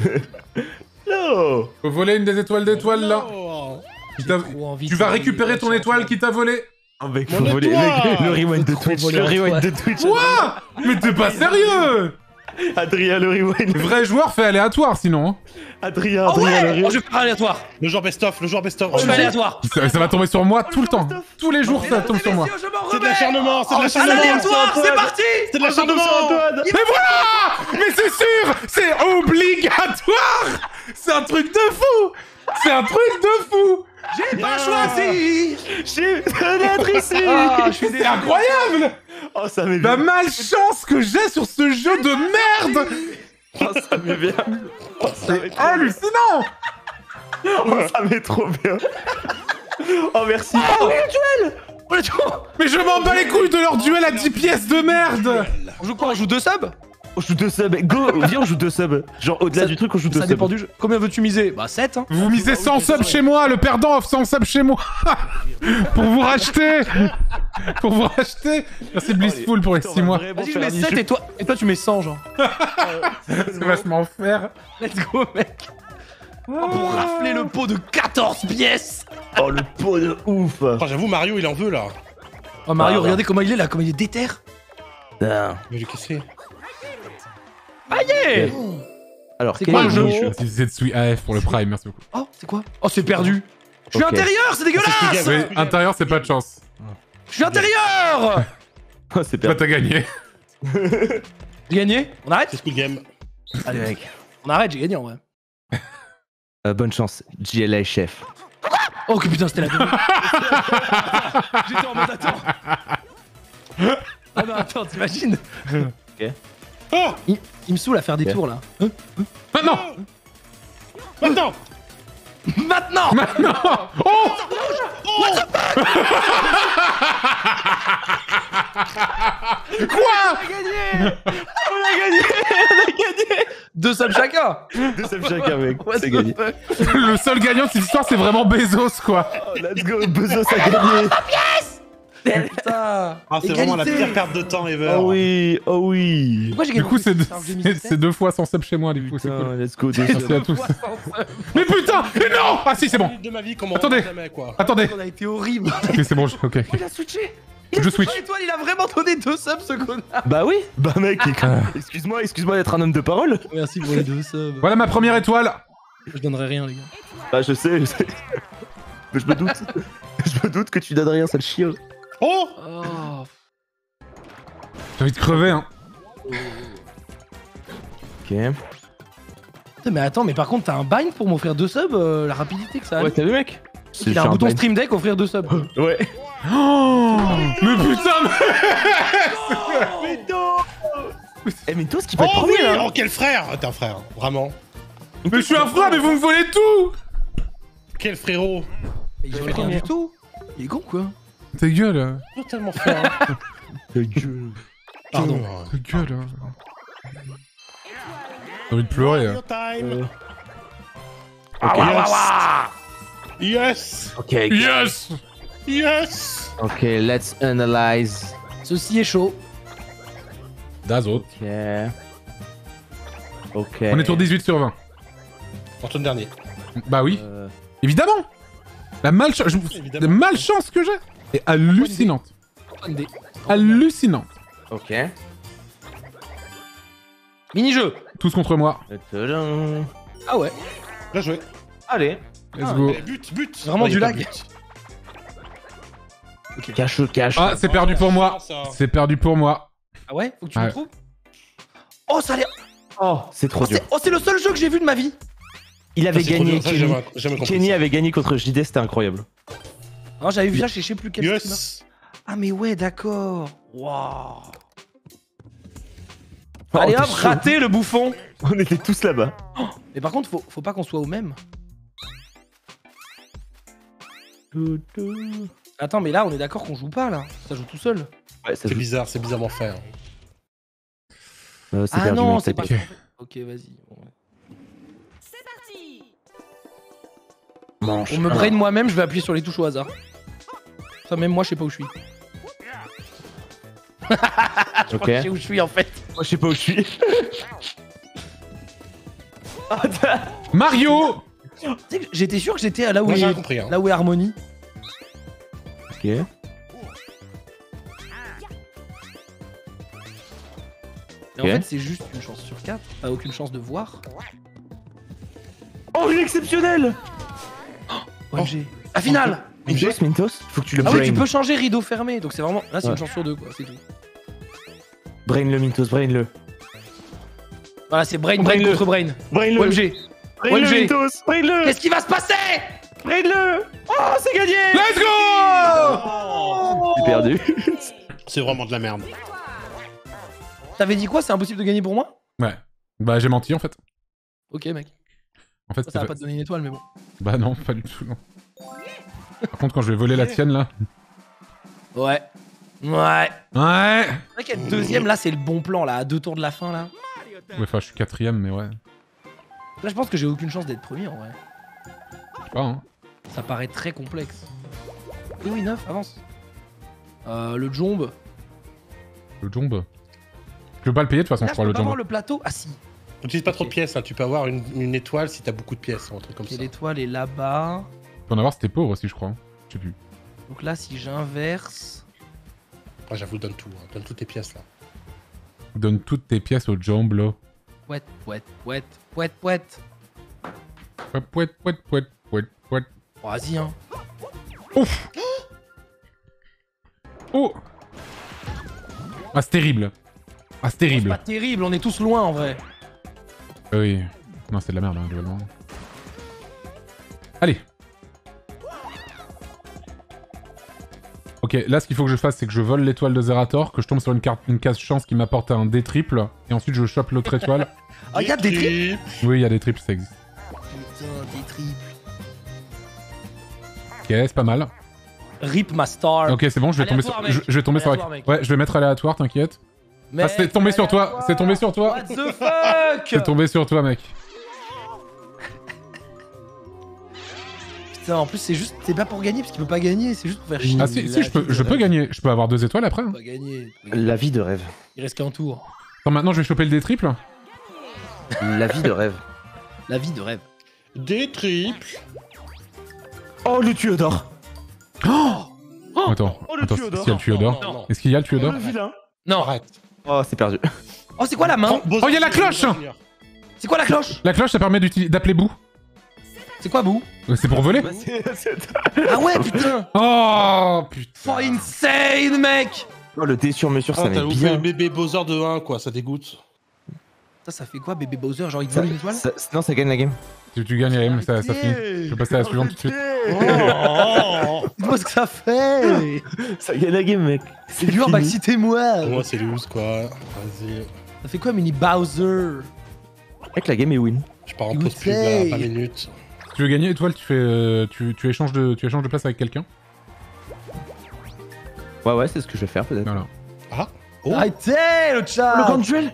No. Faut voler une des étoiles d'étoiles, là. Oh. Qui t'a- Trop envie Tu de vas voler récupérer ton l'étoile, étoile qui t'a volé. Oh mec, Mon faut voler. étoile. Mec, le rewind de Faut Twitch. voler Le en rewind de toi. Twitch. Quoi? Mais t'es pas sérieux. Adrien, le rewind. Vrai joueur fait aléatoire, sinon. Adrien, Oh Adrien, le ouais. rewind. Oh, je vais faire aléatoire. Le joueur best-of, le joueur best-of. Je fais aléatoire. Ça va tomber sur moi tout le temps. Tous les jours, ça tombe sur moi. C'est de l'acharnement, c'est de À l'acharnement. l'aléatoire, c'est parti. C'est de l'acharnement. Mais voilà. Mais c'est sûr. C'est obligatoire. C'est un truc de fou. C'est un truc de fou. J'ai pas choisi. J'ai fenêtre ici. Ah, je suis C'est incroyable. Oh, ça m'est La bien. malchance que j'ai sur ce jeu de merde. Oh, ça m'est bien. Oh, ça m'est trop bien. Hallucinant. Oh, ça m'est trop bien. Oh, merci. Oh, oui, le duel. Mais je m'en bats les couilles de leur duel à 10 pièces de merde. On joue quoi? On joue 2 subs? On joue 2 subs. Go, viens, on joue 2 subs. Genre, au-delà Ça- du truc, on joue 2 Ça subs. dépend du jeu. Combien veux-tu miser? Bah 7 hein. Vous misez 100 subs chez moi, le perdant offre 100 subs chez moi. Pour vous racheter. Pour vous racheter. Merci Blissful pour les 6 mois. Vas-y, je mets 7 et toi tu mets 100 genre. C'est vachement faire. Let's go mec. Oh, pour rafler le pot de 14 pièces. Oh, le pot de ouf. Oh, j'avoue, Mario, il en veut là. Oh Mario, Ah, bah. regardez comment il est là, comment il est déter. Putain. Mais lui, qu'est-ce que c'est? Aïe. Alors, C'est quel quoi est le jeu jeu Si c'est Sweet AF pour le Prime, merci beaucoup. Oh, c'est quoi? Oh, c'est perdu. Je suis Ok. intérieur, c'est dégueulasse. Squid Game. Oui, intérieur, c'est pas de chance. Je suis intérieur. Oh, c'est Toi, perdu. t'as gagné. J'ai gagné. On arrête? C'est Squid Game. Allez, mec. On arrête, j'ai gagné en vrai. Bonne chance. JLA chef. Oh que putain, c'était la demi. J'étais en mode attends. Ah non, attends, t'imagines? Oh. Il me saoule à faire des Ok. tours là. Maintenant. Maintenant. Maintenant. Maintenant. Oh. Quoi? On a gagné. 2 subs chacun. 2 subs chacun, mec. What C'est the gagné. fuck? Le seul gagnant de cette histoire, c'est vraiment Bezos, quoi. Oh, let's go. Bezos a gagné. Putain. Ah, c'est vraiment la Égalité. pire perte de temps ever. Oh oui. Oh oui. Pourquoi j'ai Du gagné? coup, c'est c'est 2 fois sans sub chez moi, du coup, c'est Putain, cool. let's go. Merci à tous. Mais putain. Mais non. Ah si, c'est bon. De ma vie, comment Attendez. jamais, quoi. Attendez. On a été horrible. Ok, c'est bon, ok. Il a switché. Je switch. Étoile, il a vraiment donné 2 subs ce connard. Bah oui. Bah mec, Ah. excuse-moi d'être un homme de parole. Merci pour les 2 subs. Voilà ma première étoile. Je donnerai rien les gars. Bah je sais. Mais je me doute. Je me doute que tu donnes rien, sale chien. Oh. Oh. J'ai envie de crever, hein. Ok. Putain, mais attends, mais par contre, t'as un bind pour m'offrir 2 subs, la rapidité que ça a. Ouais, t'as vu, mec? Il a un bouton stream deck, offrir 2 subs. Ouais. Oh. Mais putain, Eh, mais toi, ce qui peut être Oh premier oui. là. Oh, quel frère. T'es un frère, vraiment. mais je suis un frère, mais vous me volez tout. Quel frérot. Il fait rien du tout. Il est con quoi. Ta gueule. Totalement fait. Hein. Ta gueule. Pardon. Ta gueule. J'ai envie de pleurer. Mario time. Ah, Yes. Ok. Yes. Yes. Ok, let's analyze. Ceci est chaud. Dazot. Ok. Ok. On est sur 18 sur 20. Pour ton dernier. Bah oui. Évidemment. La malchance que j'ai est hallucinante. Hallucinante. Ok. Mini-jeu. Tous contre moi. Tadam. Ah ouais. Bien joué. Allez. Let's go. But. Vraiment Ouais, du y a pas lag. de but. Cache le cache. Ah, c'est perdu pour moi. C'est perdu pour moi. Ah ouais? Faut que tu Ouais. me trouves? Oh, ça a l'air... Oh, c'est trop dur. C'est le seul jeu que j'ai vu de ma vie. Il avait Ça, c'est trop gagné. dur. Ça, j'ai jamais compris. Kenny avait gagné contre JD, c'était incroyable. Non, j'avais vu ça, je sais plus quel streamer. Yes. Ah mais ouais, d'accord. Waouh. Oh, Allez t'es hop, chaud. raté le bouffon. On était tous là-bas. Mais par contre, faut pas qu'on soit au même. Attends, mais là, on est d'accord qu'on joue pas, là. Ça joue tout seul. Ouais, ça C'est joue. bizarre, c'est bizarrement fait. Hein. C'est Ah perdu, non, mec, c'est pas... Ok. Ok, vas-y. C'est parti. Manche. On me brain moi-même, je vais appuyer sur les touches au hasard. Ça, même moi, je sais pas où je suis. Je Ok. crois que je sais où je suis, en fait. Moi, je sais pas où je suis. Mario. Tu sais que j'étais sûr que j'étais là où Moi, j'ai est... rien compris. Hein. Là où est Harmony. Ok. Et en Ok. fait, c'est juste une chance sur 4. T'as aucune chance de voir. Oh, une exceptionnelle. OMG. La finale. Mintos, Mintos, faut que tu le Ah brain. oui, tu peux changer rideau fermé. Donc c'est vraiment... Là, c'est Ouais. une chance sur 2, quoi. C'est tout. Brain le Mintos, brain le. Voilà, c'est brain Brain-le. contre brain. Brain le. OMG. Brain le OMG. Mintos, brain le. Qu'est-ce qui va se passer? Brain le. Oh, c'est gagné. Let's go. J'ai perdu. C'est vraiment de la merde. T'avais dit quoi? C'est impossible de gagner pour moi? Ouais. Bah j'ai menti en fait. Ok, mec. En fait, Ça va pas te donner une étoile, mais bon. Bah non, pas du tout. Non. Par contre, quand je vais voler la tienne là. Ouais. Ouais. Ouais. C'est vrai qu'être deuxième, là, c'est le bon plan, là, à 2 tours de la fin, là. Ouais, enfin, je suis 4ème, mais ouais. Là, je pense que j'ai aucune chance d'être premier, en vrai. Je sais pas, hein. Ça paraît très complexe. Et oui, 9, avance. Le jombe. Le jombe. Je peux pas le payer de toute façon, Là, je je crois, peux le pas voir jombe. le plateau. Ah, si. N'utilise pas trop de Ok. pièces, hein. Tu peux avoir une étoile si t'as beaucoup de pièces ou un truc comme Ok, ça. l'étoile est là-bas. Tu peux en avoir si t'es pauvre aussi, je crois. Je sais plus. Donc là, si j'inverse... Moi, j'avoue, donne tout. Hein. Donne toutes tes pièces là. Donne toutes tes pièces au jombe là. Pouet, pouet, pouet, pouet, pouet. Pouet, pouet, pouet, pouet, pouet, pouet. Bon, vas-y, hein. Ouf. Oh. Ah, c'est terrible. Ah, c'est C'est terrible. pas terrible, on est tous loin, en vrai. Oui. Non, c'est de la merde, hein, globalement. Allez. Ok, là, ce qu'il faut que je fasse, c'est que je vole l'étoile de Zerator, que je tombe sur une case chance qui m'apporte un D triple, et ensuite je chope l'autre étoile. Ah, y'a des triples. Oui, il y a des triples, ça existe. Putain, des triples. Ok, c'est pas mal. Rip ma star. Ok, c'est bon, je vais tomber sur, Aléatoire, mec. je vais tomber sur la... Aléatoire, mec. Ouais, je vais mettre aléatoire, t'inquiète. Mais Ah, c'est tombé sur toi, c'est tombé sur toi. What the fuck? C'est tombé sur toi, mec. Putain, en plus, c'est juste... C'est pas pour gagner, parce qu'il peut pas gagner, c'est juste pour faire chier. Ah si, si, je peux gagner. Je peux avoir 2 étoiles après. Hein. Pas gagner. La vie de rêve. Il reste qu'un tour. Attends, maintenant je vais choper le D triple. La vie de rêve. La vie de rêve. Des triples. Oh, le tuyau d'or. Attends, Oh, le attends, tuyau d'or. est-ce qu'il y a le tuyau d'or Non, non. Est-ce qu'il y a le tuyau d'or Le vilain. Non. Arrête. Oh, c'est perdu. Oh, c'est quoi la main? Oh, il y a la cloche. C'est quoi la cloche? La cloche, ça permet d'appeler Boo. C'est quoi, Bou? C'est pour voler. Ah ouais, putain. Oh, putain. Oh, insane, mec. Oh, le dé sur mesure, Ah, ça t'as met loupé bien. le bébé Bowser de 1, quoi. Ça dégoûte. Ça fait quoi, bébé Bowser? Genre, il te vole une étoile? Non, ça gagne la game. Si tu gagnes la game, ça finit. Je vais passer à la suivante tout de suite. Oh. Dis-moi ce que ça fait. Ça gagne la game, mec. C'est dur, bah citez-moi. Moi, c'est loose, quoi. Vas-y. Ça fait quoi, mini Bowser? Mec, la game est win. Je pars en You pause pub, là, say. 20 minutes. Si tu veux gagner étoile, tu fais, tu échanges de place avec quelqu'un. Ouais, c'est ce que je vais faire peut-être. Voilà. Ah. Oh. Arrêtez le chat. Le grand duel.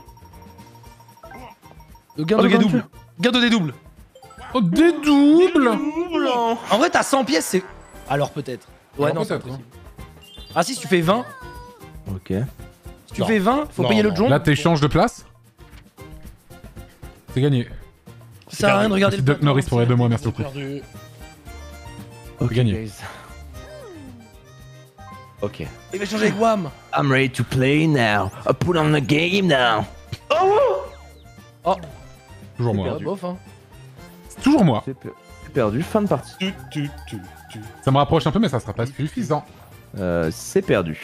Le gain de double. Gain de double. Oh, des doubles. En vrai, t'as 100 pièces, c'est. Alors peut-être. Ouais, Alors non, c'est peut-être, impossible. Ah si, si tu fais 20. Ok. Si tu Non. fais 20, faut Non, payer non. le jonc. Là, t'échanges de place. C'est gagné. Ça sert à rien de regarder Merci le Doc Norris pour aider moi, merci J'ai beaucoup. perdu. Ok, Gagné. guys. Ok. Il va changer avec Wam. I'm ready to play now. I put on the game now. Oh, Toujours moi. bah, bof, hein. C'est toujours moi. J'ai perdu. Fin de partie. Tu. Ça me rapproche un peu, mais ça sera pas suffisant. C'est perdu.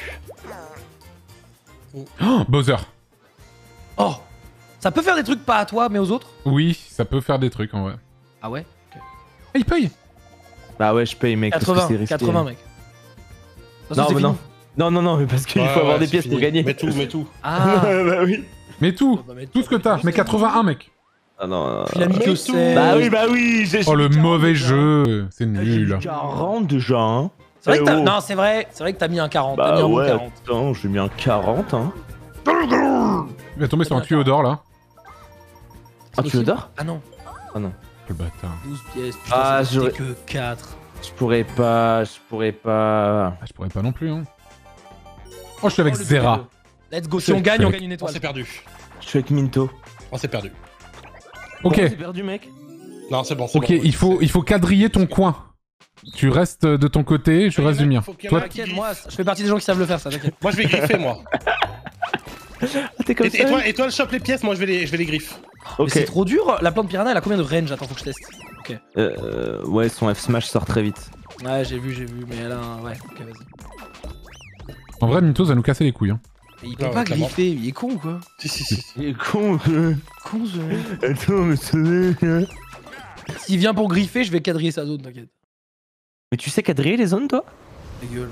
Oh, Bowser. Oh. Ça peut faire des trucs pas à toi, mais aux autres. Oui, ça peut faire des trucs en vrai. Ah ouais. Ah, il paye. Bah ouais, je paye, mec. parce que 80, c'est risqué. 80, mec. De toute façon, Non, c'est mais fini. non, mais parce qu'il faut avoir des pièces pour gagner. Mets tout. Ah. Bah oui. Mais tout. Bah, mais Tout ce que t'as. Mais 81, mec. Ah non. Puis l'ami que c'est. Bah oui, j'ai. Oh, le mauvais jeu. C'est nul. 40 déjà, hein. C'est vrai que t'as. oh. Non, c'est vrai que t'as mis un 40. T'as mis Bah un bon ouais, 40. attends, j'ai mis un 40, hein. Il va tomber sur un tuyau d'or là. Ah, tu veux d'or? Ah non. Le bâtard. 12 pièces. Putain, Ah, c'était j'aurais- que 4. Je pourrais pas. Ah, je pourrais pas non plus. Hein. Oh, je suis avec Oh, le Zera. double. Let's go. Si on gagne, on gagne une On étoile. s'est perdu. Je suis avec Minto. On s'est perdu. Ok. Bon, j'ai perdu, mec. Non, c'est bon. c'est Ok, bon. il faut quadriller ton coin. Tu restes de ton côté, je reste du mien. Faut qu'il y en Toi, ait un qui T'inquiète, griffe. moi, je fais partie des gens qui savent le faire, ça, t'inquiète. Moi, je vais griffer, moi. Ah, t'es comme ça? Et toi, le chope les pièces, moi, je vais les griffer. Mais Ok. c'est trop dur. La plante piranha, elle a combien de range? Attends, faut que je teste. Ok. Ouais, son F smash sort très vite. Ouais, j'ai vu, mais elle a un. Ouais, ok, vas-y. en vrai, Mintos va nous casser les couilles. Hein. Mais il peut Ouais, pas clairement. griffer, il est con ou quoi? Si. Il est con, Con ce. Attends, mais c'est. S'il vient pour griffer, je vais quadriller sa zone, t'inquiète. Mais tu sais quadriller les zones, toi? Ta gueule.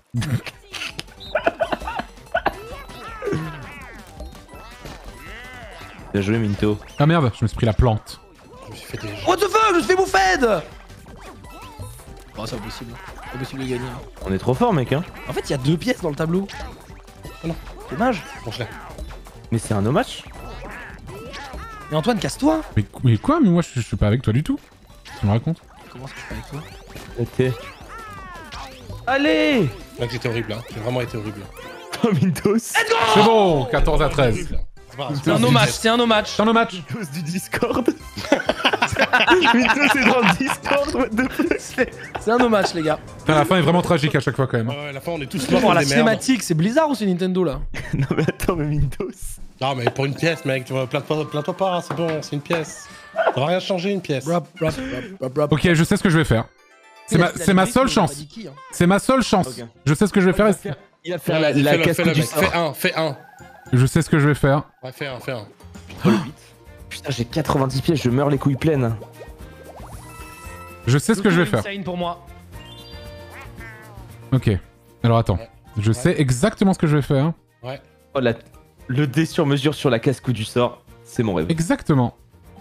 Bien joué, Minto. Ah merde, je me suis pris la plante. Je me suis fait des jeux. What the fuck, je me suis fait bouffer de. Oh, c'est impossible. Impossible de gagner. hein. On est trop fort, mec, hein. En fait, il y a 2 pièces dans le tableau. Oh non. Dommage. Bon, je l'ai. Mais c'est un no match. Mais Antoine, casse-toi. Mais quoi? Mais moi, je suis pas avec toi du tout. Tu me racontes? Comment est-ce que je fais avec toi? Ok. Allez! Mec, j'étais horrible, hein. J'ai vraiment été horrible. Oh, Mintos. C'est bon, 14 à 13. Horrible. C'est pas grave. C'est un no match, c'est un no match. C'est un match. Mintos du Discord. Mintos est dans le Discord, what the fuck? C'est un no match, les gars. Putain, la fin est vraiment tragique à chaque fois quand même. Ouais, à la fin, on est tous morts Bon, comme la des merdes. cinématique, c'est Blizzard ou c'est Nintendo là? Non, mais attends, mais Mintos. Non, mais pour une pièce, mec, tu vois, plains-toi pas, c'est bon, c'est une pièce. Ça va rien changer, une pièce. Ok, je sais ce que je vais faire. C'est ma seule chance. C'est ma seule chance. Ok. Je sais ce que je vais faire. Il va faire la casque du sort. Fais un. Je sais ce que je vais faire. Ouais, fais un. Putain, j'ai 90 pièces, je meurs les couilles pleines. Je sais ce que je vais faire. Pour moi. Ok. Alors attends. Je sais exactement ce que je vais faire. Ouais. Oh, le dé sur mesure sur la casque du sort, c'est mon rêve. Exactement.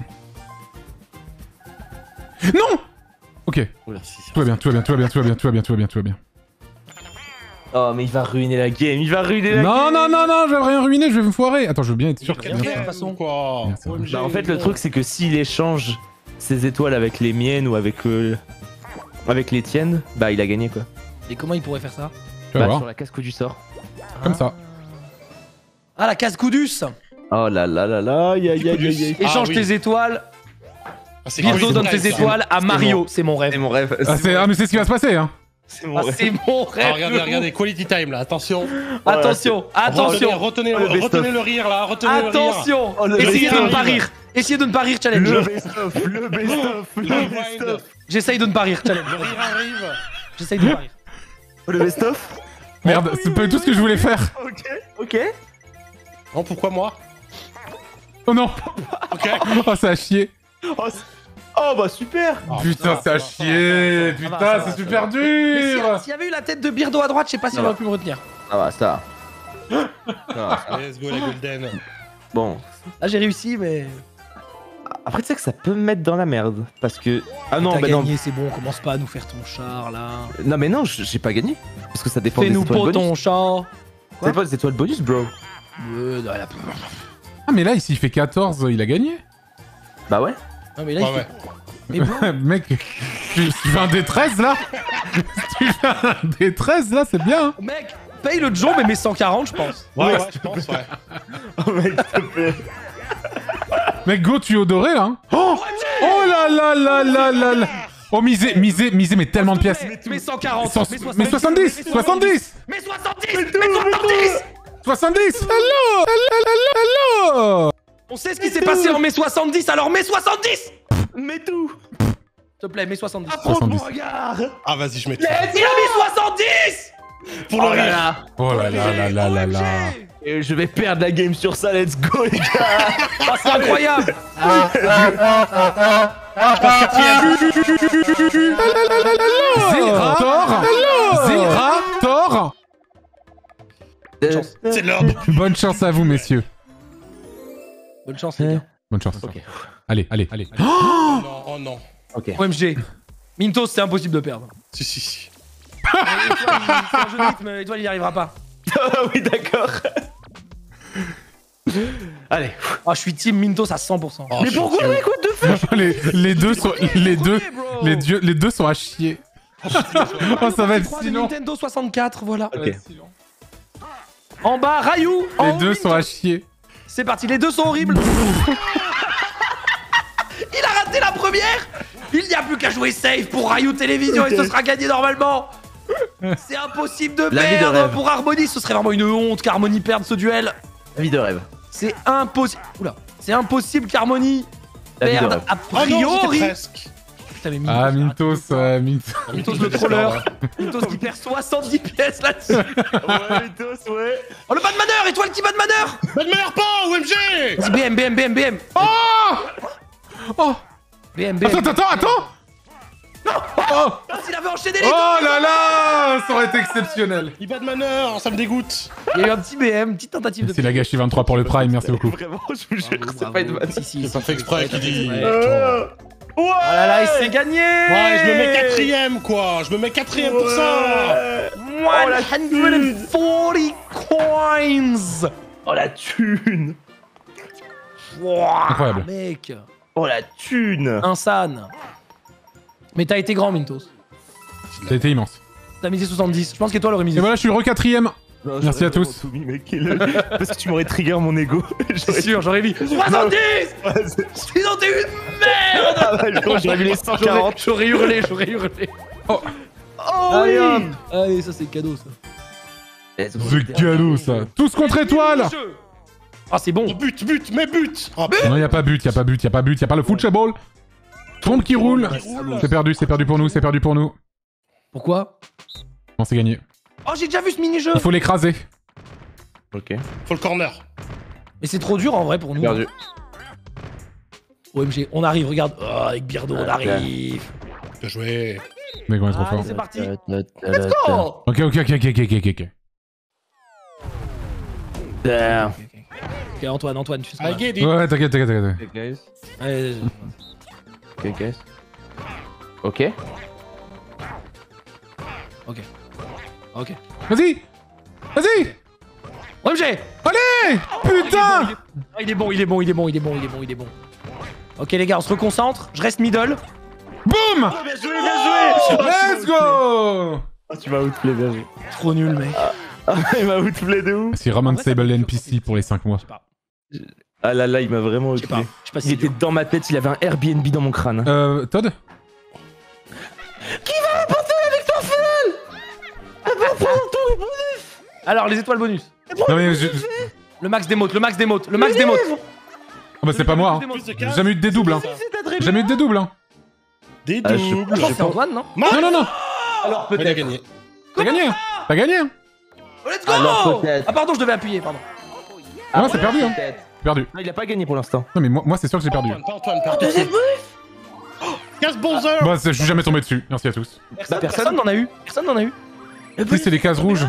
Non! Ok. Tout va bien, tout va bien, tout va bien, tout va bien, tout va bien, tout va bien, tout va bien. Oh, mais il va ruiner la game, il va ruiner la game. Non, non, non, non, je vais rien ruiner, je vais me foirer. Attends, je veux bien être sûr que... Bien fait, de toute façon. Quoi. Bien, ça va. OMG. Bah, en fait, le truc, c'est que s'il échange ses étoiles avec les miennes ou avec les tiennes, bah, il a gagné quoi. Et comment il pourrait faire ça? Tu vas Bah, voir. sur la casque du sort. Comme ça. Ah, la casse-coudus. Oh là là là là, aïe aïe aïe aïe aïe. Échange oui. tes étoiles. Ah, c'est Birdo cool, donne c'est tes nice, étoiles à Mario. bon. C'est mon rêve. C'est mon rêve. Ah, mais c'est ce qui va se passer, hein. C'est mon Ah, rêve. c'est mon Ah, rêve. regardez, quality time là, attention. Attention, attention. Retenez Oh, le best-of. le rire là, retenez le rire. Attention. Oh, le Essayez de best-of. ne pas rire. Essayez de ne pas rire, challenge. Le best-of, le best-of, Le le grind. best-of. J'essaye de ne pas rire, challenge. Le rire arrive. J'essaye de ne pas rire. Le best-of. Merde, c'est pas du tout ce que je voulais faire. Ok, ok. Non, pourquoi moi? Oh non. Ok. Oh, ça a chié. Oh bah super. Putain, ça a chié. Putain, c'est super Mais dur. s'il y avait eu la tête de Birdo à droite, je sais pas si Ça on va. aurait pu me retenir. Ça va, ça va. Let's go les golden. Bon, Là, j'ai réussi, mais. Après, tu sais que ça peut me mettre dans la merde. Parce que. Ah non, T'as bah non. gagné, c'est bon, commence pas à nous faire ton char là. Non, mais non, j'ai pas gagné. Parce que ça dépend des Fais-nous étoiles pas ton bonus. char. C'est pas des étoiles bonus, bro. Non, Ah, mais là, s'il fait 14, il a gagné. Bah ouais. mais là, Ouais, il ouais. Mais bon, Mec, tu fais un D13 là. Tu fais un D13 là, c'est bien. Hein. mec, paye le Joe mais mets 140 je pense. Ouais, ouais, je pense, ouais. Oh mec, s'il te plaît. Mec, go, tu es odoré là. Hein. Oh là là là là là là. Oh, misez, mais tellement de pièces. Mais 140, Mais 70 70 Mais 70 Mais 70 70 Hello Hello. On sait ce qui s'est passé en mai 70, alors mai 70 Mais tout. S'il te plaît, mai 70. Affronte mon 70. regard. Ah, vas-y, je mets tout. Il a mis 70 Pour le rire. Oh là là là là là là. Et je vais perdre la game sur ça, let's go les gars. Oh, c'est incroyable. Zerator. C'est l'heure. Bonne chance à vous, messieurs. Bonne chance les gars. Bonne chance. Ok. Allez. Oh non, oh non. Ok. OMG. Mintos, c'est impossible de perdre. Si. Étoile, c'est un jeu de rythme, Étoile, il y arrivera pas. Ah oui, d'accord. Allez. Oh, je suis team Mintos à 100%. Oh, Mais pourquoi on écoute de fou? les deux sont à chier. Oh, ça va être si long. Nintendo 64, voilà. Ok. En bas, Ryu. Les deux sont à chier. C'est parti, les deux sont horribles. Il a raté la première. Il n'y a plus qu'à jouer safe pour Ryu Télévision et ce sera gagné normalement. C'est impossible de La vie de perdre rêve. pour Harmony. Ce serait vraiment une honte qu'Harmony perde ce duel. La vie de rêve. C'est impossible. Oula. C'est impossible qu'Harmony La vie de perde rêve. a Oh non, j'étais priori. presque. Putain, mais Ah, Mintos, Mintos le troller. Mintos qui perd 70 pièces là-dessus. Ouais, Mythos, ouais. Oh le Batmaner, Étoile qui Batmaner. Pas de meilleur pas, OMG. Vas-y, BM. Oh BM. Attends Oh S'il avait enchaîné les Oh là là ça aurait été exceptionnel. Il bat de manœuvre, ça me dégoûte. Il y a eu un petit BM, petite tentative de. C'est la gâchis 23 pour le Prime, merci beaucoup. Vraiment, je vous jure, Bravo, c'est pas une vanne. Si, J'ai pas fait exprès, qui dit. Ouais. Ouais, Oh là là, il s'est gagné. je me mets quatrième, quoi. Je me mets quatrième pour ça. 140 coins. Oh la thune. Wouah, Incroyable. mec. Oh la thune. Insane. Mais t'as été grand, Mintos. Ça a été immense. T'as misé 70. Je pense qu'Étoile aurait misé. Et voilà, je suis re 4ème. Non, Merci j'aurais à tous. vraiment tout mis, mec. Parce que tu m'aurais trigger mon ego. C'est sûr, j'aurais mis 70. Sinon t'es une merde. Ah bah, je crois que j'aurais mis les 140. J'aurais hurlé. Oh Allez, hop. oui. Allez, ça c'est cadeau ça. C'est cadeau ça. Tous contre étoile. Ah, c'est bon. Oh, but. Oh, Non, y a pas but, y a pas le football. Trompe qui roule. C'est perdu pour nous. Pourquoi? Non, c'est gagné. Oh, j'ai déjà vu ce mini-jeu. Il faut l'écraser. Ok. faut le corner. Mais c'est trop dur en vrai pour nous. Perdu. OMG, on arrive, regarde. Oh, avec Birdo, on arrive. Bien joué. Mec, on est trop Allez, fort. c'est parti. Let's go. Ok. Damn. Ok, Antoine, tu fais I ça. get it. Ouais, t'inquiète. Ok, guys. Allez, Ok, guys. Ok. ok. Vas-y. OMG. Allez. Putain. Ah, il est bon. Ok les gars, on se reconcentre. Je reste middle. Boum. Bien joué. Let's go. Ah, tu m'as outplay, bien joué. Trop nul mec. Ah, il m'a outplay de ouf. C'est Roman Sable NPC pour les 5 mois. Je sais pas. Ah là, il m'a vraiment Je sais pas. outplay. Je sais pas si Il était dans ma tête, il avait un Airbnb dans mon crâne. Todd. Alors les étoiles bonus. Non mais Le max d'émote. ah bah c'est pas moi. Hein. Plus de J'ai 15. jamais eu de dédouble. Hein. J'ai jamais eu de dédouble. Hein. Des Ah, je- doubles. Je pense que c'est Antoine, non? Non. Alors Il a gagné. T'as gagné. Hein. Let's go. Alors, peut-être. Ah pardon, je devais appuyer, pardon. Ah ouais, c'est perdu. Hein. Peut-être. Perdu. Non, il a pas gagné pour l'instant. Non mais moi c'est sûr que j'ai perdu. Pas Antoine, pas Antoine. 15 bonzeurs. Bah je suis jamais tombé dessus. Merci à tous. Personne n'en a eu. Personne n'en a eu. En plus c'est les cases rouges.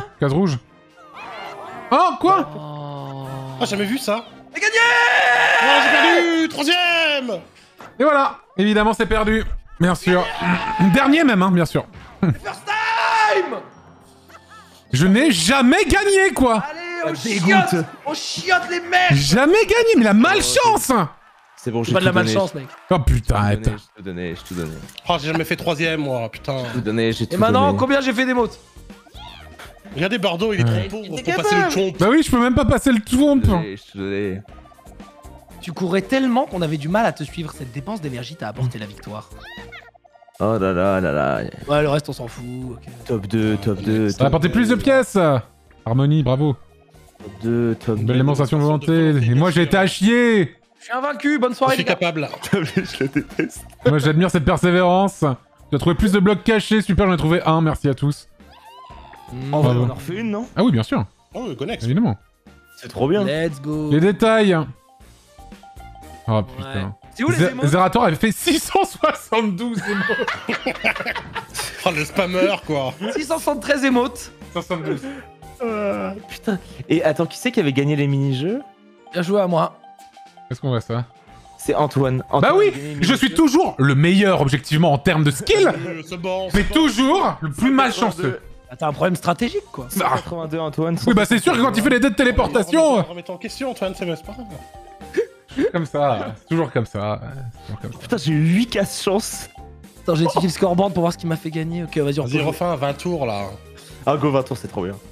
Oh quoi? Oh. Ah, jamais vu ça. J'ai gagné. Ah, j'ai perdu. Troisième. Et voilà, évidemment c'est perdu. Bien sûr. Dernier même, hein, bien sûr. First time. Je n'ai jamais gagné, quoi. Allez, on chiotte. On chiotte les mecs. Jamais gagné, mais la malchance. C'est bon, j'ai C'est pas de la tout donné. malchance, mec. Oh putain, arrête. J'ai tout donné, j'ai tout donné. Oh, j'ai jamais fait 3ème, moi, putain. J'ai tout donné, j'ai tout Et donné. maintenant, combien j'ai fait des mots? Regardez, Bardo, il est trop pauvre pour passer le chomp. Bah oui, je peux même pas passer le trompe. J'ai tout donné. Tu courais tellement qu'on avait du mal à te suivre. Cette dépense d'énergie t'a apporté la victoire. Oh là là là là. Ouais, le reste, on s'en fout. ok. Top 2, top 2. Ça va apporter plus de pièces. Harmonie, bravo. Top 2, top 2. Belle démonstration de volonté. Et moi, j'ai été à chier. Je suis invaincu. Bonne Je soirée, suis les gars. capable. Je le déteste. Moi, j'admire cette persévérance. Tu as trouvé plus de blocs cachés. Super, j'en ai trouvé un. Merci à tous. En vrai, Bravo. on en refait une, non? Ah oui, bien sûr. Oh, le connexe. Évidemment. C'est trop bien. Let's go. Les détails. Oh putain. C'est où les émotes? Zerator avait fait 672 émotes. Oh, le spammer, quoi. 673 émotes. 72. Putain. Et attends, qui c'est qui avait gagné les mini-jeux? Bien joué à moi. Qu'est-ce qu'on voit ça? C'est Antoine. Bah Antoine oui, a gagné les je mini-jeux. suis toujours le meilleur objectivement en termes de skill, C'est bon. mais toujours le plus malchanceux. Ah, t'as un problème stratégique, quoi. 182 Antoine. Oui, bah c'est sûr que quand il fait les dés de téléportation, Remets-toi en question, Antoine, c'est pas grave. comme ça, c'est toujours comme ça. c'est toujours comme ça. Putain, j'ai eu 8 casse-chance. Attends, j'ai étudié le scoreboard pour voir ce qui m'a fait gagner. Ok, vas-y, on Vas-y, peut. refais un 20 tours, là. Ah, go 20 tours, c'est trop bien.